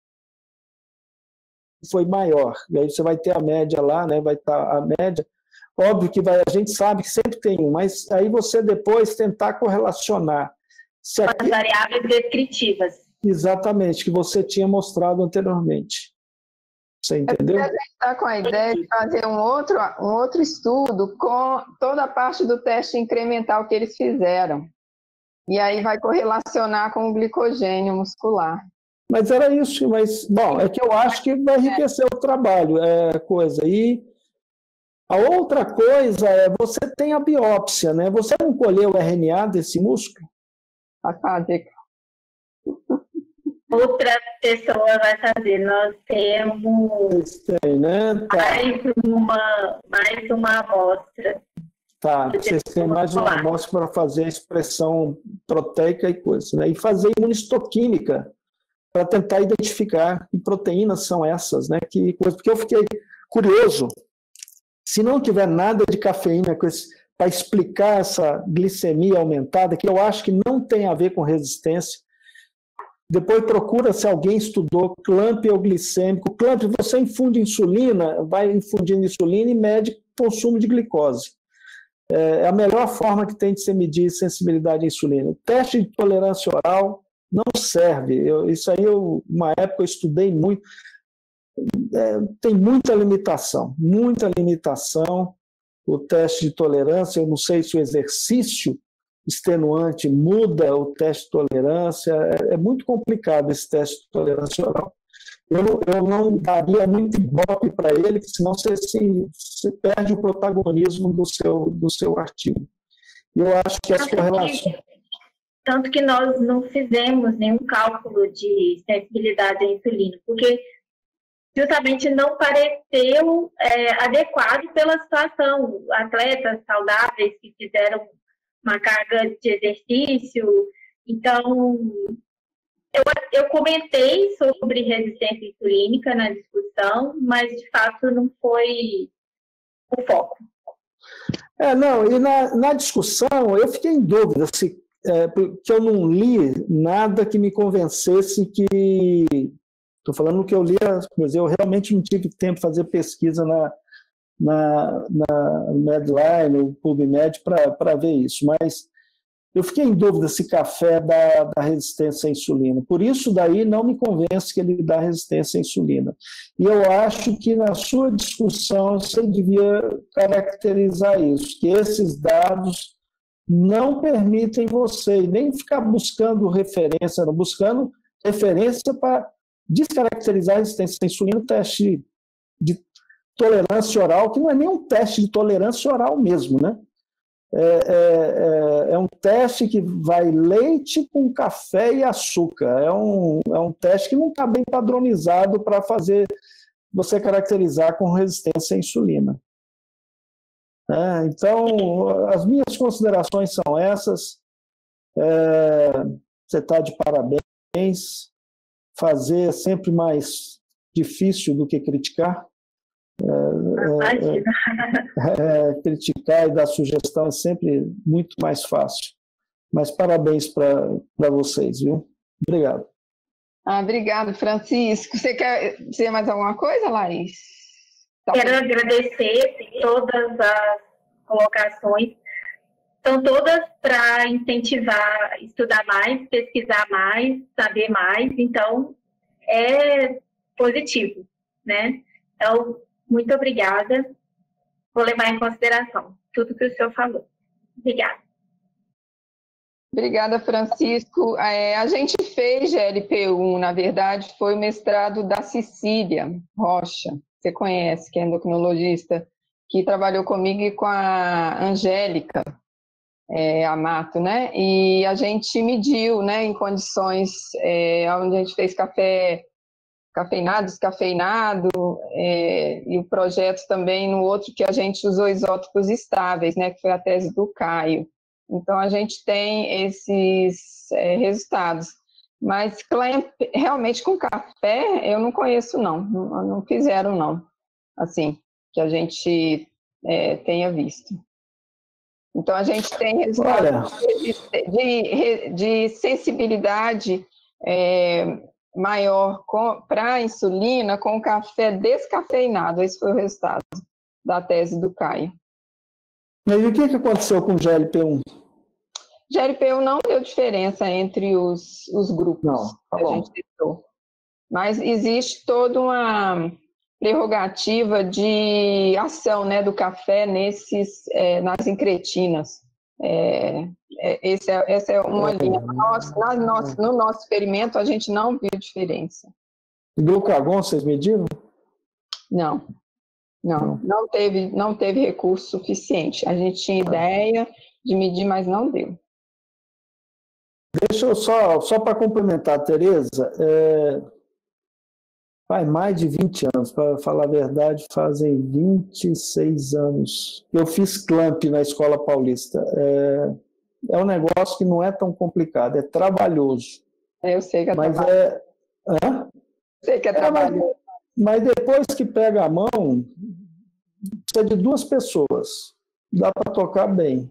Foi maior. E aí você vai ter a média lá, né? Vai estar a média. Óbvio que a gente sabe que sempre tem um, mas aí você depois tentar correlacionar. As variáveis descritivas. Exatamente, que você tinha mostrado anteriormente. Você entendeu? A gente está com a ideia de fazer um outro estudo com toda a parte do teste incremental que eles fizeram. E aí vai correlacionar com o glicogênio muscular. Mas era isso, bom, é que eu acho que vai enriquecer o trabalho, coisa. E a outra coisa você tem a biópsia, né? Você não colheu o RNA desse músculo? Vai fazer. Outra pessoa vai fazer. Nós temos mais uma amostra. Tá, vocês têm mais uma amostra para fazer a expressão proteica e coisa, né? E fazer imunistoquímica para tentar identificar que proteínas são essas, né? Porque eu fiquei curioso, se não tiver nada de cafeína para explicar essa glicemia aumentada, que eu acho que não tem a ver com resistência. Depois procura se alguém estudou clamp ou glicêmico. Clamp, você infunde insulina, vai infundindo insulina e mede consumo de glicose. É a melhor forma que tem de se medir sensibilidade à insulina. O teste de tolerância oral não serve. Isso aí, uma época, eu estudei muito. Tem muita limitação. O teste de tolerância, eu não sei se o exercício extenuante muda o teste de tolerância. É muito complicado esse teste de tolerância oral. Eu não daria muito ibope para ele, senão você perde o protagonismo do seu artigo. E eu acho que as correlações... Tanto que nós não fizemos nenhum cálculo de sensibilidade à insulina, porque justamente não pareceu adequado pela situação. Atletas saudáveis que fizeram uma carga de exercício. Então, eu comentei sobre resistência insulínica na discussão, mas, de fato, não foi o foco. E na discussão, eu fiquei em dúvida, porque eu não li nada que me convencesse que... Estou falando que eu li, mas eu realmente não tive tempo de fazer pesquisa na Medline, o PubMed, para ver isso, mas eu fiquei em dúvida se café dá resistência à insulina. Por isso, daí, não me convence que ele dá resistência à insulina. E eu acho que, na sua discussão, você devia caracterizar isso, que esses dados não permitem você, nem ficar buscando referência para descaracterizar a resistência à insulina, o teste tolerância oral, que não é nem um teste de tolerância oral mesmo, né? É um teste que vai leite com café e açúcar. É um teste que não está bem padronizado para fazer você caracterizar com resistência à insulina. Então, as minhas considerações são essas. Você está de parabéns. Fazer é sempre mais difícil do que criticar. Criticar e dar sugestão é sempre muito mais fácil. Mas parabéns para vocês, viu? Obrigado. Obrigado, Francisco. Você quer dizer mais alguma coisa, Laís? Quero agradecer todas as colocações. São todas para incentivar, estudar mais, pesquisar mais, saber mais. Então, é positivo, né? Então, muito obrigada. Vou levar em consideração tudo que o senhor falou. Obrigada. Obrigada, Francisco. A gente fez GLP-1, na verdade, foi o mestrado da Cecília Rocha, você conhece, que é endocrinologista, que trabalhou comigo e com a Angélica Amato, né? E a gente mediu, né, em condições onde a gente fez café cafeinado, descafeinado, e o projeto também no outro que a gente usou isótopos estáveis, né, que foi a tese do Caio. Então, a gente tem esses resultados. Mas clamp, realmente com café, eu não conheço, não fizeram, não, assim, que a gente tenha visto. Então, a gente tem resultados de sensibilidade maior para a insulina com café descafeinado. Esse foi o resultado da tese do Caio. E o que aconteceu com o GLP-1? GLP-1 não deu diferença entre os grupos que a gente testou. Mas existe toda uma prerrogativa de ação, né, do café nas incretinas. Essa é uma linha. No nosso experimento, a gente não viu diferença. Glucagon, vocês mediram? Não teve recurso suficiente. A gente tinha ideia de medir, mas não deu. Deixa eu só para complementar a Tereza, faz mais de 20 anos, para falar a verdade, fazem 26 anos. Eu fiz clamp na Escola Paulista. É um negócio que não é tão complicado, é trabalhoso. Eu sei que é trabalhoso. Sei que é trabalhoso. Mas depois que pega a mão, precisa de 2 pessoas. Dá para tocar bem.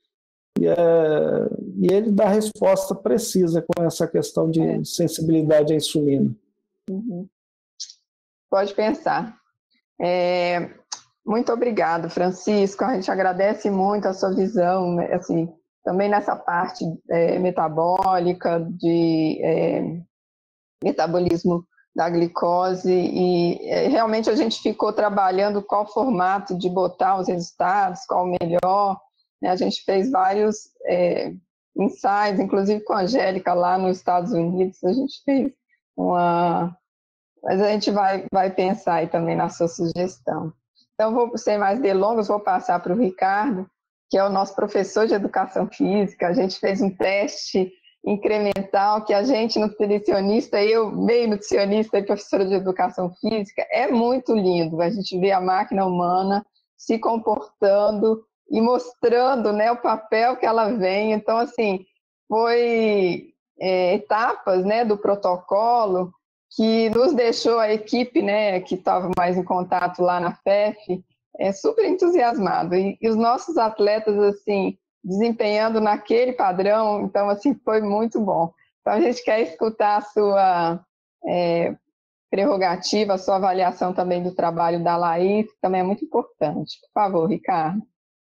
E ele dá resposta precisa com essa questão de sensibilidade à insulina. Uhum. Pode pensar. Muito obrigado, Francisco. A gente agradece muito a sua visão, assim, também nessa parte metabólica, de metabolismo da glicose, e realmente a gente ficou trabalhando qual formato de botar os resultados, qual o melhor. A gente fez vários ensaios, inclusive com a Angélica lá nos Estados Unidos, a gente fez mas a gente vai pensar aí também na sua sugestão. Então, sem mais delongas, vou passar para o Ricardo, que é o nosso professor de educação física. A gente fez um teste incremental que a gente, nutricionista, eu, meio nutricionista e professora de educação física, é muito lindo. A gente vê a máquina humana se comportando e mostrando, né, o papel que ela vem. Então, assim, foi etapas, né, do protocolo que nos deixou a equipe, né, que estava mais em contato lá na FEF, super entusiasmado. E os nossos atletas, assim, desempenhando naquele padrão, então, assim, foi muito bom. Então, a gente quer escutar a sua prerrogativa, a sua avaliação também do trabalho da Laís, que também é muito importante. Por favor, Ricardo.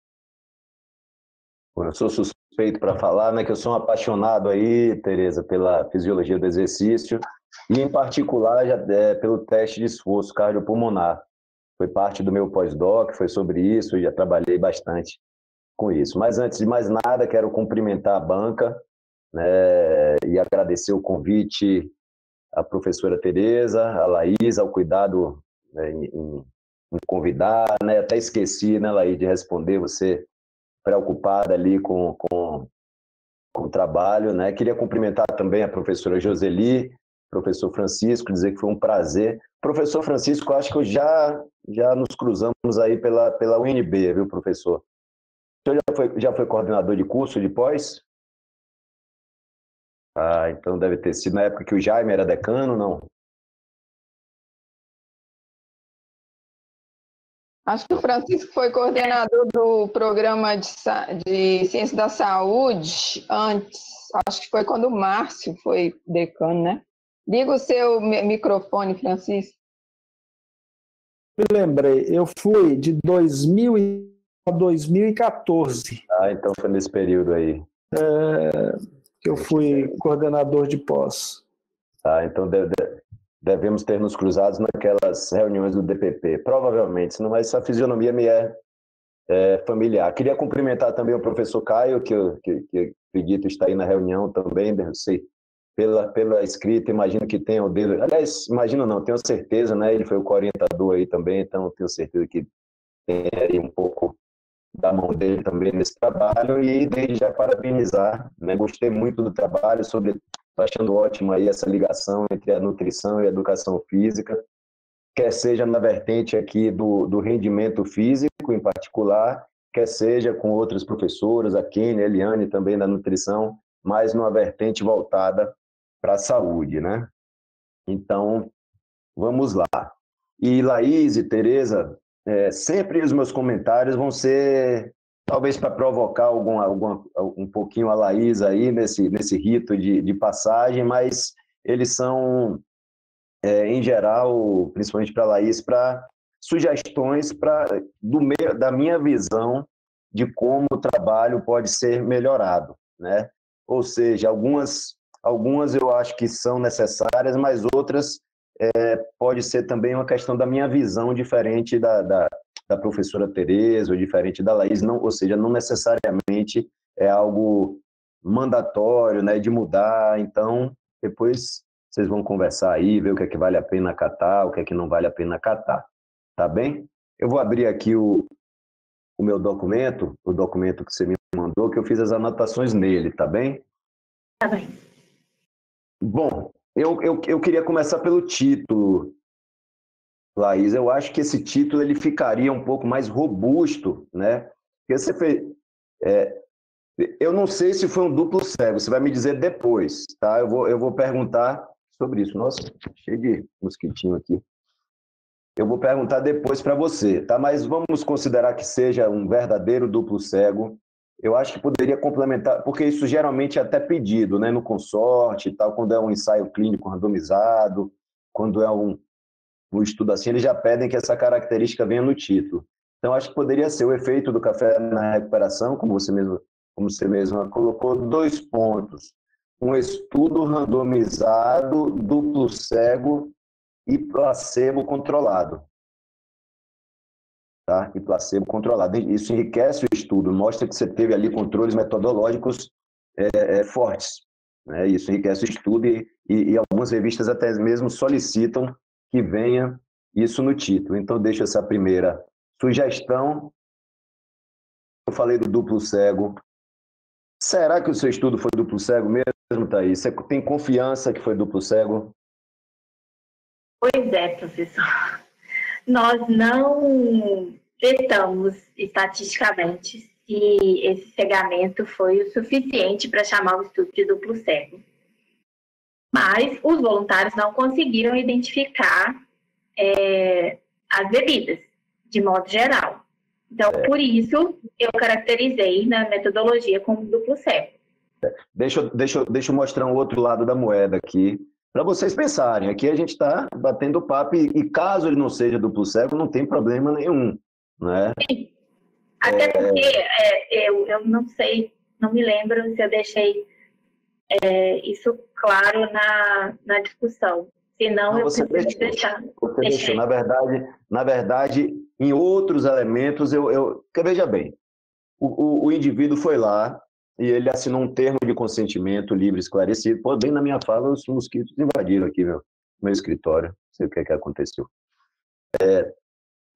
Eu sou suspeito para falar, né, que eu sou um apaixonado aí, Tereza, pela fisiologia do exercício e, em particular, pelo teste de esforço cardiopulmonar. Foi parte do meu pós-doc, foi sobre isso, já trabalhei bastante com isso. Mas, antes de mais nada, quero cumprimentar a banca, né, e agradecer o convite à professora Tereza, à Laís, ao cuidado, né, em me convidar, né? Até esqueci, né, Laís, de responder, você preocupada ali com o trabalho, né? Queria cumprimentar também a professora Joseli, professor Francisco, dizer que foi um prazer. Professor Francisco, acho que já nos cruzamos aí pela UNB, viu, professor? O senhor já foi coordenador de curso de pós? Ah, então deve ter sido na época que o Jaime era decano, não? Acho que o Francisco foi coordenador do programa de Ciência da Saúde antes. Acho que foi quando o Márcio foi decano, né? Liga o seu microfone, Francisco. Me lembrei, eu fui de 2000 a 2014. Ah, então foi nesse período aí. Que eu fui coordenador de pós. Ah, então devemos ter nos cruzados naquelas reuniões do DPP, provavelmente, senão essa fisionomia me é familiar. Queria cumprimentar também o professor Caio, que acredito está aí na reunião também, não sei, pela escrita, imagino que tenha o dele. Aliás, imagino não, tenho certeza, né? Ele foi o coorientador aí também, então tenho certeza que tem aí um pouco da mão dele também nesse trabalho, e desde já parabenizar, né? Gostei muito do trabalho, estou achando ótimo aí essa ligação entre a nutrição e a educação física, quer seja na vertente aqui do rendimento físico em particular, quer seja com outras professoras, a Kênia, a Eliane também da nutrição, mas numa vertente voltada para a saúde, né? Então, vamos lá. E Laís e Tereza, sempre os meus comentários vão ser, talvez para provocar um pouquinho a Laís aí nesse rito de passagem, mas eles são, em geral, principalmente para a Laís, para sugestões da minha visão de como o trabalho pode ser melhorado, né? Ou seja, algumas eu acho que são necessárias, mas outras pode ser também uma questão da minha visão diferente da professora Tereza, ou diferente da Laís, ou seja, não necessariamente é algo mandatório, né, de mudar. Então, depois vocês vão conversar aí, ver o que é que vale a pena acatar, o que é que não vale a pena acatar, tá bem? Eu vou abrir aqui o meu documento, o documento que você me mandou, que eu fiz as anotações nele, tá bem? Tá bem. Bom, eu queria começar pelo título, Laís. Eu acho que esse título ele ficaria um pouco mais robusto, né? Porque você fez, eu não sei se foi um duplo cego, você vai me dizer depois, tá? Eu vou perguntar sobre isso. Nossa, cheio de mosquitinho aqui. Eu vou perguntar depois para você, tá? Mas vamos considerar que seja um verdadeiro duplo cego. Eu acho que poderia complementar, porque isso geralmente é até pedido, né, no consorte e tal, quando é um ensaio clínico randomizado, quando é um estudo assim, eles já pedem que essa característica venha no título. Então, acho que poderia ser o efeito do café na recuperação, como você mesma colocou, 2 pontos. Um estudo randomizado, duplo cego e placebo controlado. Tá? E placebo controlado. Isso enriquece o estudo, mostra que você teve ali controles metodológicos fortes, né? Isso enriquece o estudo e algumas revistas até mesmo solicitam que venha isso no título. Então, deixo essa primeira sugestão. Eu falei do duplo cego. Será que o seu estudo foi duplo cego mesmo, Thaís? Você tem confiança que foi duplo cego? Pois é, professor. Nós não vetamos estatisticamente se esse cegamento foi o suficiente para chamar o estudo de duplo cego. Mas os voluntários não conseguiram identificar as bebidas, de modo geral. Então, por isso, eu caracterizei na metodologia como duplo cego. Deixa eu mostrar um outro lado da moeda aqui, para vocês pensarem. Aqui a gente está batendo papo e caso ele não seja duplo cego, não tem problema nenhum, né? Sim. Até porque eu não sei, não me lembro se eu deixei isso claro na discussão. Senão não, eu preciso deixar. Você deixou. Na verdade, em outros elementos, porque veja bem, o indivíduo foi lá e ele assinou um termo de consentimento livre e esclarecido. Pô, bem na minha fala, os mosquitos invadiram aqui meu escritório. Não sei o que aconteceu.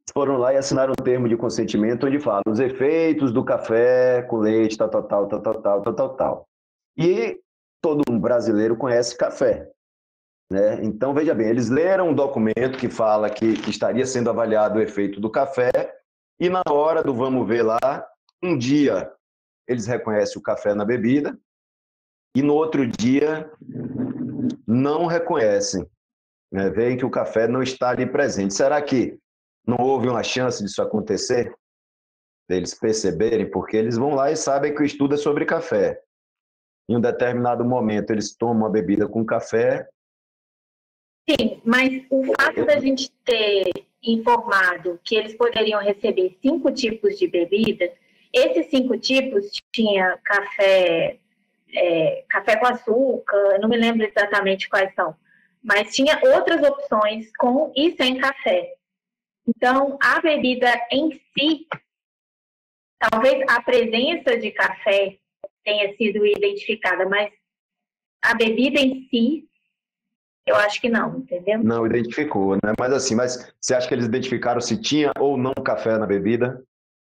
foram lá e assinaram um termo de consentimento onde fala os efeitos do café com leite, tal, tal, tal, tal, tal, tal, tal, tal, tal. E todo um brasileiro conhece café, né? Então, veja bem, eles leram um documento que fala que estaria sendo avaliado o efeito do café e na hora do vamos ver lá, um dia eles reconhecem o café na bebida e no outro dia não reconhecem, né? Veem que o café não está ali presente. Será que não houve uma chance disso acontecer? Deles perceberem, porque eles vão lá e sabem que o estudo é sobre café. Em um determinado momento, eles tomam a bebida com café. Sim, mas o fato da gente ter informado que eles poderiam receber 5 tipos de bebida, esses 5 tipos tinha café, café com açúcar, não me lembro exatamente quais são, mas tinha outras opções com e sem café. Então, a bebida em si, talvez a presença de café tenha sido identificada, mas a bebida em si, eu acho que não, entendeu? Não identificou, né? Mas assim, mas você acha que eles identificaram se tinha ou não café na bebida?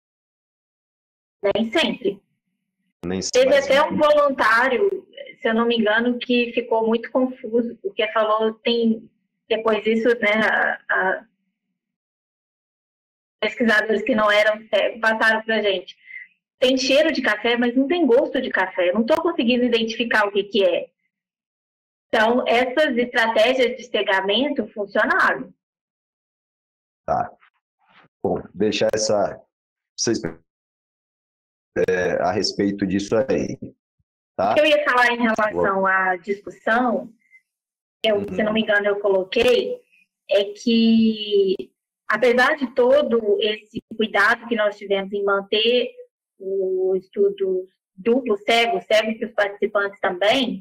Nem sempre. Nem sempre. Teve até um voluntário, se eu não me engano, que ficou muito confuso, porque falou, tem, depois disso, né, pesquisadores que não eram cegos passaram para a gente. Tem cheiro de café, mas não tem gosto de café. Eu não estou conseguindo identificar o que é. Então, essas estratégias de cegamento funcionaram. Tá. Bom, deixar vocês a respeito disso aí. Tá? O que eu ia falar em relação à discussão, se não me engano, eu coloquei, é que, apesar de todo esse cuidado que nós tivemos em manter o estudo duplo cego para os participantes também,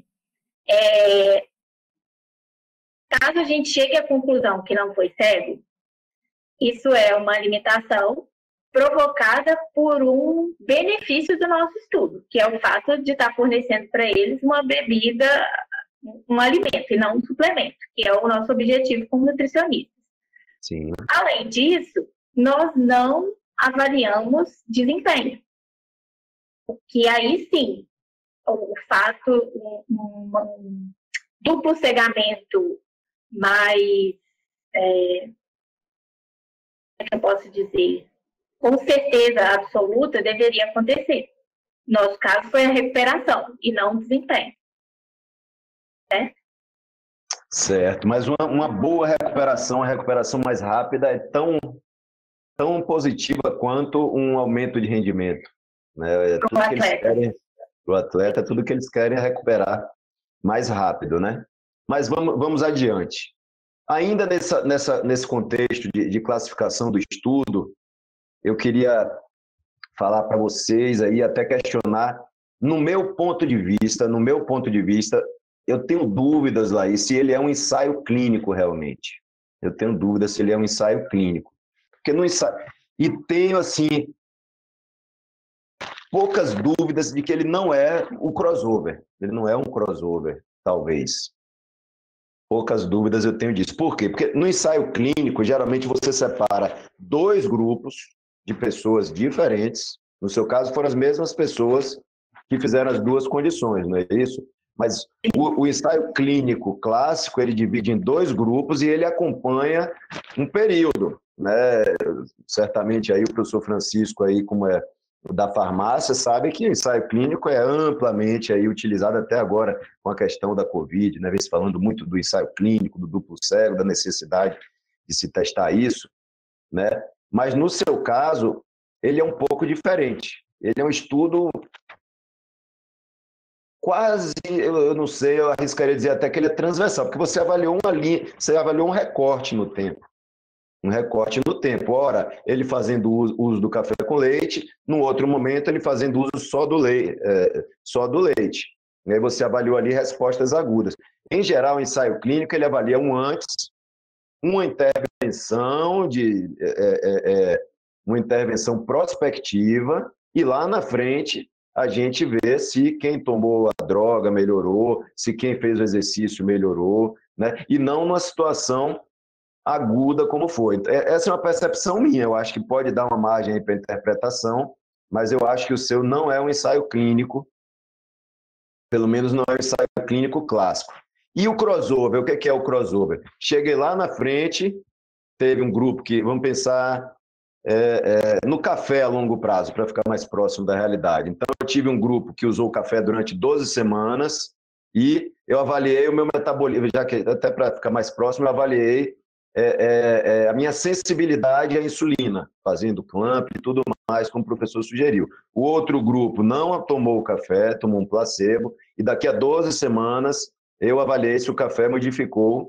caso a gente chegue à conclusão que não foi cego, isso é uma limitação provocada por um benefício do nosso estudo, que é o fato de estar fornecendo para eles uma bebida, um alimento e não um suplemento, que é o nosso objetivo como nutricionistas. Sim. Além disso, nós não avaliamos desempenho. Que aí sim, o fato, um duplo cegamento mais, como é que eu posso dizer, com certeza absoluta deveria acontecer. Nosso caso foi a recuperação e não o desempenho. Né? Certo, mas uma boa recuperação, a recuperação mais rápida é tão positiva quanto um aumento de rendimento. Né? Para o atleta, tudo que eles querem é recuperar mais rápido, né? Mas vamos adiante. Ainda nesse contexto de classificação do estudo, eu queria falar para vocês aí, até questionar, no meu ponto de vista, eu tenho dúvidas lá, e se ele é um ensaio clínico realmente. Eu tenho dúvidas se ele é um ensaio clínico. Porque no ensaio... E tenho, assim, poucas dúvidas de que ele não é o crossover. Ele não é um crossover, talvez. Poucas dúvidas eu tenho disso. Por quê? Porque no ensaio clínico, geralmente você separa 2 grupos de pessoas diferentes. No seu caso, foram as mesmas pessoas que fizeram as 2 condições, não é isso? Mas o ensaio clínico clássico, ele divide em 2 grupos e ele acompanha um período, né? Certamente aí o professor Francisco, aí, como é da farmácia, sabe que o ensaio clínico é amplamente aí utilizado até agora com a questão da Covid, né? Vem se falando muito do ensaio clínico, do duplo cego, da necessidade de se testar isso, né? Mas no seu caso, ele é um pouco diferente. Ele é um estudo quase, eu não sei, eu arriscaria dizer até que ele é transversal, porque você avaliou uma linha, você avaliou um recorte no tempo. Um recorte no tempo. Ora, ele fazendo uso do café com leite, no outro momento ele fazendo uso só do leite. E aí você avaliou ali respostas agudas. Em geral, o ensaio clínico, ele avalia um antes, uma intervenção uma intervenção prospectiva, e lá na frente a gente vê se quem tomou a droga melhorou, se quem fez o exercício melhorou, né? E não numa situação aguda como foi. Essa é uma percepção minha, eu acho que pode dar uma margem para interpretação, mas eu acho que o seu não é um ensaio clínico, pelo menos não é um ensaio clínico clássico. E o crossover, o que é o crossover? Cheguei lá na frente, teve um grupo que, vamos pensar no café a longo prazo, para ficar mais próximo da realidade. Então, eu tive um grupo que usou o café durante 12 semanas e eu avaliei o meu metabolismo, já que até para ficar mais próximo, eu avaliei a minha sensibilidade à insulina, fazendo clamp e tudo mais, como o professor sugeriu. O outro grupo não tomou o café, tomou um placebo, e daqui a 12 semanas eu avaliei se o café modificou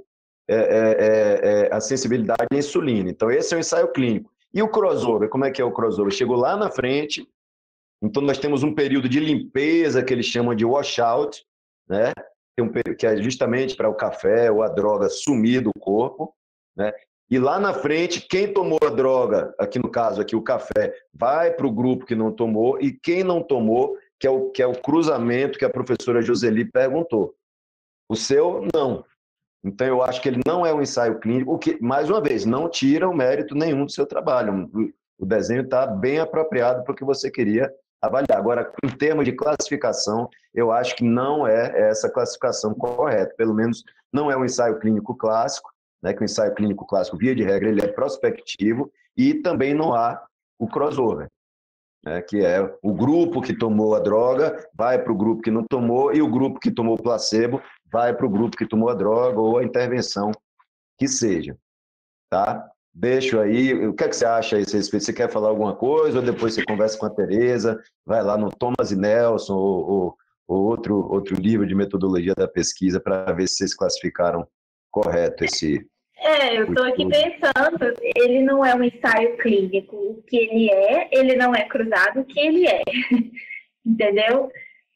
a sensibilidade à insulina. Então, esse é o ensaio clínico. E o crossover, como é que é o crossover? Chegou lá na frente, então nós temos um período de limpeza que eles chamam de washout, né? Que é justamente para o café ou a droga sumir do corpo, né? E lá na frente, quem tomou a droga, aqui no caso aqui o café, vai para o grupo que não tomou, e quem não tomou, que é o cruzamento que a professora Joseli perguntou. O seu, não. Então, eu acho que ele não é um ensaio clínico, o que, mais uma vez, não tira o mérito nenhum do seu trabalho. O desenho está bem apropriado para o que você queria avaliar. Agora, em termos de classificação, eu acho que não é essa classificação correta. Pelo menos não é um ensaio clínico clássico, né, que o ensaio clínico clássico, via de regra, ele é prospectivo, e também não há o crossover, né, que é o grupo que tomou a droga vai para o grupo que não tomou, e o grupo que tomou o placebo vai para o grupo que tomou a droga ou a intervenção que seja. Tá? Deixo aí, o que é que você acha a esse respeito? Você quer falar alguma coisa, ou depois você conversa com a Tereza, vai lá no Thomas e Nelson, ou outro livro de metodologia da pesquisa, para ver se vocês classificaram correto esse... Eu estou aqui pensando, ele não é um ensaio clínico, o que ele não é cruzado, o que ele é, entendeu?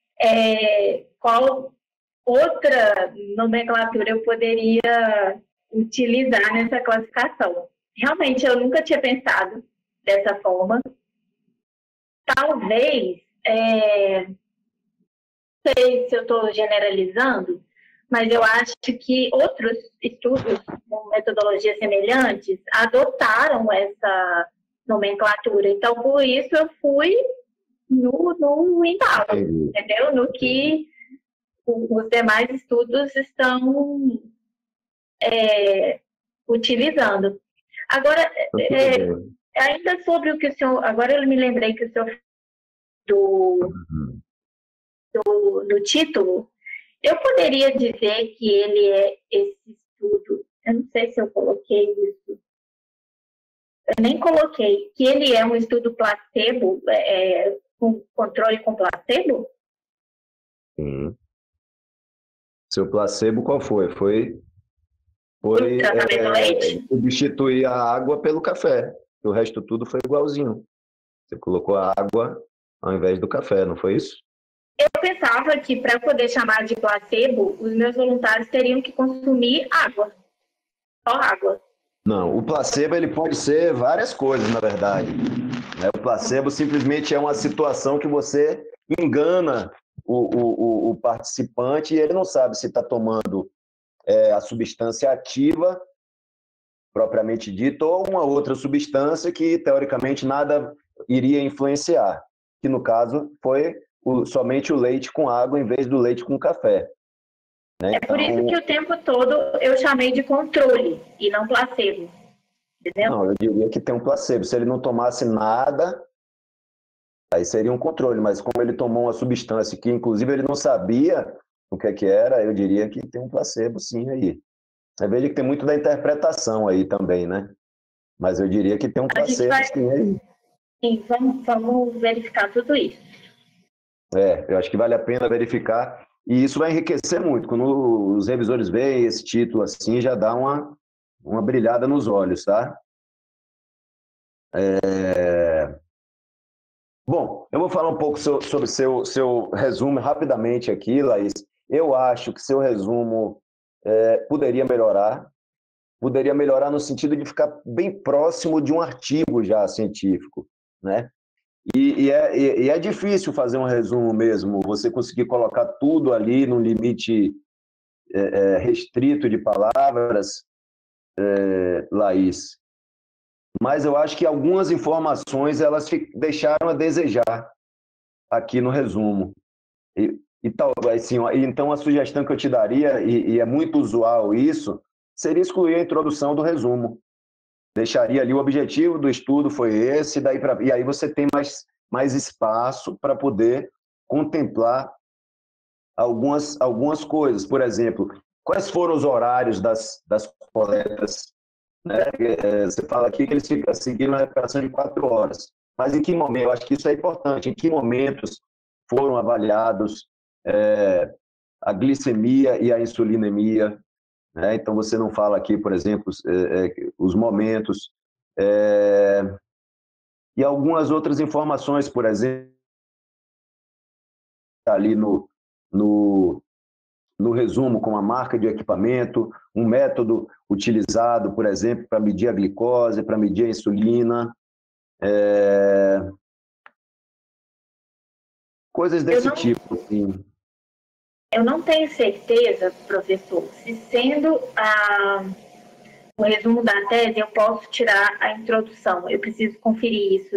Qual outra nomenclatura eu poderia utilizar nessa classificação? Realmente, eu nunca tinha pensado dessa forma. Talvez, não sei se eu estou generalizando, mas eu acho que outros estudos com metodologias semelhantes adotaram essa nomenclatura. Então, por isso, eu fui no embalo, entendeu? No que os demais estudos estão utilizando. Agora, ainda sobre o que o senhor... Agora eu me lembrei que o senhor... do título, eu poderia dizer que ele é esse estudo... Eu não sei se eu coloquei isso. Eu nem coloquei. Que ele é um estudo placebo, com controle com placebo? Sim. Seu placebo qual foi? Foi tratamento leite? Substituir a água pelo café. O resto tudo foi igualzinho. Você colocou a água ao invés do café, não foi isso? Eu pensava que, para poder chamar de placebo, os meus voluntários teriam que consumir água. Só água. Não, o placebo ele pode ser várias coisas, na verdade. O placebo simplesmente é uma situação que você engana o participante, e ele não sabe se está tomando a substância ativa, propriamente dita, ou uma outra substância que, teoricamente, nada iria influenciar, que, no caso, foi somente o leite com água em vez do leite com café. Né? Por isso que o tempo todo eu chamei de controle e não placebo. Entendeu? Não, eu diria que tem um placebo. Se ele não tomasse nada, aí seria um controle, mas como ele tomou uma substância que, inclusive, ele não sabia o que era, eu diria que tem um placebo, sim, aí. Eu vejo que tem muito da interpretação aí também, né? Mas eu diria que tem um placebo, sim, aí. Sim, vamos verificar tudo isso. Eu acho que vale a pena verificar, e isso vai enriquecer muito. Quando os revisores veem esse título assim, já dá uma brilhada nos olhos, tá? Bom, eu vou falar um pouco sobre seu resumo rapidamente aqui, Laís. Eu acho que seu resumo poderia melhorar no sentido de ficar bem próximo de um artigo já científico, né? E é difícil fazer um resumo mesmo, você conseguir colocar tudo ali num limite restrito de palavras. Laís, mas eu acho que algumas informações elas deixaram a desejar aqui no resumo. Assim, então, a sugestão que eu te daria, e é muito usual isso, seria excluir a introdução do resumo. Deixaria ali o objetivo do estudo foi esse, e aí você tem mais espaço para poder contemplar algumas coisas. Por exemplo, quais foram os horários das coletas? Né? Você fala aqui que eles seguiram a recuperação de 4 horas. Mas em que momento? Eu acho que isso é importante. Em que momentos foram avaliados a glicemia e a insulinemia? Né? Então, você não fala aqui, por exemplo, os momentos. E algumas outras informações, por exemplo, ali no resumo, com a marca de equipamento, um método utilizado, por exemplo, para medir a glicose, para medir a insulina, coisas desse tipo. Assim. Eu não tenho certeza, professor, se sendo o resumo da tese, eu posso tirar a introdução. Eu preciso conferir isso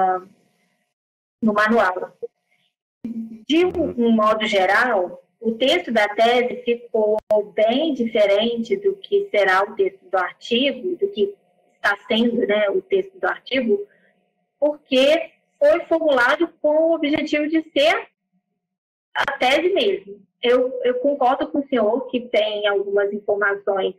no manual. De um modo geral, o texto da tese ficou bem diferente do que será o texto do artigo, do que está sendo, né, o texto do artigo, porque foi formulado com o objetivo de ser a tese mesmo. Eu concordo com o senhor que tem algumas informações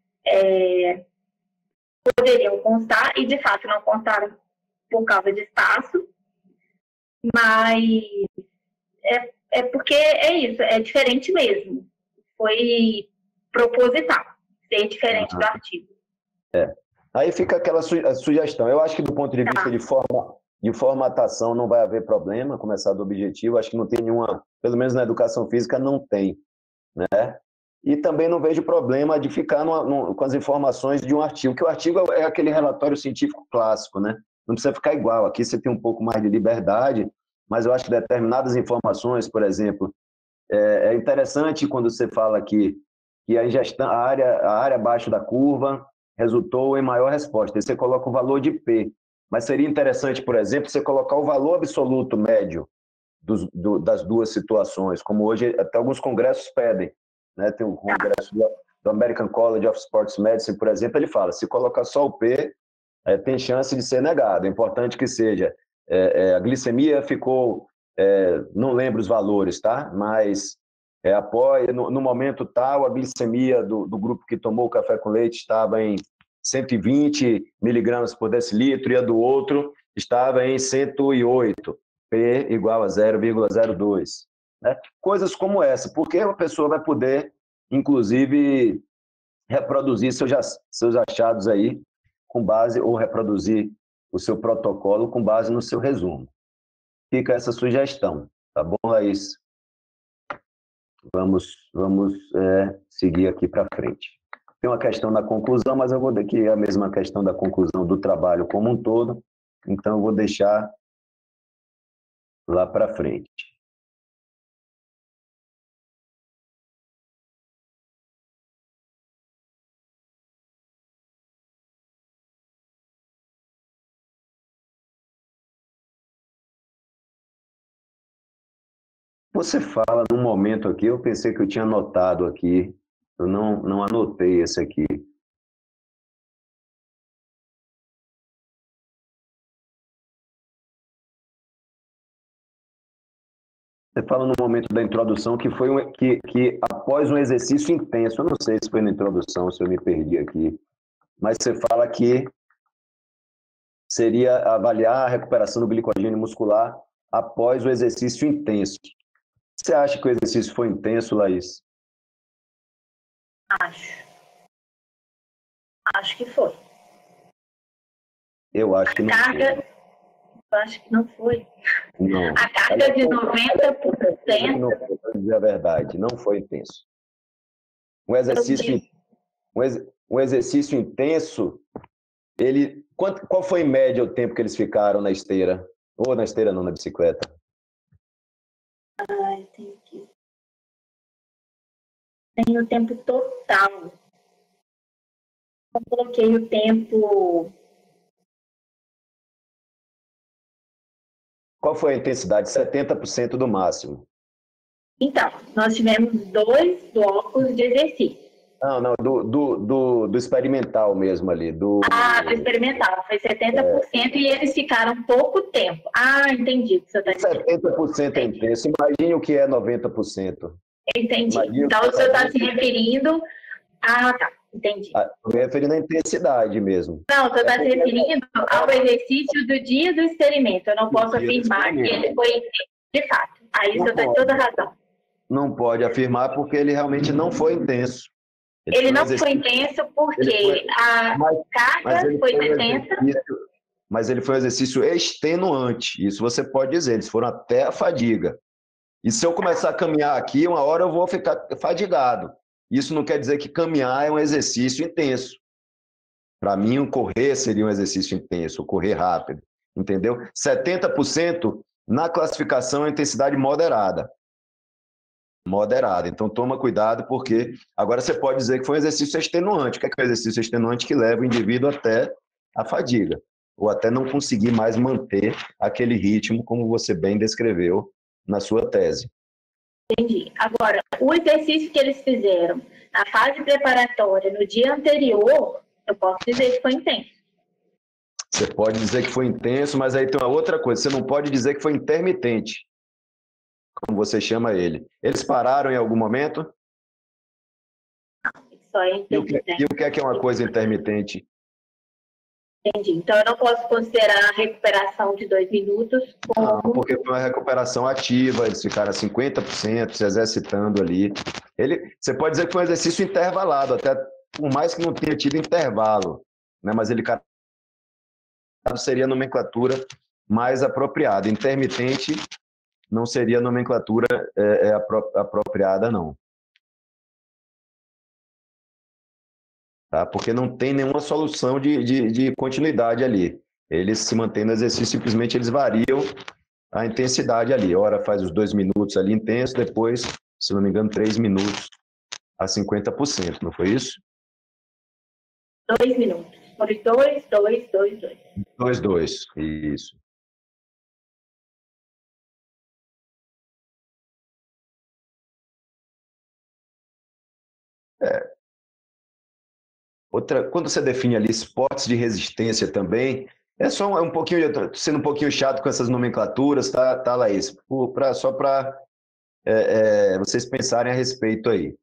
poderiam constar, e de fato não constaram por causa de espaço, mas porque é isso, é diferente mesmo. Foi proposital ser diferente do artigo. Aí fica aquela sugestão. Eu acho que do ponto de vista de formatação não vai haver problema, começar do objetivo. Acho que não tem nenhuma, pelo menos na educação física não tem, né? E também não vejo problema de ficar com as informações de um artigo, que o artigo é aquele relatório científico clássico, né? Não precisa ficar igual. Aqui você tem um pouco mais de liberdade, mas eu acho que determinadas informações, por exemplo, é interessante quando você fala aqui que a ingestão, a área abaixo da curva resultou em maior resposta. Aí você coloca o valor de P. Mas seria interessante, por exemplo, você colocar o valor absoluto médio das duas situações, como hoje até alguns congressos pedem. Né? Tem o congresso do American College of Sports Medicine, por exemplo, ele fala, se colocar só o P, tem chance de ser negado. É importante que seja. A glicemia ficou, não lembro os valores, tá? Mas no momento tal, a glicemia do grupo que tomou o café com leite estava em 120 miligramas por decilitro e a do outro estava em 108, P igual a 0,02. Né? Coisas como essa, porque a pessoa vai poder, inclusive, reproduzir seus achados aí com base, ou reproduzir o seu protocolo com base no seu resumo. Fica essa sugestão, tá bom, Laís? Vamos seguir aqui para frente. Tem uma questão da conclusão, mas eu vou dar aqui a mesma questão da conclusão do trabalho como um todo, então eu vou deixar lá para frente. Você fala num momento aqui, eu pensei que eu tinha anotado aqui, eu não anotei esse aqui. Você fala no momento da introdução que foi que após um exercício intenso, eu não sei se foi na introdução, se eu me perdi aqui, mas você fala que seria avaliar a recuperação do glicogênio muscular após o exercício intenso. Você acha que o exercício foi intenso, Laís? Acho que foi. Eu acho que não foi. Eu acho que não foi. Não. A carga de 90%. Não foi, para dizer a verdade, não foi intenso. Um exercício intenso, qual foi em média o tempo que eles ficaram na esteira? Ou na esteira não, na bicicleta? Tem o tempo total. Eu coloquei o tempo. Qual foi a intensidade? 70% do máximo. Então, nós tivemos 2 blocos de exercício. Não, do experimental mesmo ali. Do experimental, foi 70% e eles ficaram pouco tempo. Entendi o que você está dizendo. 70% é intenso. Imagine o que é 90%. Entendi. Imagine então, o senhor está se referindo... tá. Entendi. Estou me referindo à intensidade mesmo. Não, você está se referindo ao exercício do dia do experimento. Eu não posso afirmar que ele foi intenso de fato. Aí o senhor tem toda a razão. Não pode afirmar porque ele realmente não foi intenso. Ele não foi intenso porque a carga foi 70. Mas ele foi um exercício extenuante. Isso você pode dizer. Eles foram até a fadiga. E se eu começar a caminhar aqui, uma hora eu vou ficar fadigado. Isso não quer dizer que caminhar é um exercício intenso. Para mim, o correr seria um exercício intenso, o correr rápido. Entendeu? 70% na classificação é intensidade moderada. Moderada. Então, toma cuidado, porque agora você pode dizer que foi um exercício extenuante. O que é um exercício extenuante? Que leva o indivíduo até a fadiga, ou até não conseguir mais manter aquele ritmo, como você bem descreveu na sua tese. Entendi. Agora, o exercício que eles fizeram na fase preparatória, no dia anterior, eu posso dizer que foi intenso. Você pode dizer que foi intenso, mas aí tem uma outra coisa. Você não pode dizer que foi intermitente, como você chama ele. Eles pararam em algum momento? Só é intermitente. E o que é uma coisa intermitente? Entendi. Então, eu não posso considerar a recuperação de 2 minutos como... Não, porque foi uma recuperação ativa, eles ficaram a 50%, se exercitando ali. Você pode dizer que foi um exercício intervalado, até por mais que não tenha tido intervalo, né? Mas ele seria a nomenclatura mais apropriada. Intermitente não seria a nomenclatura apropriada, não. Tá? Porque não tem nenhuma solução de continuidade ali. Eles se mantêm no exercício, simplesmente eles variam a intensidade ali. Ora faz os 2 minutos ali intenso, depois, se não me engano, 3 minutos a 50%, não foi isso? 2 minutos. Foi 2, 2, 2, 2. 2, 2, isso. Quando você define ali esportes de resistência também, só um pouquinho, sendo um pouquinho chato com essas nomenclaturas, tá Laís? Só para vocês pensarem a respeito aí.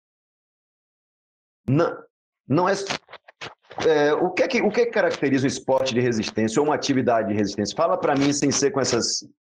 Não é, o que caracteriza o esporte de resistência ou uma atividade de resistência? Fala para mim sem ser com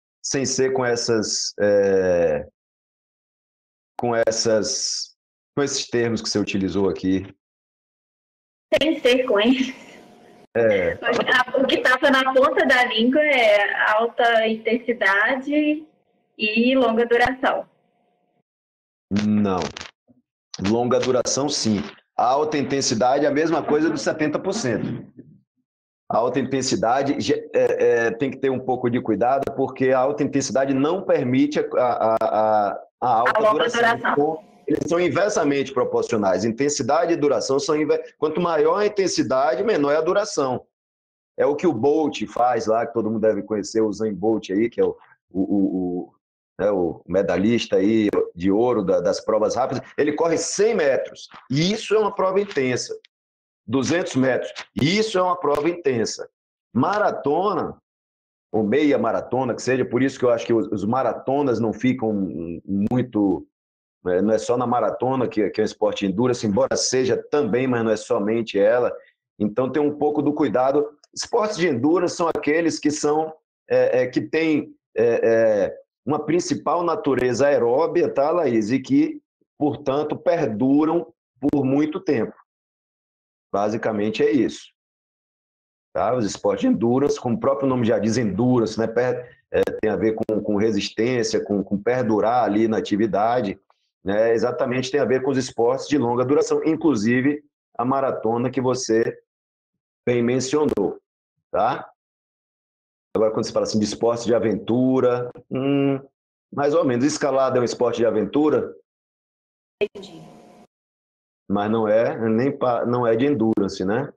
esses termos que você utilizou aqui. Sem sequência. O que estava na ponta da língua é alta intensidade e longa duração. Não. Longa duração, sim. A alta intensidade é a mesma coisa dos 70%. A alta intensidade tem que ter um pouco de cuidado, porque a alta intensidade não permite a alta duração. Eles são inversamente proporcionais. Intensidade e duração são quanto maior a intensidade, menor é a duração. É o que o Bolt faz lá, que todo mundo deve conhecer, o Usain Bolt aí, que é o medalhista aí de ouro das provas rápidas. Ele corre 100 metros, e isso é uma prova intensa. 200 metros, e isso é uma prova intensa. Maratona, ou meia maratona, que seja, por isso que eu acho que os maratonas não ficam muito... Não é só na maratona, que é um esporte de endurance, embora seja também, mas não é somente ela. Então, tem um pouco do cuidado. Esportes de endurance são aqueles que que têm uma principal natureza aeróbia, tá, Laís? E que, portanto, perduram por muito tempo. Basicamente é isso. Tá? Os esportes de endurance, como o próprio nome já diz, endurance, né? Tem a ver com resistência, com perdurar ali na atividade. Exatamente tem a ver com os esportes de longa duração, inclusive a maratona que você bem mencionou, tá? Agora, quando você fala assim de esportes de aventura, mais ou menos, escalada é um esporte de aventura? Entendi. mas não é não é de endurance, né?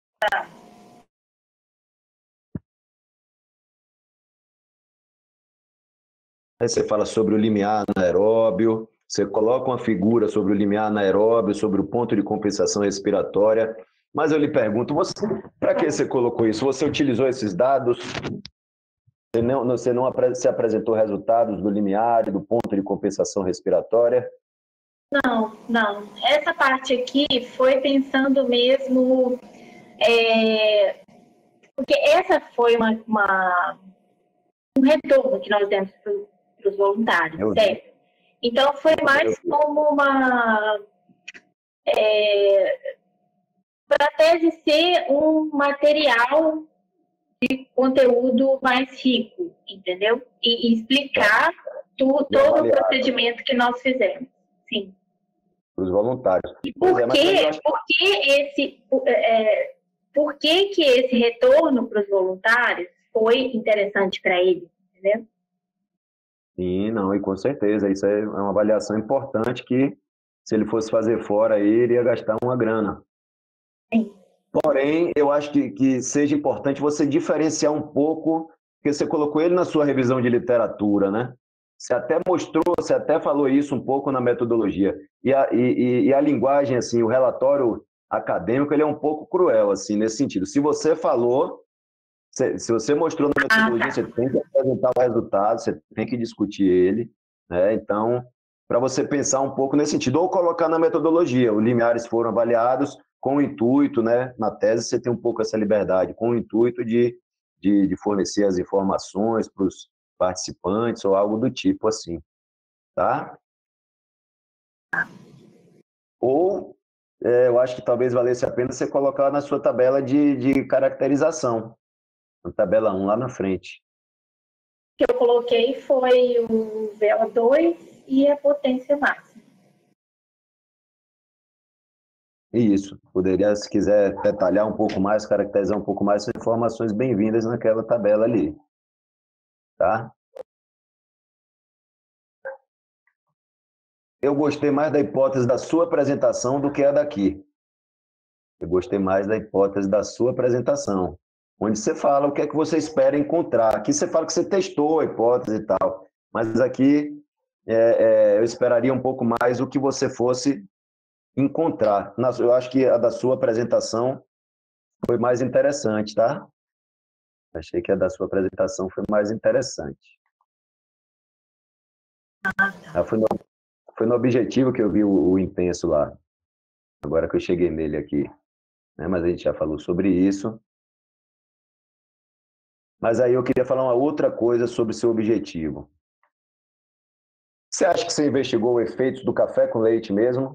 Aí você fala sobre o limiar anaeróbio, você coloca uma figura sobre o limiar anaeróbio, sobre o ponto de compensação respiratória, mas eu lhe pergunto, para que você colocou isso? Você utilizou esses dados? Você não se apresentou resultados do limiar e do ponto de compensação respiratória? Não. Essa parte aqui foi pensando mesmo, porque essa foi um retorno que nós demos para os voluntários, certo? Então, foi mais como para a tese ser um material de conteúdo mais rico, entendeu? E explicar todo o procedimento que nós fizemos, sim. Para os voluntários. E por que esse retorno para os voluntários foi interessante para eles, entendeu? Sim, não, e com certeza, isso é uma avaliação importante que, se ele fosse fazer fora, aí, ele ia gastar uma grana. Sim. Porém, eu acho que seja importante você diferenciar um pouco, porque você colocou ele na sua revisão de literatura, né? Você até mostrou, você até falou isso um pouco na metodologia. E a linguagem, assim, o relatório acadêmico, ele é um pouco cruel, assim, nesse sentido. Se você falou, se você mostrou na metodologia, você tem que apresentar o resultado, você tem que discutir ele, né? Então, para você pensar um pouco nesse sentido, ou colocar na metodologia, os limiares foram avaliados com o intuito, né? Na tese você tem um pouco essa liberdade, com o intuito de fornecer as informações para os participantes ou algo do tipo assim, tá? Ou eu acho que talvez valesse a pena você colocar na sua tabela de caracterização, na tabela 1 lá na frente. O que eu coloquei foi o VO2 e a potência máxima. Isso, poderia, se quiser detalhar um pouco mais, caracterizar um pouco mais, são informações bem-vindas naquela tabela ali, tá? Eu gostei mais da hipótese da sua apresentação do que a daqui. Eu gostei mais da hipótese da sua apresentação, onde você fala o que é que você espera encontrar. Aqui você fala que você testou a hipótese e tal, mas aqui eu esperaria um pouco mais o que você fosse encontrar. Eu acho que a da sua apresentação foi mais interessante, tá? Achei que a da sua apresentação foi mais interessante. Foi no objetivo que eu vi o intenso lá. Agora que eu cheguei nele aqui. Né? Mas a gente já falou sobre isso. Mas aí eu queria falar uma outra coisa sobre o seu objetivo. Você acha que você investigou o efeito do café com leite mesmo?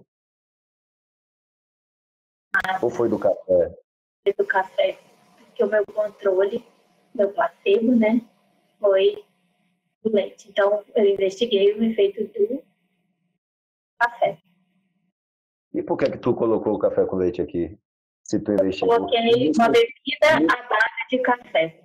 Ou foi do café? Foi do café. Porque o meu controle, meu placebo, né, foi do leite. Então, eu investiguei o efeito do café. E por que tu colocou o café com leite aqui? Se tu investigou? Eu coloquei uma bebida à base de café.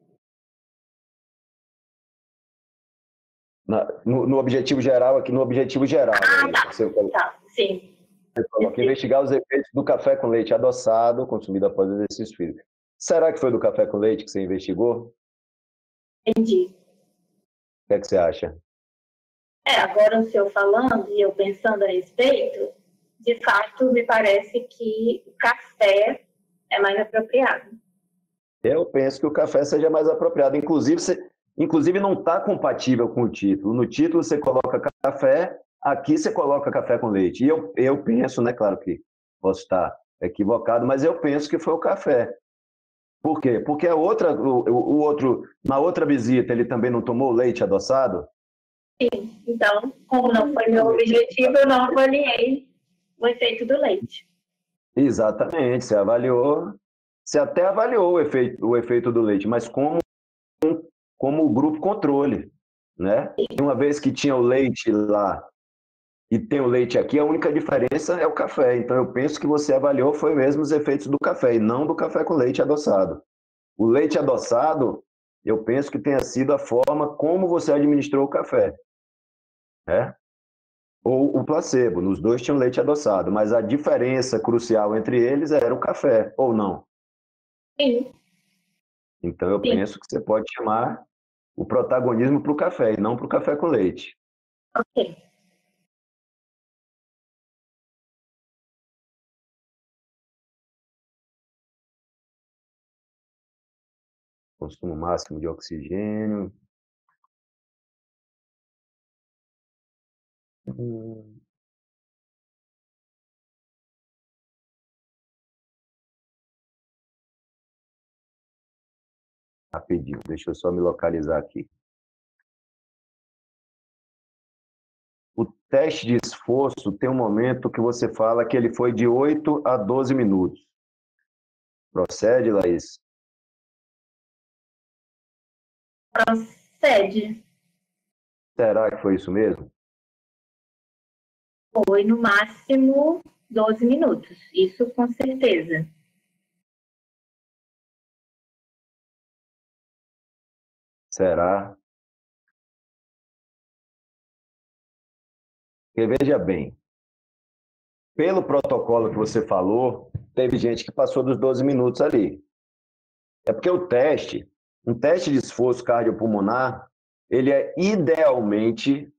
No objetivo geral, aqui no objetivo geral. Tá, sim. Você coloca investigar os efeitos do café com leite adoçado consumido após o exercício físico. Será que foi do café com leite que você investigou? Entendi. O que é que você acha? Agora o senhor falando e eu pensando a respeito, de fato, me parece que o café é mais apropriado. Eu penso que o café seja mais apropriado. Inclusive não está compatível com o título. No título você coloca café, aqui você coloca café com leite. E eu penso, né, claro que posso estar equivocado, mas eu penso que foi o café. Por quê? Porque na outra visita ele também não tomou leite adoçado? Sim, então, como não foi meu objetivo, eu não avaliei o efeito do leite. Exatamente, você até avaliou o efeito do leite, mas como o grupo controle, né? E uma vez que tinha o leite lá e tem o leite aqui, a única diferença é o café. Então eu penso que você avaliou foi mesmo os efeitos do café e não do café com leite adoçado. O leite adoçado, eu penso que tenha sido a forma como você administrou o café, né? ou o placebo. Nos dois tinham leite adoçado, mas a diferença crucial entre eles era o café, ou não? Sim. Então, eu Sim. penso que você pode chamar o protagonismo para o café, e não para o café com leite. Ok. Consumo máximo de oxigênio. Rapidinho, deixa eu só me localizar aqui. O teste de esforço tem um momento que você fala que ele foi de 8 a 12 minutos. Procede, Laís? Procede. Será que foi isso mesmo? Foi no máximo 12 minutos. Isso com certeza. Será? Porque veja bem, pelo protocolo que você falou, teve gente que passou dos 12 minutos ali. É porque um teste de esforço cardiopulmonar, ele é idealmente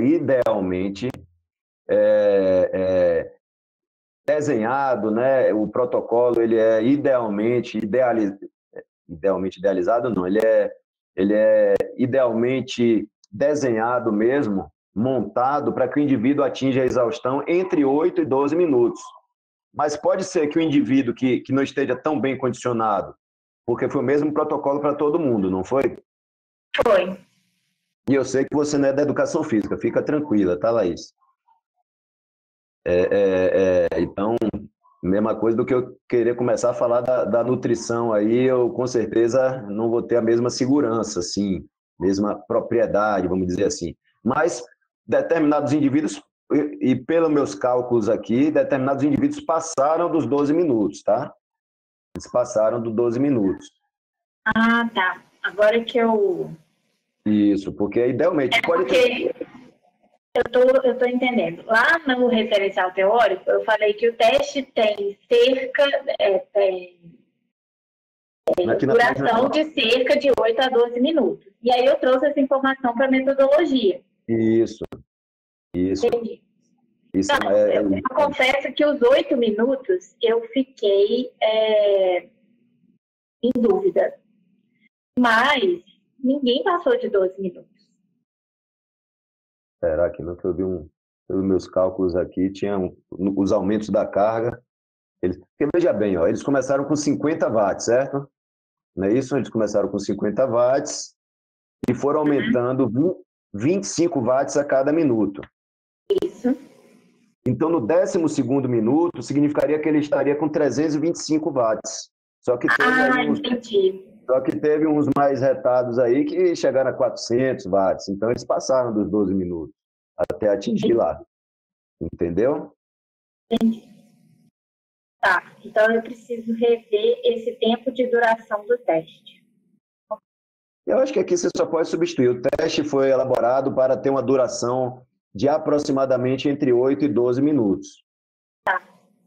desenhado, né? O protocolo ele é idealmente idealizado, não, ele é idealmente desenhado mesmo, montado para que o indivíduo atinja a exaustão entre 8 e 12 minutos. Mas pode ser que o indivíduo que não esteja tão bem condicionado, porque foi o mesmo protocolo para todo mundo, não foi? Foi. E eu sei que você não é da educação física, fica tranquila, tá, Laís? Então, mesma coisa do que eu querer começar a falar da nutrição aí, eu com certeza não vou ter a mesma segurança, assim, mesma propriedade, vamos dizer assim. Mas determinados indivíduos, e pelos meus cálculos aqui, determinados indivíduos passaram dos 12 minutos, tá? Eles passaram dos 12 minutos. Ah, tá. Agora que eu... Isso, porque idealmente pode ter... Eu tô entendendo. Lá no referencial teórico, eu falei que o teste tem cerca... duração de cerca de 8 a 12 minutos. E aí eu trouxe essa informação para a metodologia. Isso. Entendi. Isso Não, eu confesso que os 8 minutos eu fiquei em dúvida. Mas ninguém passou de 12 minutos. Será que não? Que eu vi pelos meus cálculos aqui, tinha os aumentos da carga. Porque veja bem, ó, eles começaram com 50 watts, certo? Não é isso? Eles começaram com 50 watts e foram aumentando 25 watts a cada minuto. Isso. Então, no 12º minuto, significaria que ele estaria com 325 watts. Só que teve uns mais retados aí que chegaram a 400 watts. Então, eles passaram dos 12 minutos até atingir lá. Entendeu? Entendi. Tá, então eu preciso rever esse tempo de duração do teste. Eu acho que aqui você só pode substituir. O teste foi elaborado para ter uma duração de aproximadamente entre 8 e 12 minutos. Tá.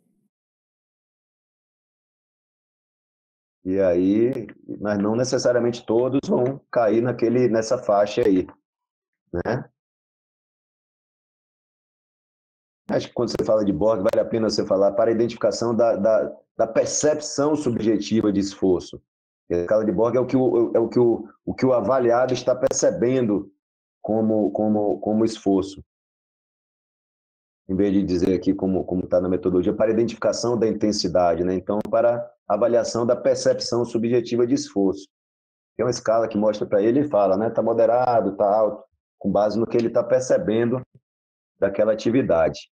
E aí, mas não necessariamente todos vão cair nessa faixa aí, né? Acho que quando você fala de Borg, vale a pena você falar para a identificação da percepção subjetiva de esforço. A escala de Borg é o que o avaliado está percebendo como esforço. Em vez de dizer aqui como está na metodologia, para a identificação da intensidade, né? Então, para avaliação da percepção subjetiva de esforço. É uma escala que mostra para ele e fala, né? Está moderado, está alto, com base no que ele está percebendo daquela atividade.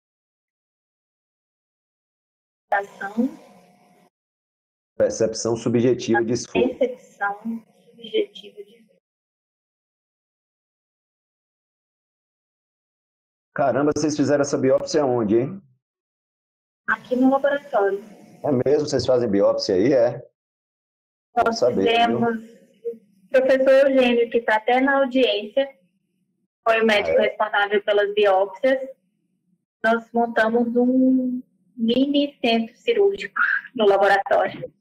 Percepção subjetiva de esforço. Percepção subjetiva de esforço. Caramba, vocês fizeram essa biópsia onde, hein? Aqui no laboratório. É mesmo? Vocês fazem biópsia aí? Nós fizemos... O professor Eugênio, que está até na audiência, foi o médico responsável pelas biópsias. nós montamos um mini centro cirúrgico no laboratório.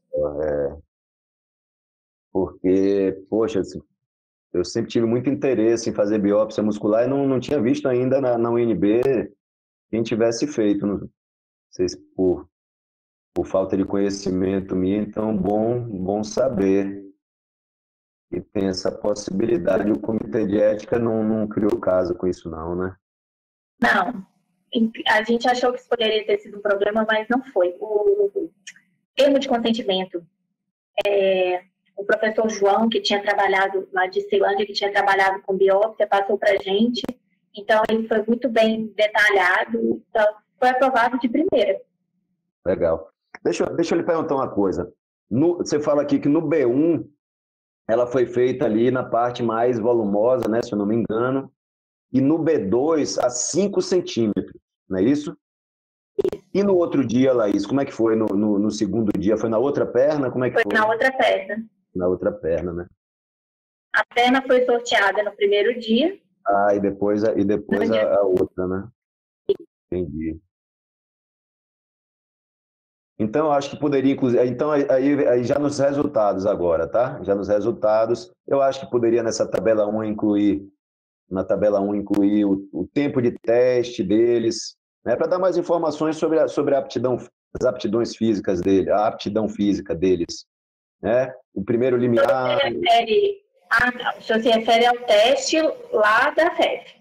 Porque, poxa, eu sempre tive muito interesse em fazer biópsia muscular e não tinha visto ainda na UNB quem tivesse feito. Não sei se por falta de conhecimento minha, então bom saber que tem essa possibilidade. O Comitê de Ética não criou caso com isso não, né? Não. A gente achou que isso poderia ter sido um problema, mas não foi. O termo de consentimento, o professor João, que tinha trabalhado lá de Ceilândia, que tinha trabalhado com biópsia, passou para a gente. Então, ele foi muito bem detalhado. Então, foi aprovado de primeira. Legal. Deixa eu lhe perguntar uma coisa. Você fala aqui que no B1 ela foi feita ali na parte mais volumosa, né, se eu não me engano, e no B2 a 5 centímetros, não é isso? E no outro dia, Laís, como é que foi no segundo dia? Foi na outra perna? Como é que foi? Foi na outra perna. Na outra perna, né? A perna foi sorteada no primeiro dia. E depois a outra, né? Entendi. Então, eu acho que poderia, inclusive... Então, aí já nos resultados agora, tá? Já nos resultados, eu acho que poderia nessa tabela 1 incluir o tempo de teste deles, né? Para dar mais informações sobre a aptidão, as aptidões físicas dele, a aptidão física deles, né? O primeiro limiar... O senhor se refere ao teste lá da FEF.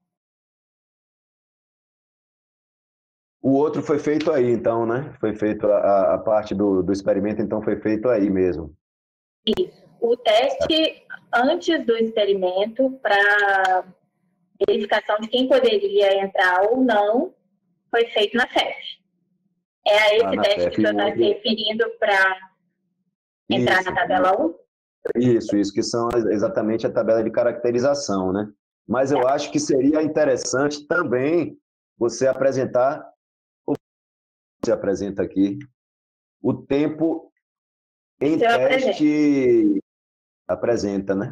O outro foi feito aí, então, né? Foi feito a parte do experimento, então foi feito aí mesmo. Isso. O teste antes do experimento, para verificação de quem poderia entrar ou não, foi feito na FEF. É a esse teste FEF, que o senhor está se referindo para entrar na tabela 1? Isso, que são exatamente a tabela de caracterização, né? Mas eu acho que seria interessante também você apresentar, você apresenta aqui, o tempo em teste, apresenta, né?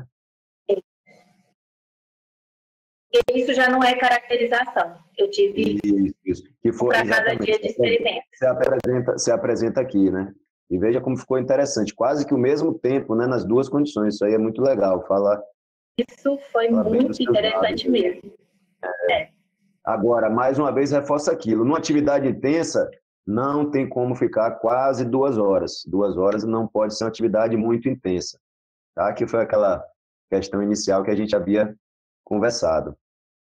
Isso já não é caracterização. Eu tive isso. Que for para cada dia de experimento. Você apresenta aqui, né? E veja como ficou interessante. Quase que o mesmo tempo, né? Nas duas condições. Isso aí é muito legal. Isso foi muito interessante mesmo. Agora, mais uma vez, reforça aquilo. Numa atividade intensa, não tem como ficar quase 2 horas. 2 horas não pode ser uma atividade muito intensa. Tá? Que foi aquela questão inicial que a gente havia conversado.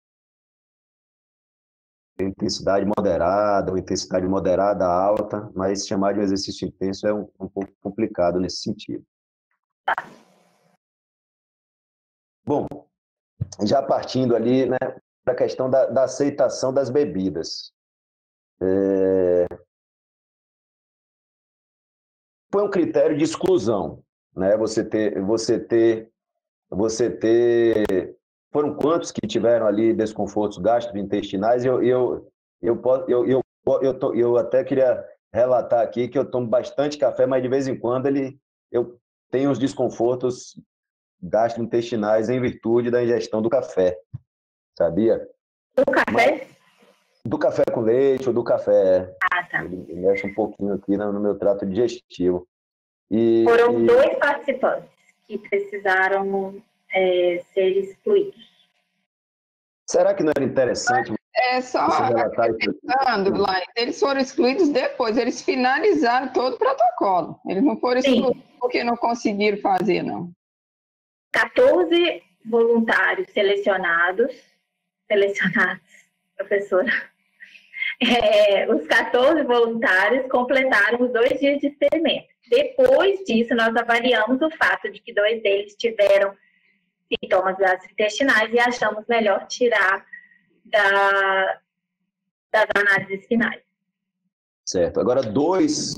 Intensidade moderada, ou intensidade moderada alta, mas chamar de um exercício intenso é um pouco complicado nesse sentido. Bom, já partindo ali, né, para a questão da aceitação das bebidas. Foi um critério de exclusão, né? Você ter foram quantos que tiveram ali desconfortos gastrointestinais? Eu até queria relatar aqui que eu tomo bastante café, mas de vez em quando eu tenho uns desconfortos gastrointestinais em virtude da ingestão do café, sabia? Do café? Do café com leite ou do café. Tá. Ele mexe um pouquinho aqui no meu trato digestivo. Foram 2 participantes que precisaram ser excluídos. Será que não era interessante? Só acrescentando, Laís, eles foram excluídos depois, eles finalizaram todo o protocolo. Eles não foram excluídos porque não conseguiram fazer, não. 14 voluntários selecionados, professora. Os 14 voluntários completaram os 2 dias de experimento. Depois disso, nós avaliamos o fato de que 2 deles tiveram sintomas gastrointestinais e achamos melhor tirar das análises finais. Certo. Agora, 2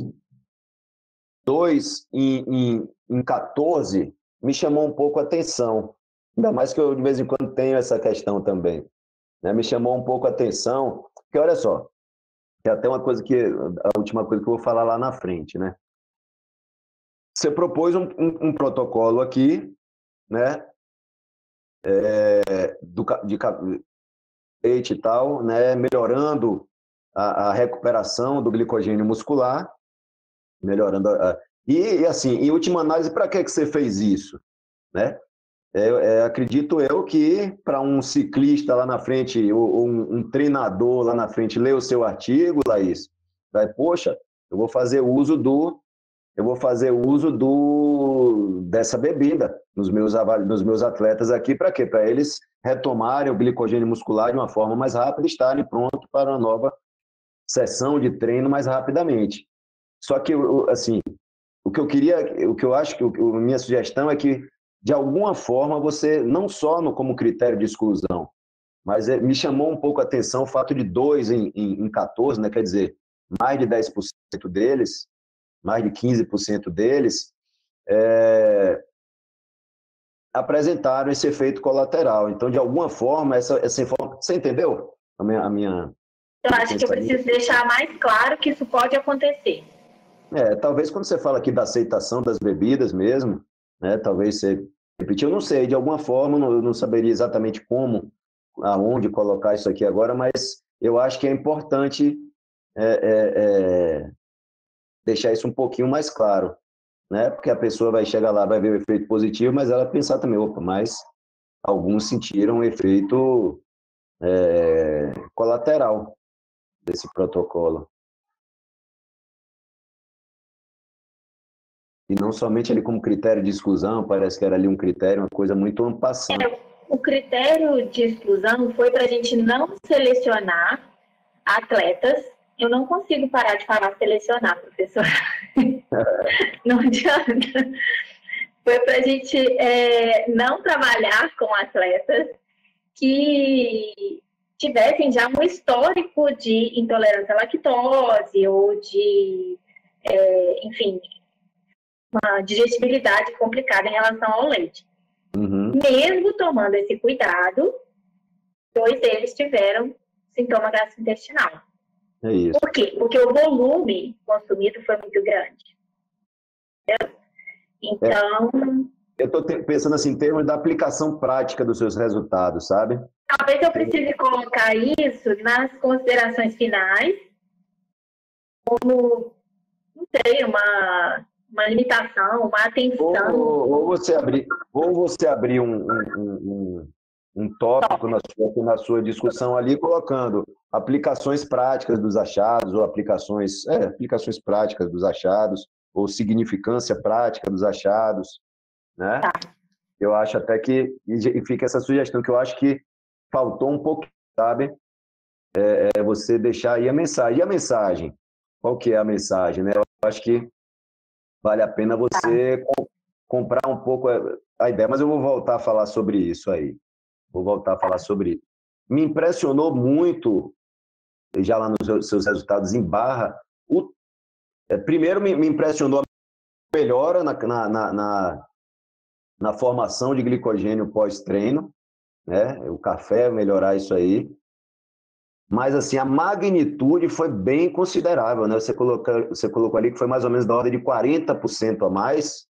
em 14 me chamou um pouco a atenção. Ainda mais que eu, de vez em quando, tenho essa questão também. Né? Me chamou um pouco a atenção, porque, olha só, tem até uma coisa a última coisa que eu vou falar lá na frente, né? Você propôs um protocolo aqui, né? De leite e tal, né? Melhorando a recuperação do glicogênio muscular, melhorando e assim, em última análise, para que você fez isso, né? Acredito eu que para um ciclista lá na frente, ou um treinador lá na frente, ler o seu artigo, Laís, vai, poxa, eu vou fazer uso dessa bebida nos meus atletas aqui, para quê? Para eles retomarem o glicogênio muscular de uma forma mais rápida e estarem prontos para uma nova sessão de treino mais rapidamente. Só que, assim, o que eu acho que a minha sugestão é que, de alguma forma, você, não só como critério de exclusão, mas me chamou um pouco a atenção o fato de 2 em 14, né? Quer dizer, mais de 10% deles, mais de 15% deles, apresentaram esse efeito colateral. Então, de alguma forma, essa informação... Você entendeu a minha eu acho que eu preciso deixar mais claro que isso pode acontecer. Talvez quando você fala aqui da aceitação das bebidas mesmo, né, talvez você repetir, eu não sei, de alguma forma, eu não saberia exatamente como, aonde colocar isso aqui agora, mas eu acho que é importante deixar isso um pouquinho mais claro, né, porque a pessoa vai chegar lá, vai ver o efeito positivo, mas ela pensar também, opa, mas alguns sentiram o efeito colateral desse protocolo. E não somente ali como critério de exclusão, parece que era ali um critério, uma coisa muito en passant. O critério de exclusão foi para a gente não selecionar atletas. Eu não consigo parar de falar selecionar, professor. Não adianta. Foi para a gente não trabalhar com atletas que tivessem já um histórico de intolerância à lactose ou de, enfim, uma digestibilidade complicada em relação ao leite. Uhum. Mesmo tomando esse cuidado, 2 deles tiveram sintoma gastrointestinal. É isso. Por quê? Porque o volume consumido foi muito grande. Então... Eu estou pensando assim, em termos da aplicação prática dos seus resultados, sabe? Talvez eu precise colocar isso nas considerações finais, como, não sei, uma limitação, uma atenção. Ou você abrir um tópico na sua discussão ali, colocando aplicações práticas dos achados, ou aplicações práticas dos achados, ou significância prática dos achados, né? Tá. Eu acho até que, e fica essa sugestão, que eu acho que faltou um pouco, sabe? Você deixar aí a mensagem. E a mensagem? Qual que é a mensagem, né? Eu acho que vale a pena você comprar um pouco a ideia, mas eu vou voltar a falar sobre isso aí. Me impressionou muito, já lá nos seus resultados em barra, primeiro me impressionou a melhora na formação de glicogênio pós-treino, né? O café melhorar isso aí. Mas, assim, a magnitude foi bem considerável, né? Você colocou ali que foi mais ou menos da ordem de 40% a mais.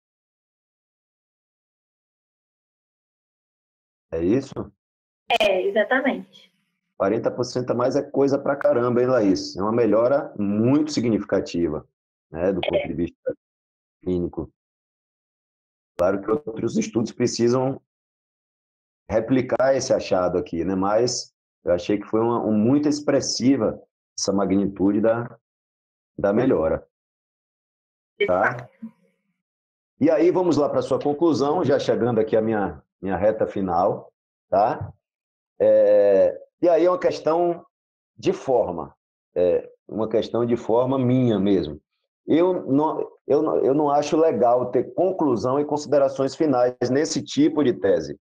É isso? Exatamente. 40% a mais é coisa pra caramba, hein, Laís? É uma melhora muito significativa, né, do ponto de vista clínico. Claro que outros estudos precisam replicar esse achado aqui, né? Mas eu achei que foi muito expressiva essa magnitude da melhora. Tá? E aí, vamos lá para a sua conclusão, já chegando aqui à minha reta final. Tá? E aí é uma questão de forma. Uma questão de forma minha mesmo. Eu não acho legal ter conclusão e considerações finais nesse tipo de tese.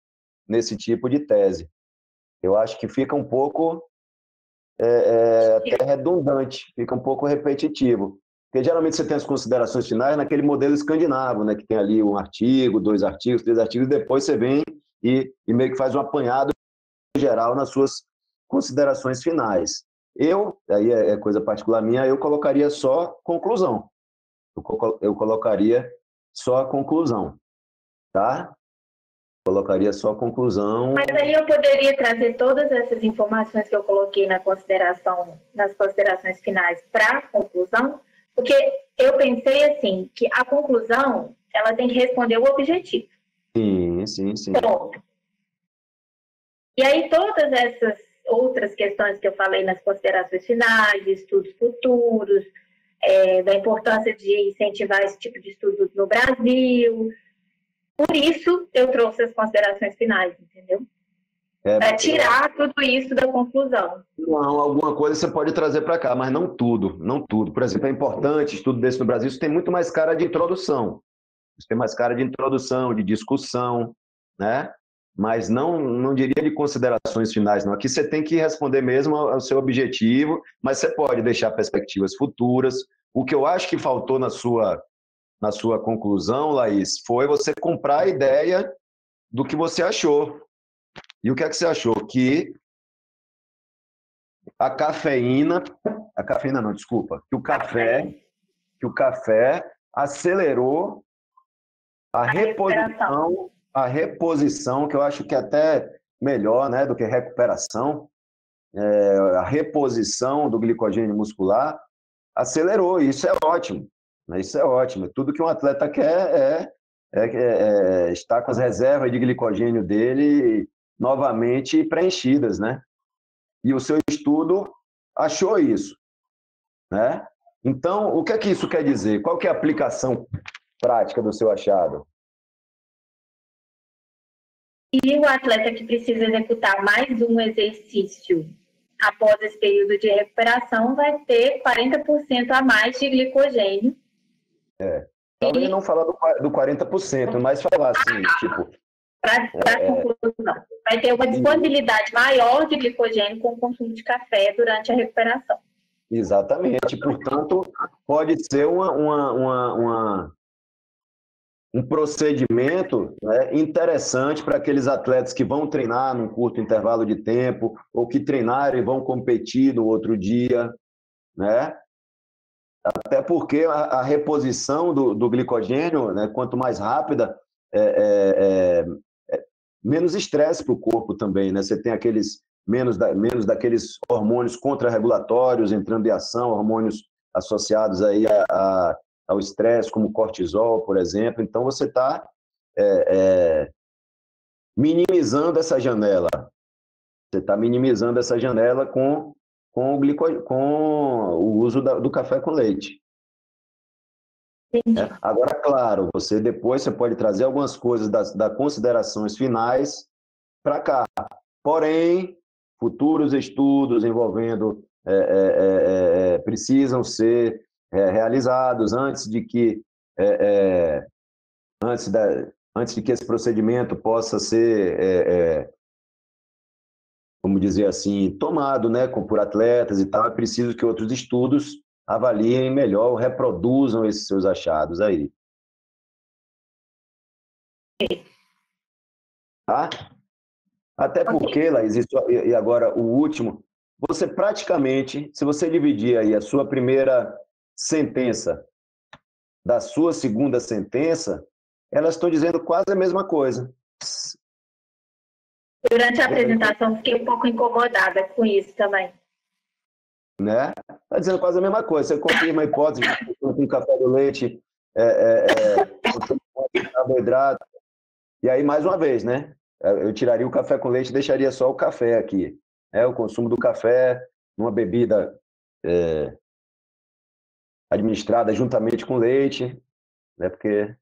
Eu acho que fica um pouco até redundante, fica um pouco repetitivo. Porque geralmente você tem as considerações finais naquele modelo escandinavo, né, que tem ali um artigo, 2 artigos, 3 artigos, e depois você vem e meio que faz um apanhado geral nas suas considerações finais. Aí é coisa particular minha, eu colocaria só conclusão. Eu colocaria só a conclusão, tá? colocaria só a conclusão. Mas aí eu poderia trazer todas essas informações que eu coloquei nas considerações finais para a conclusão, porque eu pensei assim, que a conclusão, ela tem que responder o objetivo. Sim. Pronto. E aí todas essas outras questões que eu falei nas considerações finais, de estudos futuros, da importância de incentivar esse tipo de estudo no Brasil. Por isso, eu trouxe as considerações finais, entendeu? Para tirar tudo isso da conclusão. Não, alguma coisa você pode trazer para cá, mas não tudo, não tudo. Por exemplo, é importante estudo desse no Brasil, isso tem muito mais cara de introdução. Isso tem mais cara de introdução, de discussão, né? Mas não diria de considerações finais, não. Aqui você tem que responder mesmo ao seu objetivo, mas você pode deixar perspectivas futuras. O que eu acho que faltou na sua conclusão, Laís, foi você comprar a ideia do que você achou. E o que é que você achou? Que a cafeína não, desculpa, que o café acelerou a reposição, que eu acho que é até melhor, né, do que recuperação, a reposição do glicogênio muscular acelerou, e isso é ótimo, né? Isso é ótimo. Tudo que um atleta quer é estar com as reservas de glicogênio dele novamente preenchidas, né? E o seu estudo achou isso, né? Então, o que é que isso quer dizer? Qual que é a aplicação prática do seu achado? E o atleta que precisa executar mais um exercício após esse período de recuperação vai ter 40% a mais de glicogênio. Talvez não falar do 40%, mas falar assim, tipo... Para conclusão, vai ter uma disponibilidade maior de glicogênio com o consumo de café durante a recuperação. Exatamente. Portanto, pode ser um procedimento, né, interessante para aqueles atletas que vão treinar num curto intervalo de tempo ou que treinaram e vão competir no outro dia, né? Até porque a reposição do glicogênio, né, quanto mais rápida, menos estresse para o corpo também, né? Você tem menos daqueles hormônios contrarregulatórios entrando em ação, hormônios associados aí ao estresse, como cortisol, por exemplo. Então, você está minimizando essa janela. Você está minimizando essa janela com o uso do café com leite. Agora, claro, depois você pode trazer algumas coisas das considerações finais para cá. Porém, futuros estudos envolvendo precisam ser realizados antes de que esse procedimento possa ser, vamos dizer assim, tomado, né, por atletas e tal. É preciso que outros estudos avaliem melhor, reproduzam esses seus achados aí. Tá? Até porque, Laís, e agora o último, você praticamente, se você dividir aí a sua primeira sentença da sua segunda sentença, elas estão dizendo quase a mesma coisa. Durante a apresentação, fiquei um pouco incomodada com isso também. Né? Está dizendo quase a mesma coisa. Você confirma a hipótese com café do leite, com carboidrato. E aí, mais uma vez, né? Eu tiraria o café com leite e deixaria só o café aqui. O consumo do café, uma bebida administrada juntamente com leite, né? Porque,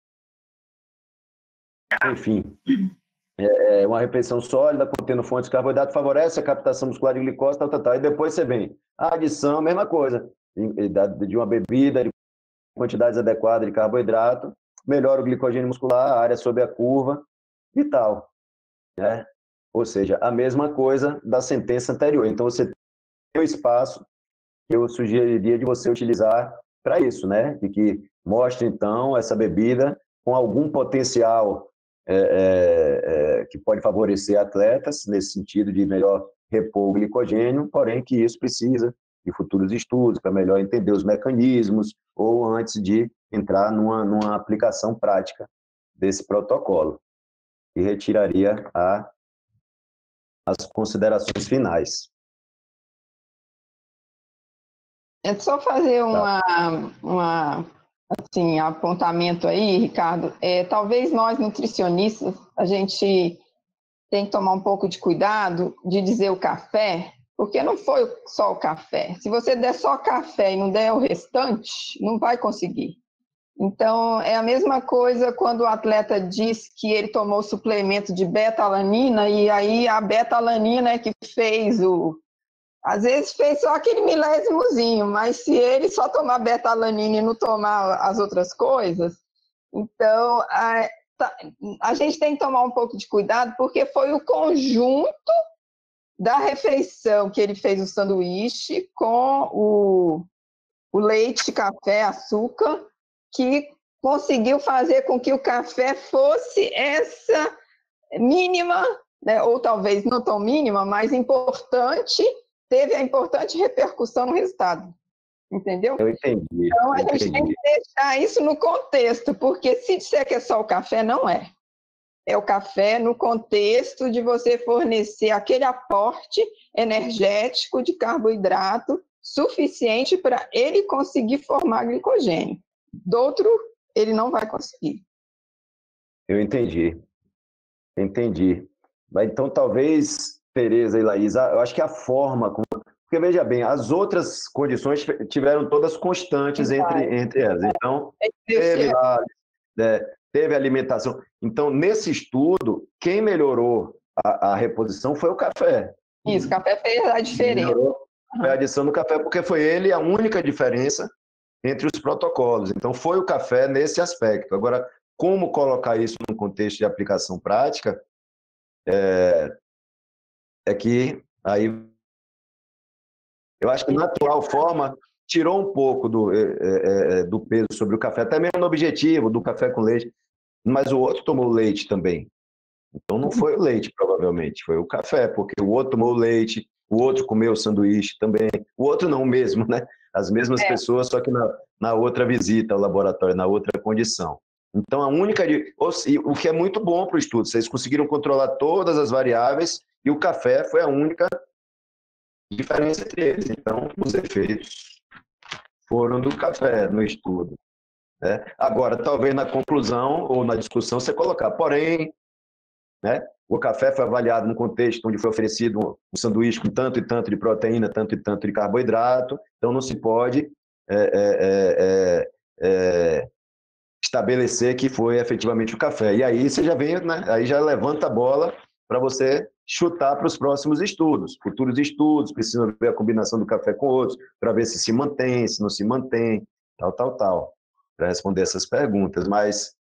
enfim, uma refeição sólida, contendo fontes de carboidrato, favorece a captação muscular de glicose, tal. E depois você vem a adição, a mesma coisa, de uma bebida, de quantidades adequadas de carboidrato, melhora o glicogênio muscular, a área sob a curva e tal, né? Ou seja, a mesma coisa da sentença anterior. Então, você tem o espaço que eu sugeriria de você utilizar para isso, né? De que mostre, então, essa bebida com algum potencial que pode favorecer atletas, nesse sentido de melhor repor o glicogênio, porém que isso precisa de futuros estudos para melhor entender os mecanismos ou antes de entrar numa aplicação prática desse protocolo. e retiraria as considerações finais. É só fazer assim, apontamento aí, Ricardo. Talvez nós, nutricionistas, a gente tem que tomar um pouco de cuidado de dizer o café, porque não foi só o café. Se você der só café e não der o restante, não vai conseguir. Então, é a mesma coisa quando o atleta diz que ele tomou suplemento de beta-alanina e aí a beta-alanina é que fez às vezes fez só aquele milésimozinho, mas se ele só tomar beta-alanina e não tomar as outras coisas, então a gente tem que tomar um pouco de cuidado, porque foi o conjunto da refeição que ele fez o sanduíche com o leite, café, açúcar, que conseguiu fazer com que o café fosse essa mínima, né, ou talvez não tão mínima, mas importante, teve a importante repercussão no resultado. Entendeu? Eu entendi. Então, a gente tem que deixar isso no contexto, porque se disser que é só o café, não é. É o café no contexto de você fornecer aquele aporte energético de carboidrato suficiente para ele conseguir formar glicogênio. Do outro, ele não vai conseguir. Eu entendi. Entendi. Mas então, talvez, Tereza e Laís, eu acho que a forma como... Porque, veja bem, as outras condições tiveram todas constantes entre elas. Então, teve alimentação. Então, nesse estudo, quem melhorou a reposição foi o café. Isso, o café fez a diferença. Foi a adição do café, porque foi ele a única diferença entre os protocolos. Então, foi o café nesse aspecto. Agora, como colocar isso no contexto de aplicação prática, é que aí eu acho que, na atual forma, tirou um pouco do peso sobre o café, até mesmo no objetivo do café com leite, mas o outro tomou leite também. Então, não foi o leite, provavelmente, foi o café, porque o outro tomou leite, o outro comeu o sanduíche também, o outro não mesmo, né? As mesmas pessoas, só que na outra visita ao laboratório, na outra condição. Então, a única... O que é muito bom para o estudo, vocês conseguiram controlar todas as variáveis e o café foi a única diferença entre eles. Então, os efeitos foram do café no estudo, né? Agora, talvez na conclusão ou na discussão você colocar, porém, né, o café foi avaliado num contexto onde foi oferecido um sanduíche com tanto e tanto de proteína, tanto e tanto de carboidrato, então não se pode estabelecer que foi efetivamente o café. E aí você já vem, né, aí já levanta a bola para você chutar para os próximos estudos. Futuros estudos, precisam ver a combinação do café com outros, para ver se mantém, se não se mantém, tal, para responder essas perguntas. Mas,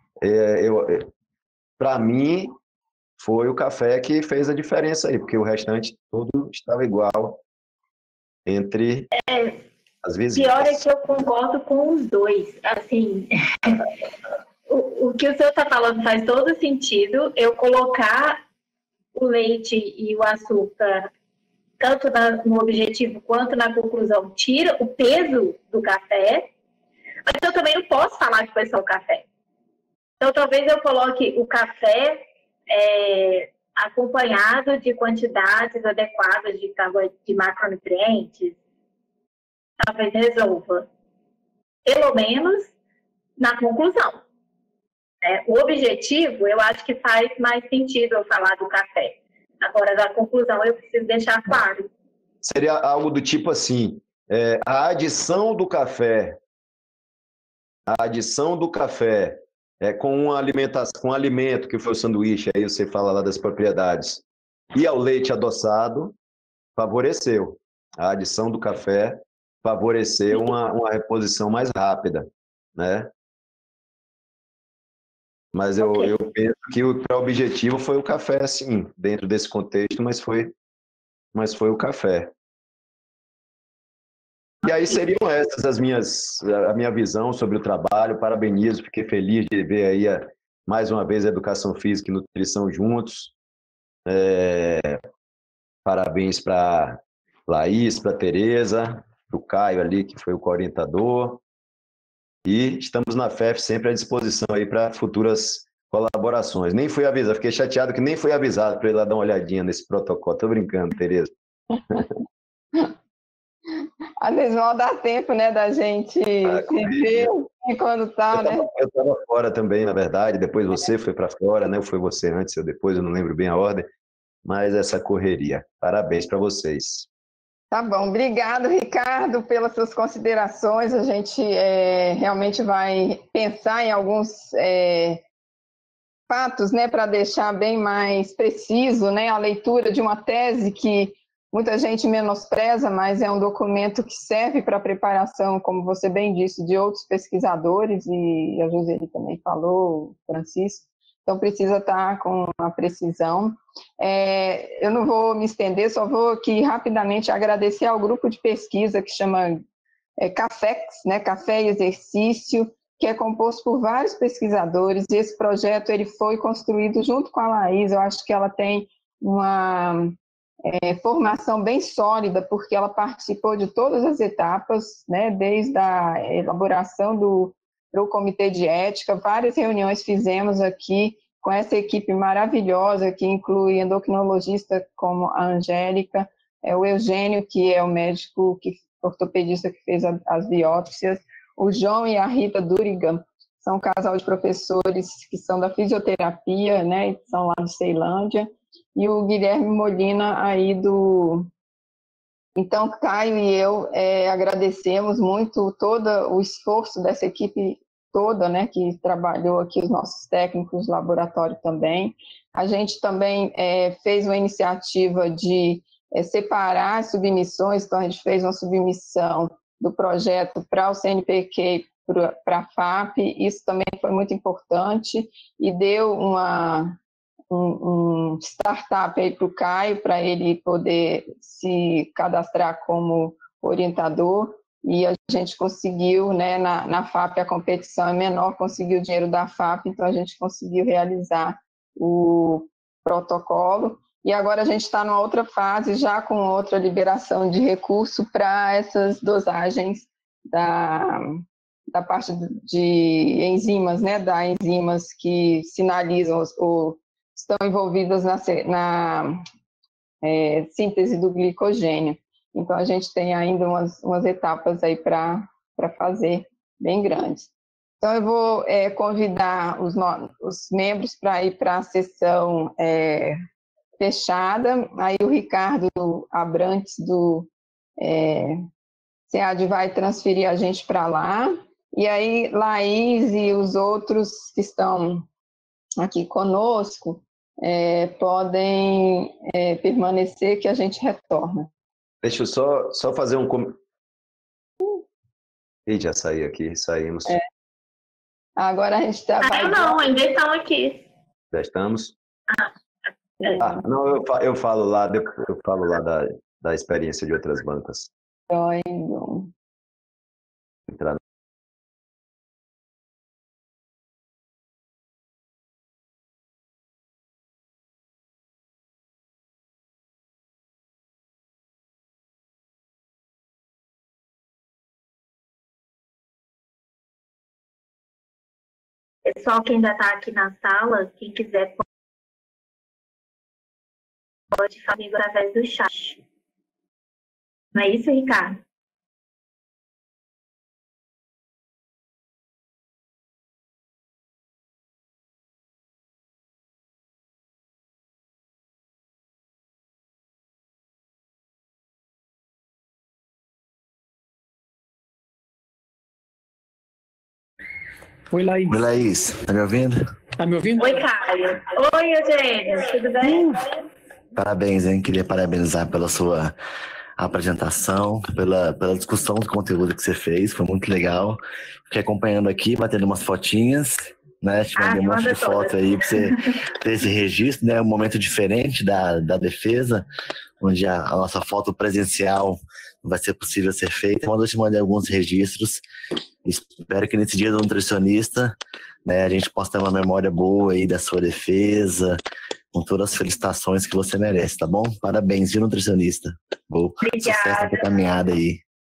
para mim, foi o café que fez a diferença aí, porque o restante tudo estava igual entre as visitas. Pior é que eu concordo com os dois. Assim, o que o senhor está falando faz todo sentido. Eu colocar o leite e o açúcar, tanto no objetivo quanto na conclusão, tira o peso do café, mas eu também não posso falar que foi só o café. Então, talvez eu coloque o café acompanhado de quantidades adequadas de macronutrientes, talvez resolva, pelo menos na conclusão. O objetivo, eu acho que faz mais sentido eu falar do café. Agora, da conclusão, eu preciso deixar claro. Seria algo do tipo assim, a adição do café com uma alimentação, com um alimento que foi o sanduíche, aí você fala lá das propriedades, e ao leite adoçado, favoreceu. A adição do café favoreceu uma reposição mais rápida, né? Mas eu penso que o objetivo foi o café, sim, dentro desse contexto, mas foi o café. E aí seriam essas a minha visão sobre o trabalho. Parabenizo, fiquei feliz de ver aí mais uma vez a educação física e nutrição juntos. Parabéns para Laís, para Tereza, para o Caio ali, que foi o orientador. E estamos na FEF sempre à disposição aí para futuras colaborações. Nem fui avisado, fiquei chateado que nem fui avisado para ir lá dar uma olhadinha nesse protocolo. Tô brincando, Tereza. Às vezes não dá tempo, né, da gente se ver e quando tá, né? Eu estava fora também, na verdade, depois você foi para fora, né? Ou foi você antes ou depois, eu não lembro bem a ordem, mas essa correria. Parabéns para vocês. Tá bom, obrigado, Ricardo, pelas suas considerações. A gente realmente vai pensar em alguns fatos, né, para deixar bem mais preciso, né, a leitura de uma tese que muita gente menospreza, mas é um documento que serve para a preparação, como você bem disse, de outros pesquisadores, e a Joseli também falou, o Francisco, então precisa estar com a precisão. Eu não vou me estender, só vou aqui rapidamente agradecer ao grupo de pesquisa que chama CAFEX, né, Café e Exercício, que é composto por vários pesquisadores, e esse projeto ele foi construído junto com a Laís. Eu acho que ela tem uma formação bem sólida, porque ela participou de todas as etapas, né, desde a elaboração do comitê de ética, várias reuniões fizemos aqui com essa equipe maravilhosa, que inclui endocrinologista como a Angélica, o Eugênio, que é o médico ortopedista que fez as biópsias, o João e a Rita Durigan, são um casal de professores que são da fisioterapia, né, e são lá de Ceilândia, e o Guilherme Molina aí do... Então, Caio e eu agradecemos muito todo o esforço dessa equipe toda, né, que trabalhou aqui, os nossos técnicos do laboratório também. A gente também fez uma iniciativa de separar as submissões, então a gente fez uma submissão do projeto para o CNPq, para a FAP, isso também foi muito importante e deu um startup aí para o Caio, para ele poder se cadastrar como orientador, e a gente conseguiu, né, na FAP a competição é menor, conseguiu o dinheiro da FAP, então a gente conseguiu realizar o protocolo, e agora a gente está numa outra fase, já com outra liberação de recurso para essas dosagens da parte de enzimas, né, da enzimas que sinalizam ou estão envolvidas na síntese do glicogênio. Então, a gente tem ainda umas etapas aí para fazer bem grandes. Então, eu vou convidar os membros para ir para a sessão fechada. Aí o Ricardo Abrantes, do SEAD, vai transferir a gente para lá. E aí, Laís e os outros que estão aqui conosco podem permanecer, que a gente retorna. Deixa eu só fazer um... Ih, já saí aqui, saímos. Agora a gente está... Não, ainda estão aqui. Já estamos? Não, eu falo lá da experiência de outras bancas. Entrar. Pessoal que ainda está aqui na sala, quem quiser pode falar comigo através do chat. Não é isso, Ricardo? Oi, Laís. Oi, Laís. Tá me ouvindo? Tá me ouvindo? Oi, Caio. Oi, Eugênio. Tudo bem? Parabéns, hein? Queria parabenizar pela sua apresentação, pela discussão do conteúdo que você fez. Foi muito legal. Fiquei acompanhando aqui, batendo umas fotinhas, né? Te mandei um monte de foto aí pra você ter esse registro, né? Um momento diferente da defesa, onde a nossa foto presencial não vai ser possível ser feita. Mas eu te mandei alguns registros. Espero que nesse dia do nutricionista, né, a gente possa ter uma memória boa aí da sua defesa, com todas as felicitações que você merece, tá bom? Parabéns, viu, nutricionista? Sucesso na caminhada aí.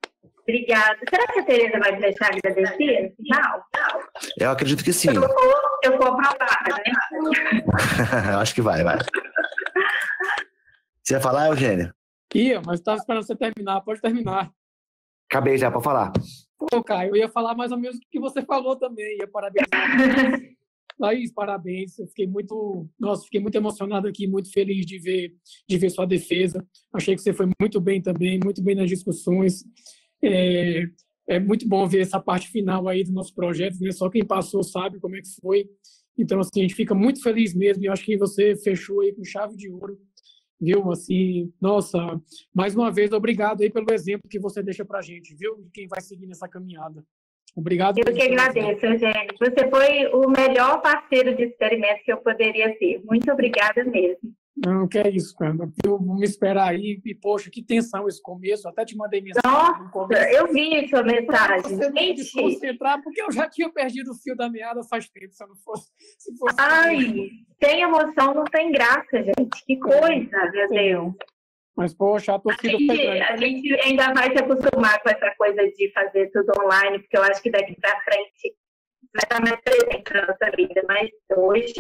Obrigada. Será que a Tereza vai me deixar agradecer no final? Eu acredito que sim. Eu vou aprovada, né? Acho que vai. Você ia falar, Eugênio? Ia, mas estava esperando você terminar. Pode terminar. Acabei já, pode falar. Pô, Caio, eu ia falar mais ou menos o que você falou também. Ia parabenizar. Laís, parabéns. Eu fiquei muito emocionado aqui, muito feliz de ver sua defesa. Achei que você foi muito bem também, muito bem nas discussões. É muito bom ver essa parte final aí do nosso projeto, né? Só quem passou sabe como é que foi. Então, assim, a gente fica muito feliz mesmo e acho que você fechou aí com chave de ouro, viu? Assim, nossa, mais uma vez, obrigado aí pelo exemplo que você deixa pra gente, viu? De quem vai seguir nessa caminhada. Obrigado. Eu que agradeço, Eugênio. Você foi o melhor parceiro de experimento que eu poderia ter. Muito obrigada mesmo. Não, que é isso, cara. Vamos esperar aí. E, poxa, que tensão esse começo. Até te mandei mensagem. Nossa, eu vi sua mensagem. Você não me concentrar, porque eu já tinha perdido o fio da meada faz tempo, se fosse Ai, sem emoção não tem graça, gente. Que coisa, meu Deus. Mas, poxa, a torcida foi grande. A gente ainda vai se acostumar com essa coisa de fazer tudo online, porque eu acho que daqui para frente vai estar mais presente na nossa vida. Mas hoje...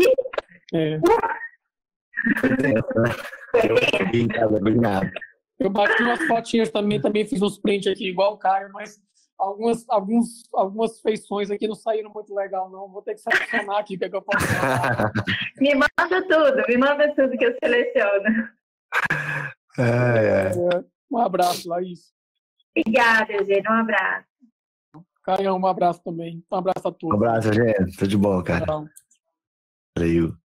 Eu bati umas fotinhas também fiz uns prints aqui, igual o Caio, mas algumas feições aqui não saíram muito legal, não. Vou ter que selecionar aqui o que eu posso falar. Me manda tudo que eu seleciono. Um abraço, Laís. Obrigada, Eugênio. Um abraço. Caio, um abraço também. Um abraço a todos. Um abraço, Eugênio. Tudo de bom, cara. Tchau. Valeu.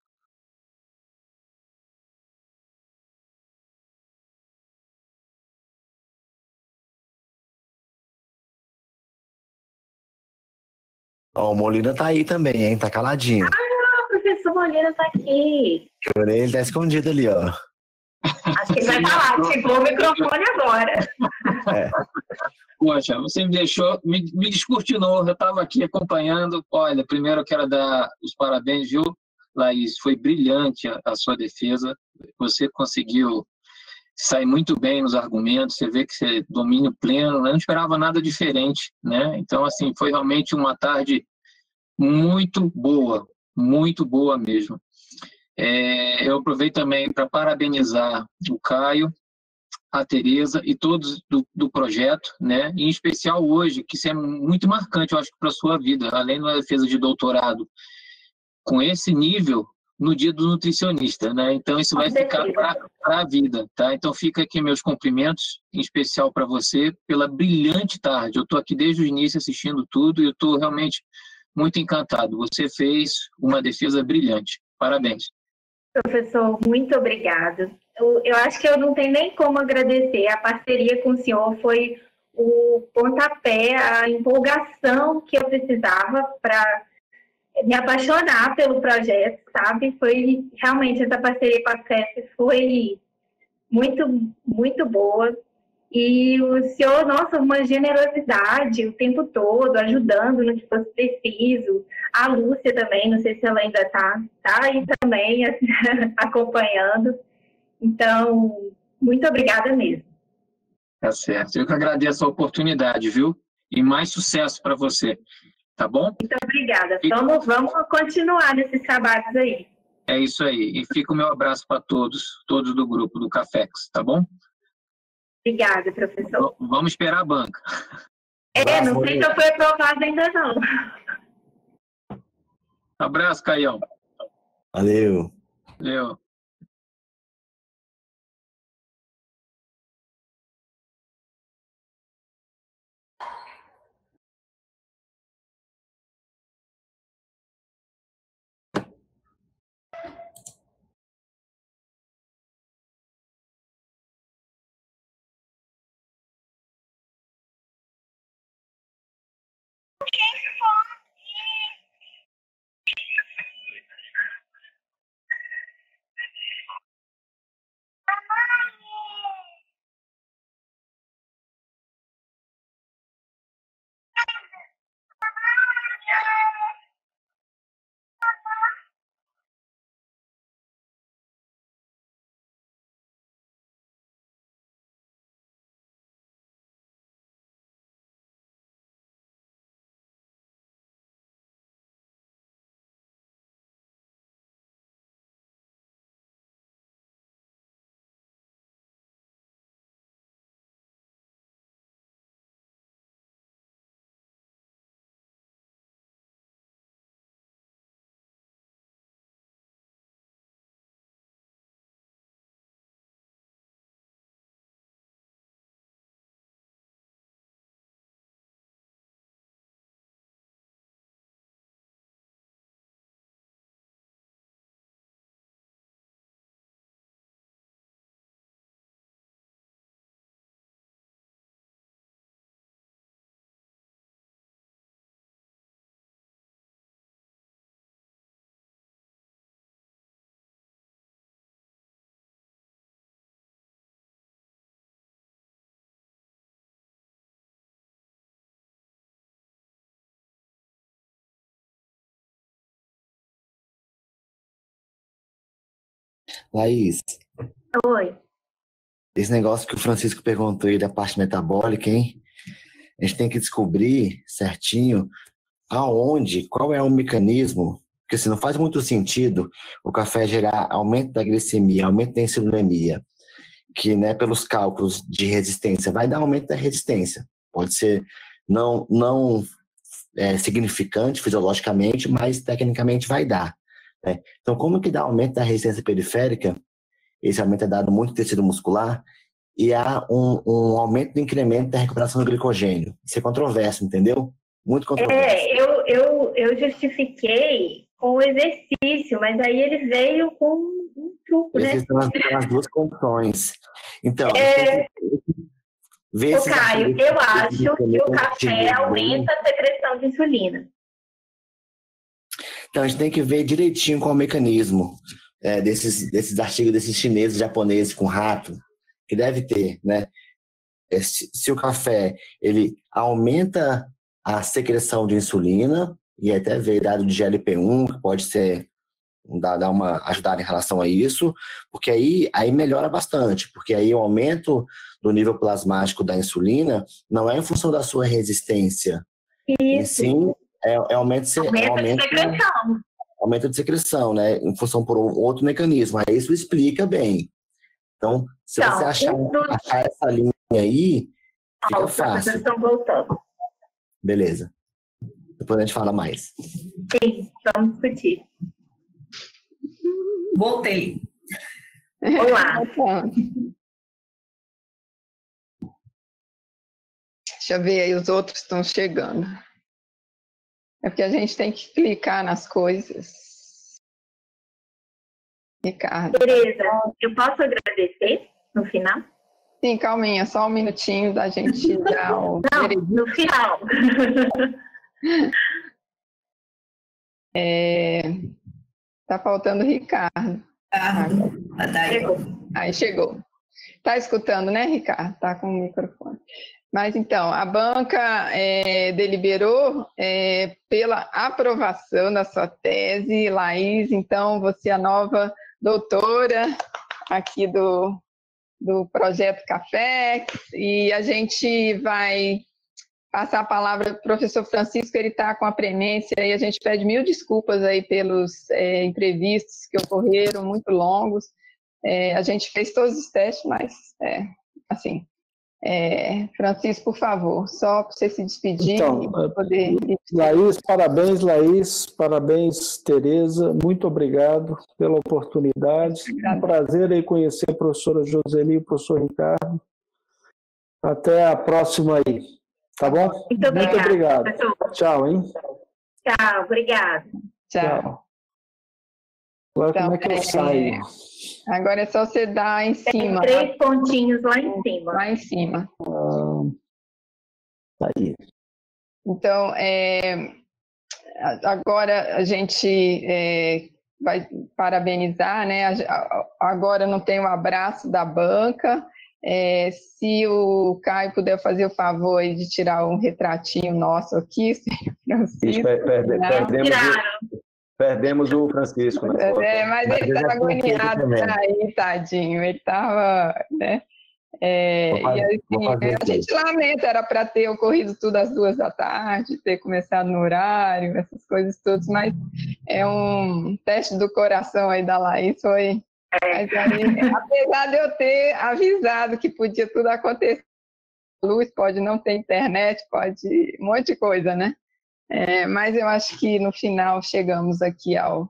Ó, o Molina tá aí também, hein? Tá caladinho. O professor Molina tá aqui. Ele tá escondido ali, ó. Acho que ele vai falar. Chegou o microfone agora. Poxa, você me deixou, me descortinou. Eu estava aqui acompanhando. Olha, primeiro eu quero dar os parabéns, viu, Laís? Foi brilhante a sua defesa. Você conseguiu sair muito bem nos argumentos. Você vê que você domínio pleno. Eu não esperava nada diferente, né? Então, assim, foi realmente uma tarde muito boa mesmo. Eu aproveito também para parabenizar o Caio, a Tereza e todos do projeto, né? Em especial hoje, que isso é muito marcante, eu acho, para a sua vida, além da defesa de doutorado, com esse nível no dia do nutricionista, né? Então isso vai ficar para a vida, tá? Então fica aqui meus cumprimentos, em especial para você, pela brilhante tarde. Eu estou aqui desde o início assistindo tudo e eu estou realmente muito encantado. Você fez uma defesa brilhante. Parabéns. Professor, muito obrigada. Eu acho que eu não tenho nem como agradecer. A parceria com o senhor foi o pontapé, a empolgação que eu precisava para me apaixonar pelo projeto, sabe? Foi realmente essa parceria com a CEF foi muito boa. E o senhor, nossa, uma generosidade o tempo todo, ajudando no que fosse preciso. A Lúcia também, não sei se ela ainda tá aí também acompanhando. Então, muito obrigada mesmo. Tá certo. Eu que agradeço a oportunidade, viu? E mais sucesso para você, tá bom? Muito obrigada. Vamos continuar nesses trabalhos aí. É isso aí. E fica o meu abraço para todos do grupo do Cafex, tá bom? Obrigada, professor. Vamos esperar a banca. Não sei se eu fui aprovada ainda não. Abraço, Caião. Valeu. Valeu. Laís, Oi. esse negócio que o Francisco perguntou aí da parte metabólica, hein? A gente tem que descobrir certinho qual é o mecanismo, porque assim, não faz muito sentido o café gerar aumento da glicemia, aumento da insulinemia, que, né, pelos cálculos de resistência, vai dar aumento da resistência. Pode ser não significante fisiologicamente, mas tecnicamente vai dar, né? Então, como que dá aumento da resistência periférica? Esse aumento é dado muito no tecido muscular e há um aumento do incremento da recuperação do glicogênio. Isso é controverso, entendeu? Muito controverso. Eu justifiquei com o exercício, mas aí ele veio com um truco, né? Existem as duas condições. Então, Ô, Caio, eu acho que o café aumenta a secreção de insulina. Então, a gente tem que ver direitinho qual é o mecanismo desses artigos, desses chineses, japoneses com rato, que deve ter, né? Se o café, ele aumenta a secreção de insulina, e até ver dado de GLP-1, que pode ser dar uma ajudada em relação a isso, porque aí melhora bastante, porque aí o aumento do nível plasmático da insulina não é em função da sua resistência, e sim aumento de secreção. Aumento de secreção, né? Em função por outro mecanismo. Aí isso explica bem. Então, se você achar essa linha aí, fica fácil. Estão voltando. Beleza. Depois a gente fala mais. Sim, vamos discutir. Voltei. Olá. Deixa eu ver aí, os outros estão chegando. É porque a gente tem que clicar nas coisas. Ricardo. Tereza, eu posso agradecer no final? Sim, calminha, só um minutinho da gente dar o... Não, no final. Tá faltando o Ricardo. Aí chegou. Tá escutando, né, Ricardo? Tá com o microfone. Mas então, a banca deliberou pela aprovação da sua tese, Laís. Então, você é a nova doutora aqui do Projeto Café, e a gente vai passar a palavra para o professor Francisco, ele está com a premência, e a gente pede mil desculpas aí pelos imprevistos que ocorreram, muito longos. A gente fez todos os testes, mas, assim, Francisco, por favor, só para você se despedir. Então, e poder... Laís, parabéns, Tereza, muito obrigado pela oportunidade. Um prazer aí conhecer a professora Joseli e o professor Ricardo. Até a próxima aí, tá bom? Muito obrigado. Professor. Tchau, hein? Tchau, obrigado. Tchau. Agora, então, como é que eu saio? Agora é só você dar em cima. Tem 3 pontinhos lá em cima. Lá em cima. Tá aí. Então, agora a gente vai parabenizar, né? Agora não tem o abraço da banca. Se o Caio puder fazer o favor aí de tirar um retratinho nosso aqui, Francisco. Perdemos o Francisco. Mas ele estava agoniado aí, tadinho. Ele estava, né? A gente lamenta, era para ter ocorrido tudo às 14h, ter começado no horário, essas coisas todas, mas é um teste do coração aí da Laís, foi. Mas aí, apesar de eu ter avisado que podia tudo acontecer, luz, pode não ter internet, pode um monte de coisa, né? Mas eu acho que no final chegamos aqui à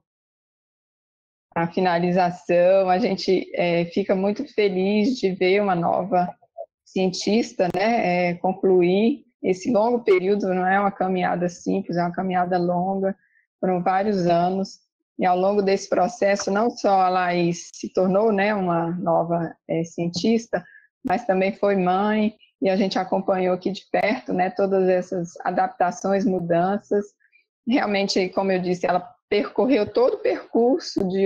finalização. A gente fica muito feliz de ver uma nova cientista, né, concluir esse longo período. Não é uma caminhada simples, é uma caminhada longa, foram vários anos, e ao longo desse processo não só a Laís se tornou, né, uma nova cientista, mas também foi mãe, e a gente acompanhou aqui de perto, né, todas essas adaptações, mudanças. Realmente, como eu disse, ela percorreu todo o percurso de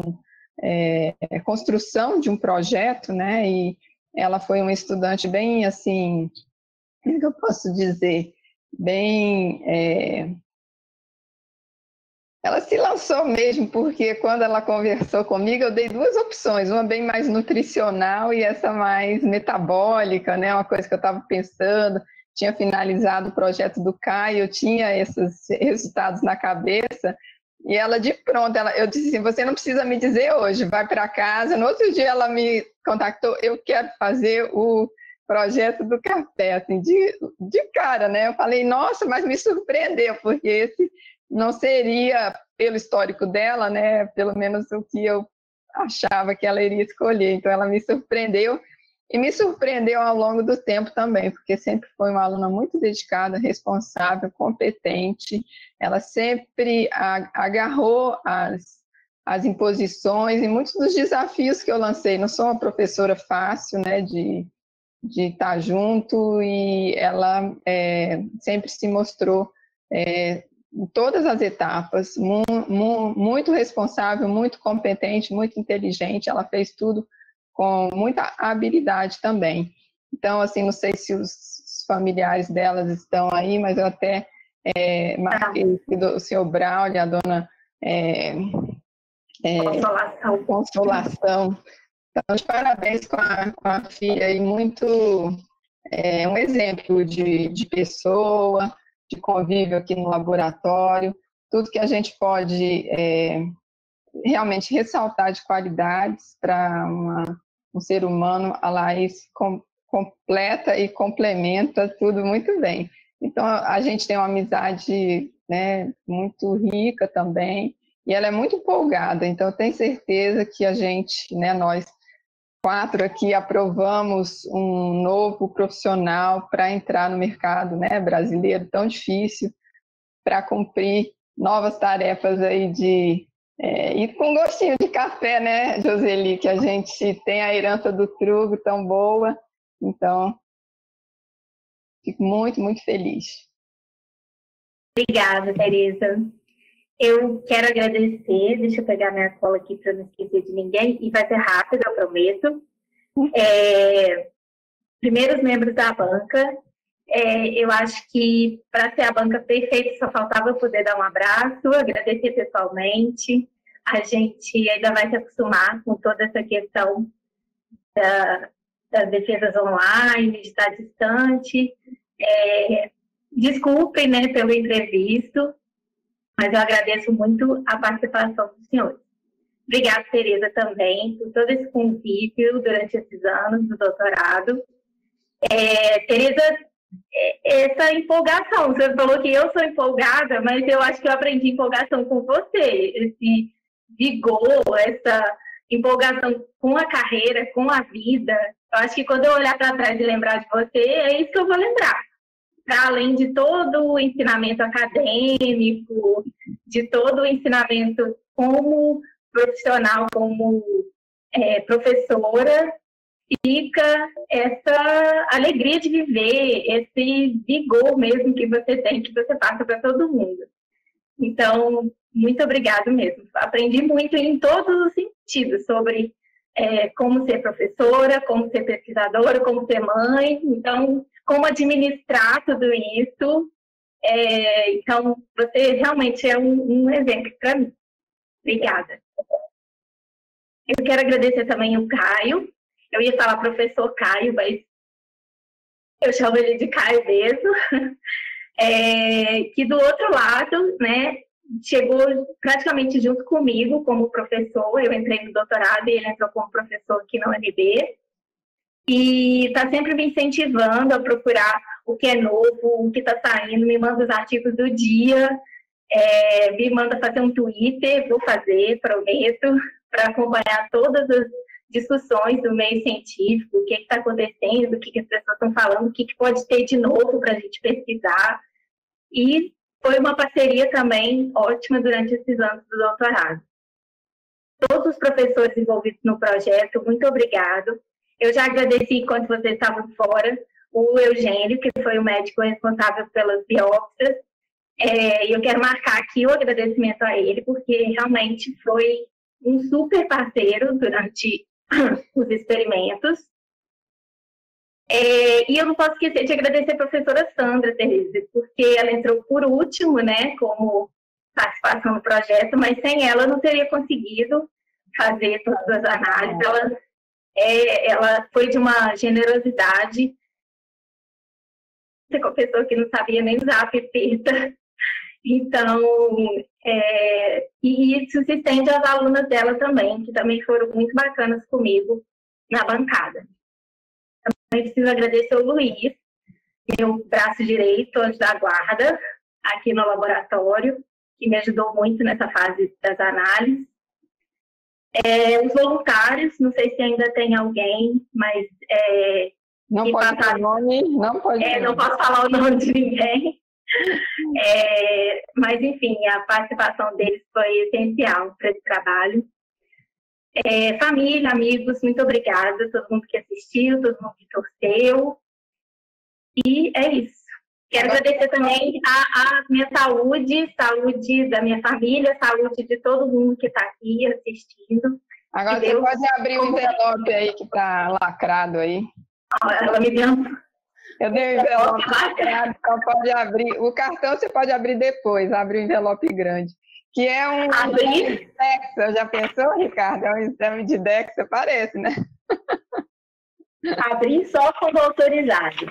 construção de um projeto, né, e ela foi uma estudante bem, assim, como que eu posso dizer, bem Ela se lançou mesmo, porque quando ela conversou comigo, eu dei duas opções, uma bem mais nutricional e essa mais metabólica, né? Uma coisa que eu estava pensando, tinha finalizado o projeto do Caio, eu tinha esses resultados na cabeça, e ela de pronto, eu disse assim, você não precisa me dizer hoje, vai para casa. No outro dia ela me contactou, eu quero fazer o projeto do café, assim, de cara, né? Eu falei, nossa, mas me surpreendeu, porque esse não seria, pelo histórico dela, né, pelo menos o que eu achava que ela iria escolher. Então, ela me surpreendeu, e me surpreendeu ao longo do tempo também, porque sempre foi uma aluna muito dedicada, responsável, competente. Ela sempre agarrou as imposições e muitos dos desafios que eu lancei. Não sou uma professora fácil, né, de estar junto, e ela sempre se mostrou em todas as etapas, muito responsável, muito competente, muito inteligente. Ela fez tudo com muita habilidade também. Então, assim, não sei se os familiares delas estão aí, mas eu até marquei o senhor Braulio, a dona Consolação. Então, de parabéns com a filha, e muito um exemplo de pessoa, de convívio aqui no laboratório, tudo que a gente pode realmente ressaltar de qualidades para um ser humano, a Laís completa e complementa tudo muito bem. Então, a gente tem uma amizade, né, muito rica também, e ela é muito empolgada, então eu tenho certeza que a gente, né, nós 4 aqui aprovamos um novo profissional para entrar no mercado, né, brasileiro tão difícil, para cumprir novas tarefas aí e com gostinho de café, né, Joseli, que a gente tem a herança do Trugo tão boa. Então, fico muito, muito feliz. Obrigada, Tereza. Eu quero agradecer, deixa eu pegar minha cola aqui para não esquecer de ninguém, e vai ser rápido, eu prometo. Primeiro, os membros da banca. Eu acho que para ser a banca perfeita só faltava eu poder dar um abraço, agradecer pessoalmente. A gente ainda vai se acostumar com toda essa questão das defesas online, de estar distante. Desculpem, né, pelo imprevisto, mas eu agradeço muito a participação dos senhores. Obrigada, Tereza, também, por todo esse convívio durante esses anos do doutorado. Tereza, essa empolgação, você falou que eu sou empolgada, mas eu acho que eu aprendi empolgação com você, esse vigor, essa empolgação com a carreira, com a vida. Eu acho que quando eu olhar para trás e lembrar de você, é isso que eu vou lembrar. Para além de todo o ensinamento acadêmico, de todo o ensinamento como profissional, como professora, fica essa alegria de viver, esse vigor mesmo que você tem, que você passa para todo mundo. Então, muito obrigada mesmo. Aprendi muito em todos os sentidos sobre como ser professora, como ser pesquisadora, como ser mãe. Então, como administrar tudo isso. Então, você realmente é um exemplo para mim. Obrigada. Eu quero agradecer também o Caio. Eu ia falar professor Caio, mas eu chamo ele de Caio mesmo. Que do outro lado, né, chegou praticamente junto comigo como professor. Eu entrei no doutorado e ele entrou como professor aqui na UNB. E está sempre me incentivando a procurar o que é novo, o que está saindo, me manda os artigos do dia, me manda fazer um Twitter, vou fazer, prometo, para acompanhar todas as discussões do meio científico, o que está acontecendo, o que as pessoas estão falando, o que pode ter de novo para a gente pesquisar. E foi uma parceria também ótima durante esses anos do doutorado. Todos os professores envolvidos no projeto, muito obrigado. Eu já agradeci enquanto vocês estavam fora, o Eugênio, que foi o médico responsável pelas biópsias. Eu quero marcar aqui o agradecimento a ele, porque realmente foi um super parceiro durante os experimentos. E eu não posso esquecer de agradecer a professora Sandra, Tereza, porque ela entrou por último, né, como participação no projeto, mas sem ela eu não teria conseguido fazer todas as análises. Ela foi de uma generosidade. Você com a pessoa que não sabia nem usar a pipeta. Então, e isso se estende às alunas dela também, que também foram muito bacanas comigo na bancada. Também preciso agradecer o Luiz, meu braço direito, anjo da guarda, aqui no laboratório, que me ajudou muito nessa fase das análises. Os voluntários, não sei se ainda tem alguém, mas... não pode falar o nome, não pode. Não posso falar o nome de ninguém. Mas, enfim, a participação deles foi essencial para esse trabalho. Família, amigos, muito obrigada. Todo mundo que assistiu, todo mundo que torceu. E é isso. Quero agradecer também a minha saúde da minha família, saúde de todo mundo que está aqui assistindo. Agora você pode abrir o envelope aí que está lacrado aí. Ela me deu... Eu dei o envelope lacrado, então pode abrir. O cartão você pode abrir depois, abre o envelope grande. Que é um exame de DEXA. Já pensou, Ricardo? É um exame de DEXA, parece, né? Abrir só quando autorizado.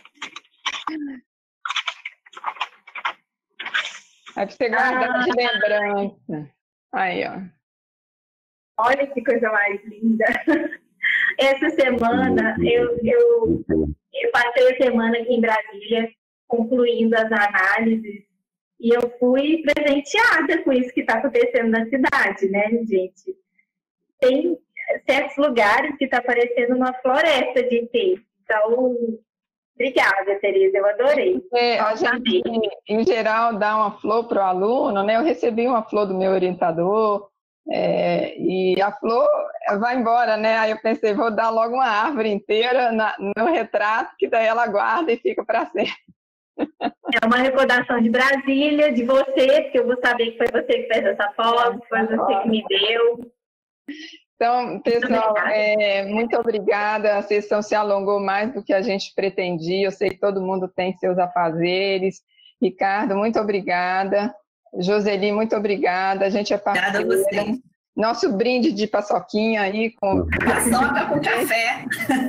Aí pra você guardar de lembrança. Aí, ó. Olha que coisa mais linda. Essa semana, eu passei a semana aqui em Brasília, concluindo as análises, e eu fui presenteada com isso que está acontecendo na cidade, né, gente? Tem certos lugares que está parecendo uma floresta de IP. Então, obrigada, Tereza, eu adorei. A gente, em geral, dá uma flor para o aluno, né? Eu recebi uma flor do meu orientador, e a flor vai embora, né? Aí eu pensei, vou dar logo uma árvore inteira no retrato, que daí ela guarda e fica para sempre. É uma recordação de Brasília, de você, porque eu vou saber que foi você que fez essa foto, foi você que me deu. Então, pessoal, muito obrigada. A sessão se alongou mais do que a gente pretendia. Eu sei que todo mundo tem seus afazeres. Ricardo, muito obrigada. Joseli, muito obrigada. A gente é parceira. Obrigada a você. Nosso brinde de paçoquinha aí com... Paçoca com café.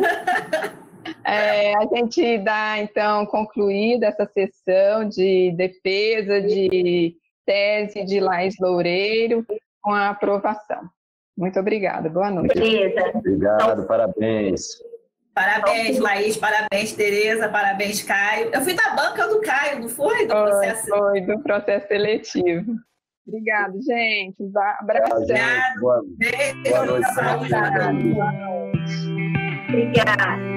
A gente dá, então, concluída essa sessão de defesa de tese de Laís Loureiro com a aprovação. Muito obrigada. Boa noite. Beleza. Obrigado, parabéns. Parabéns, Laís, parabéns, Tereza, parabéns, Caio. Eu fui da banca do Caio, não foi? Foi, do processo seletivo. Obrigada, gente. Abração. Obrigada. Boa noite. Obrigada.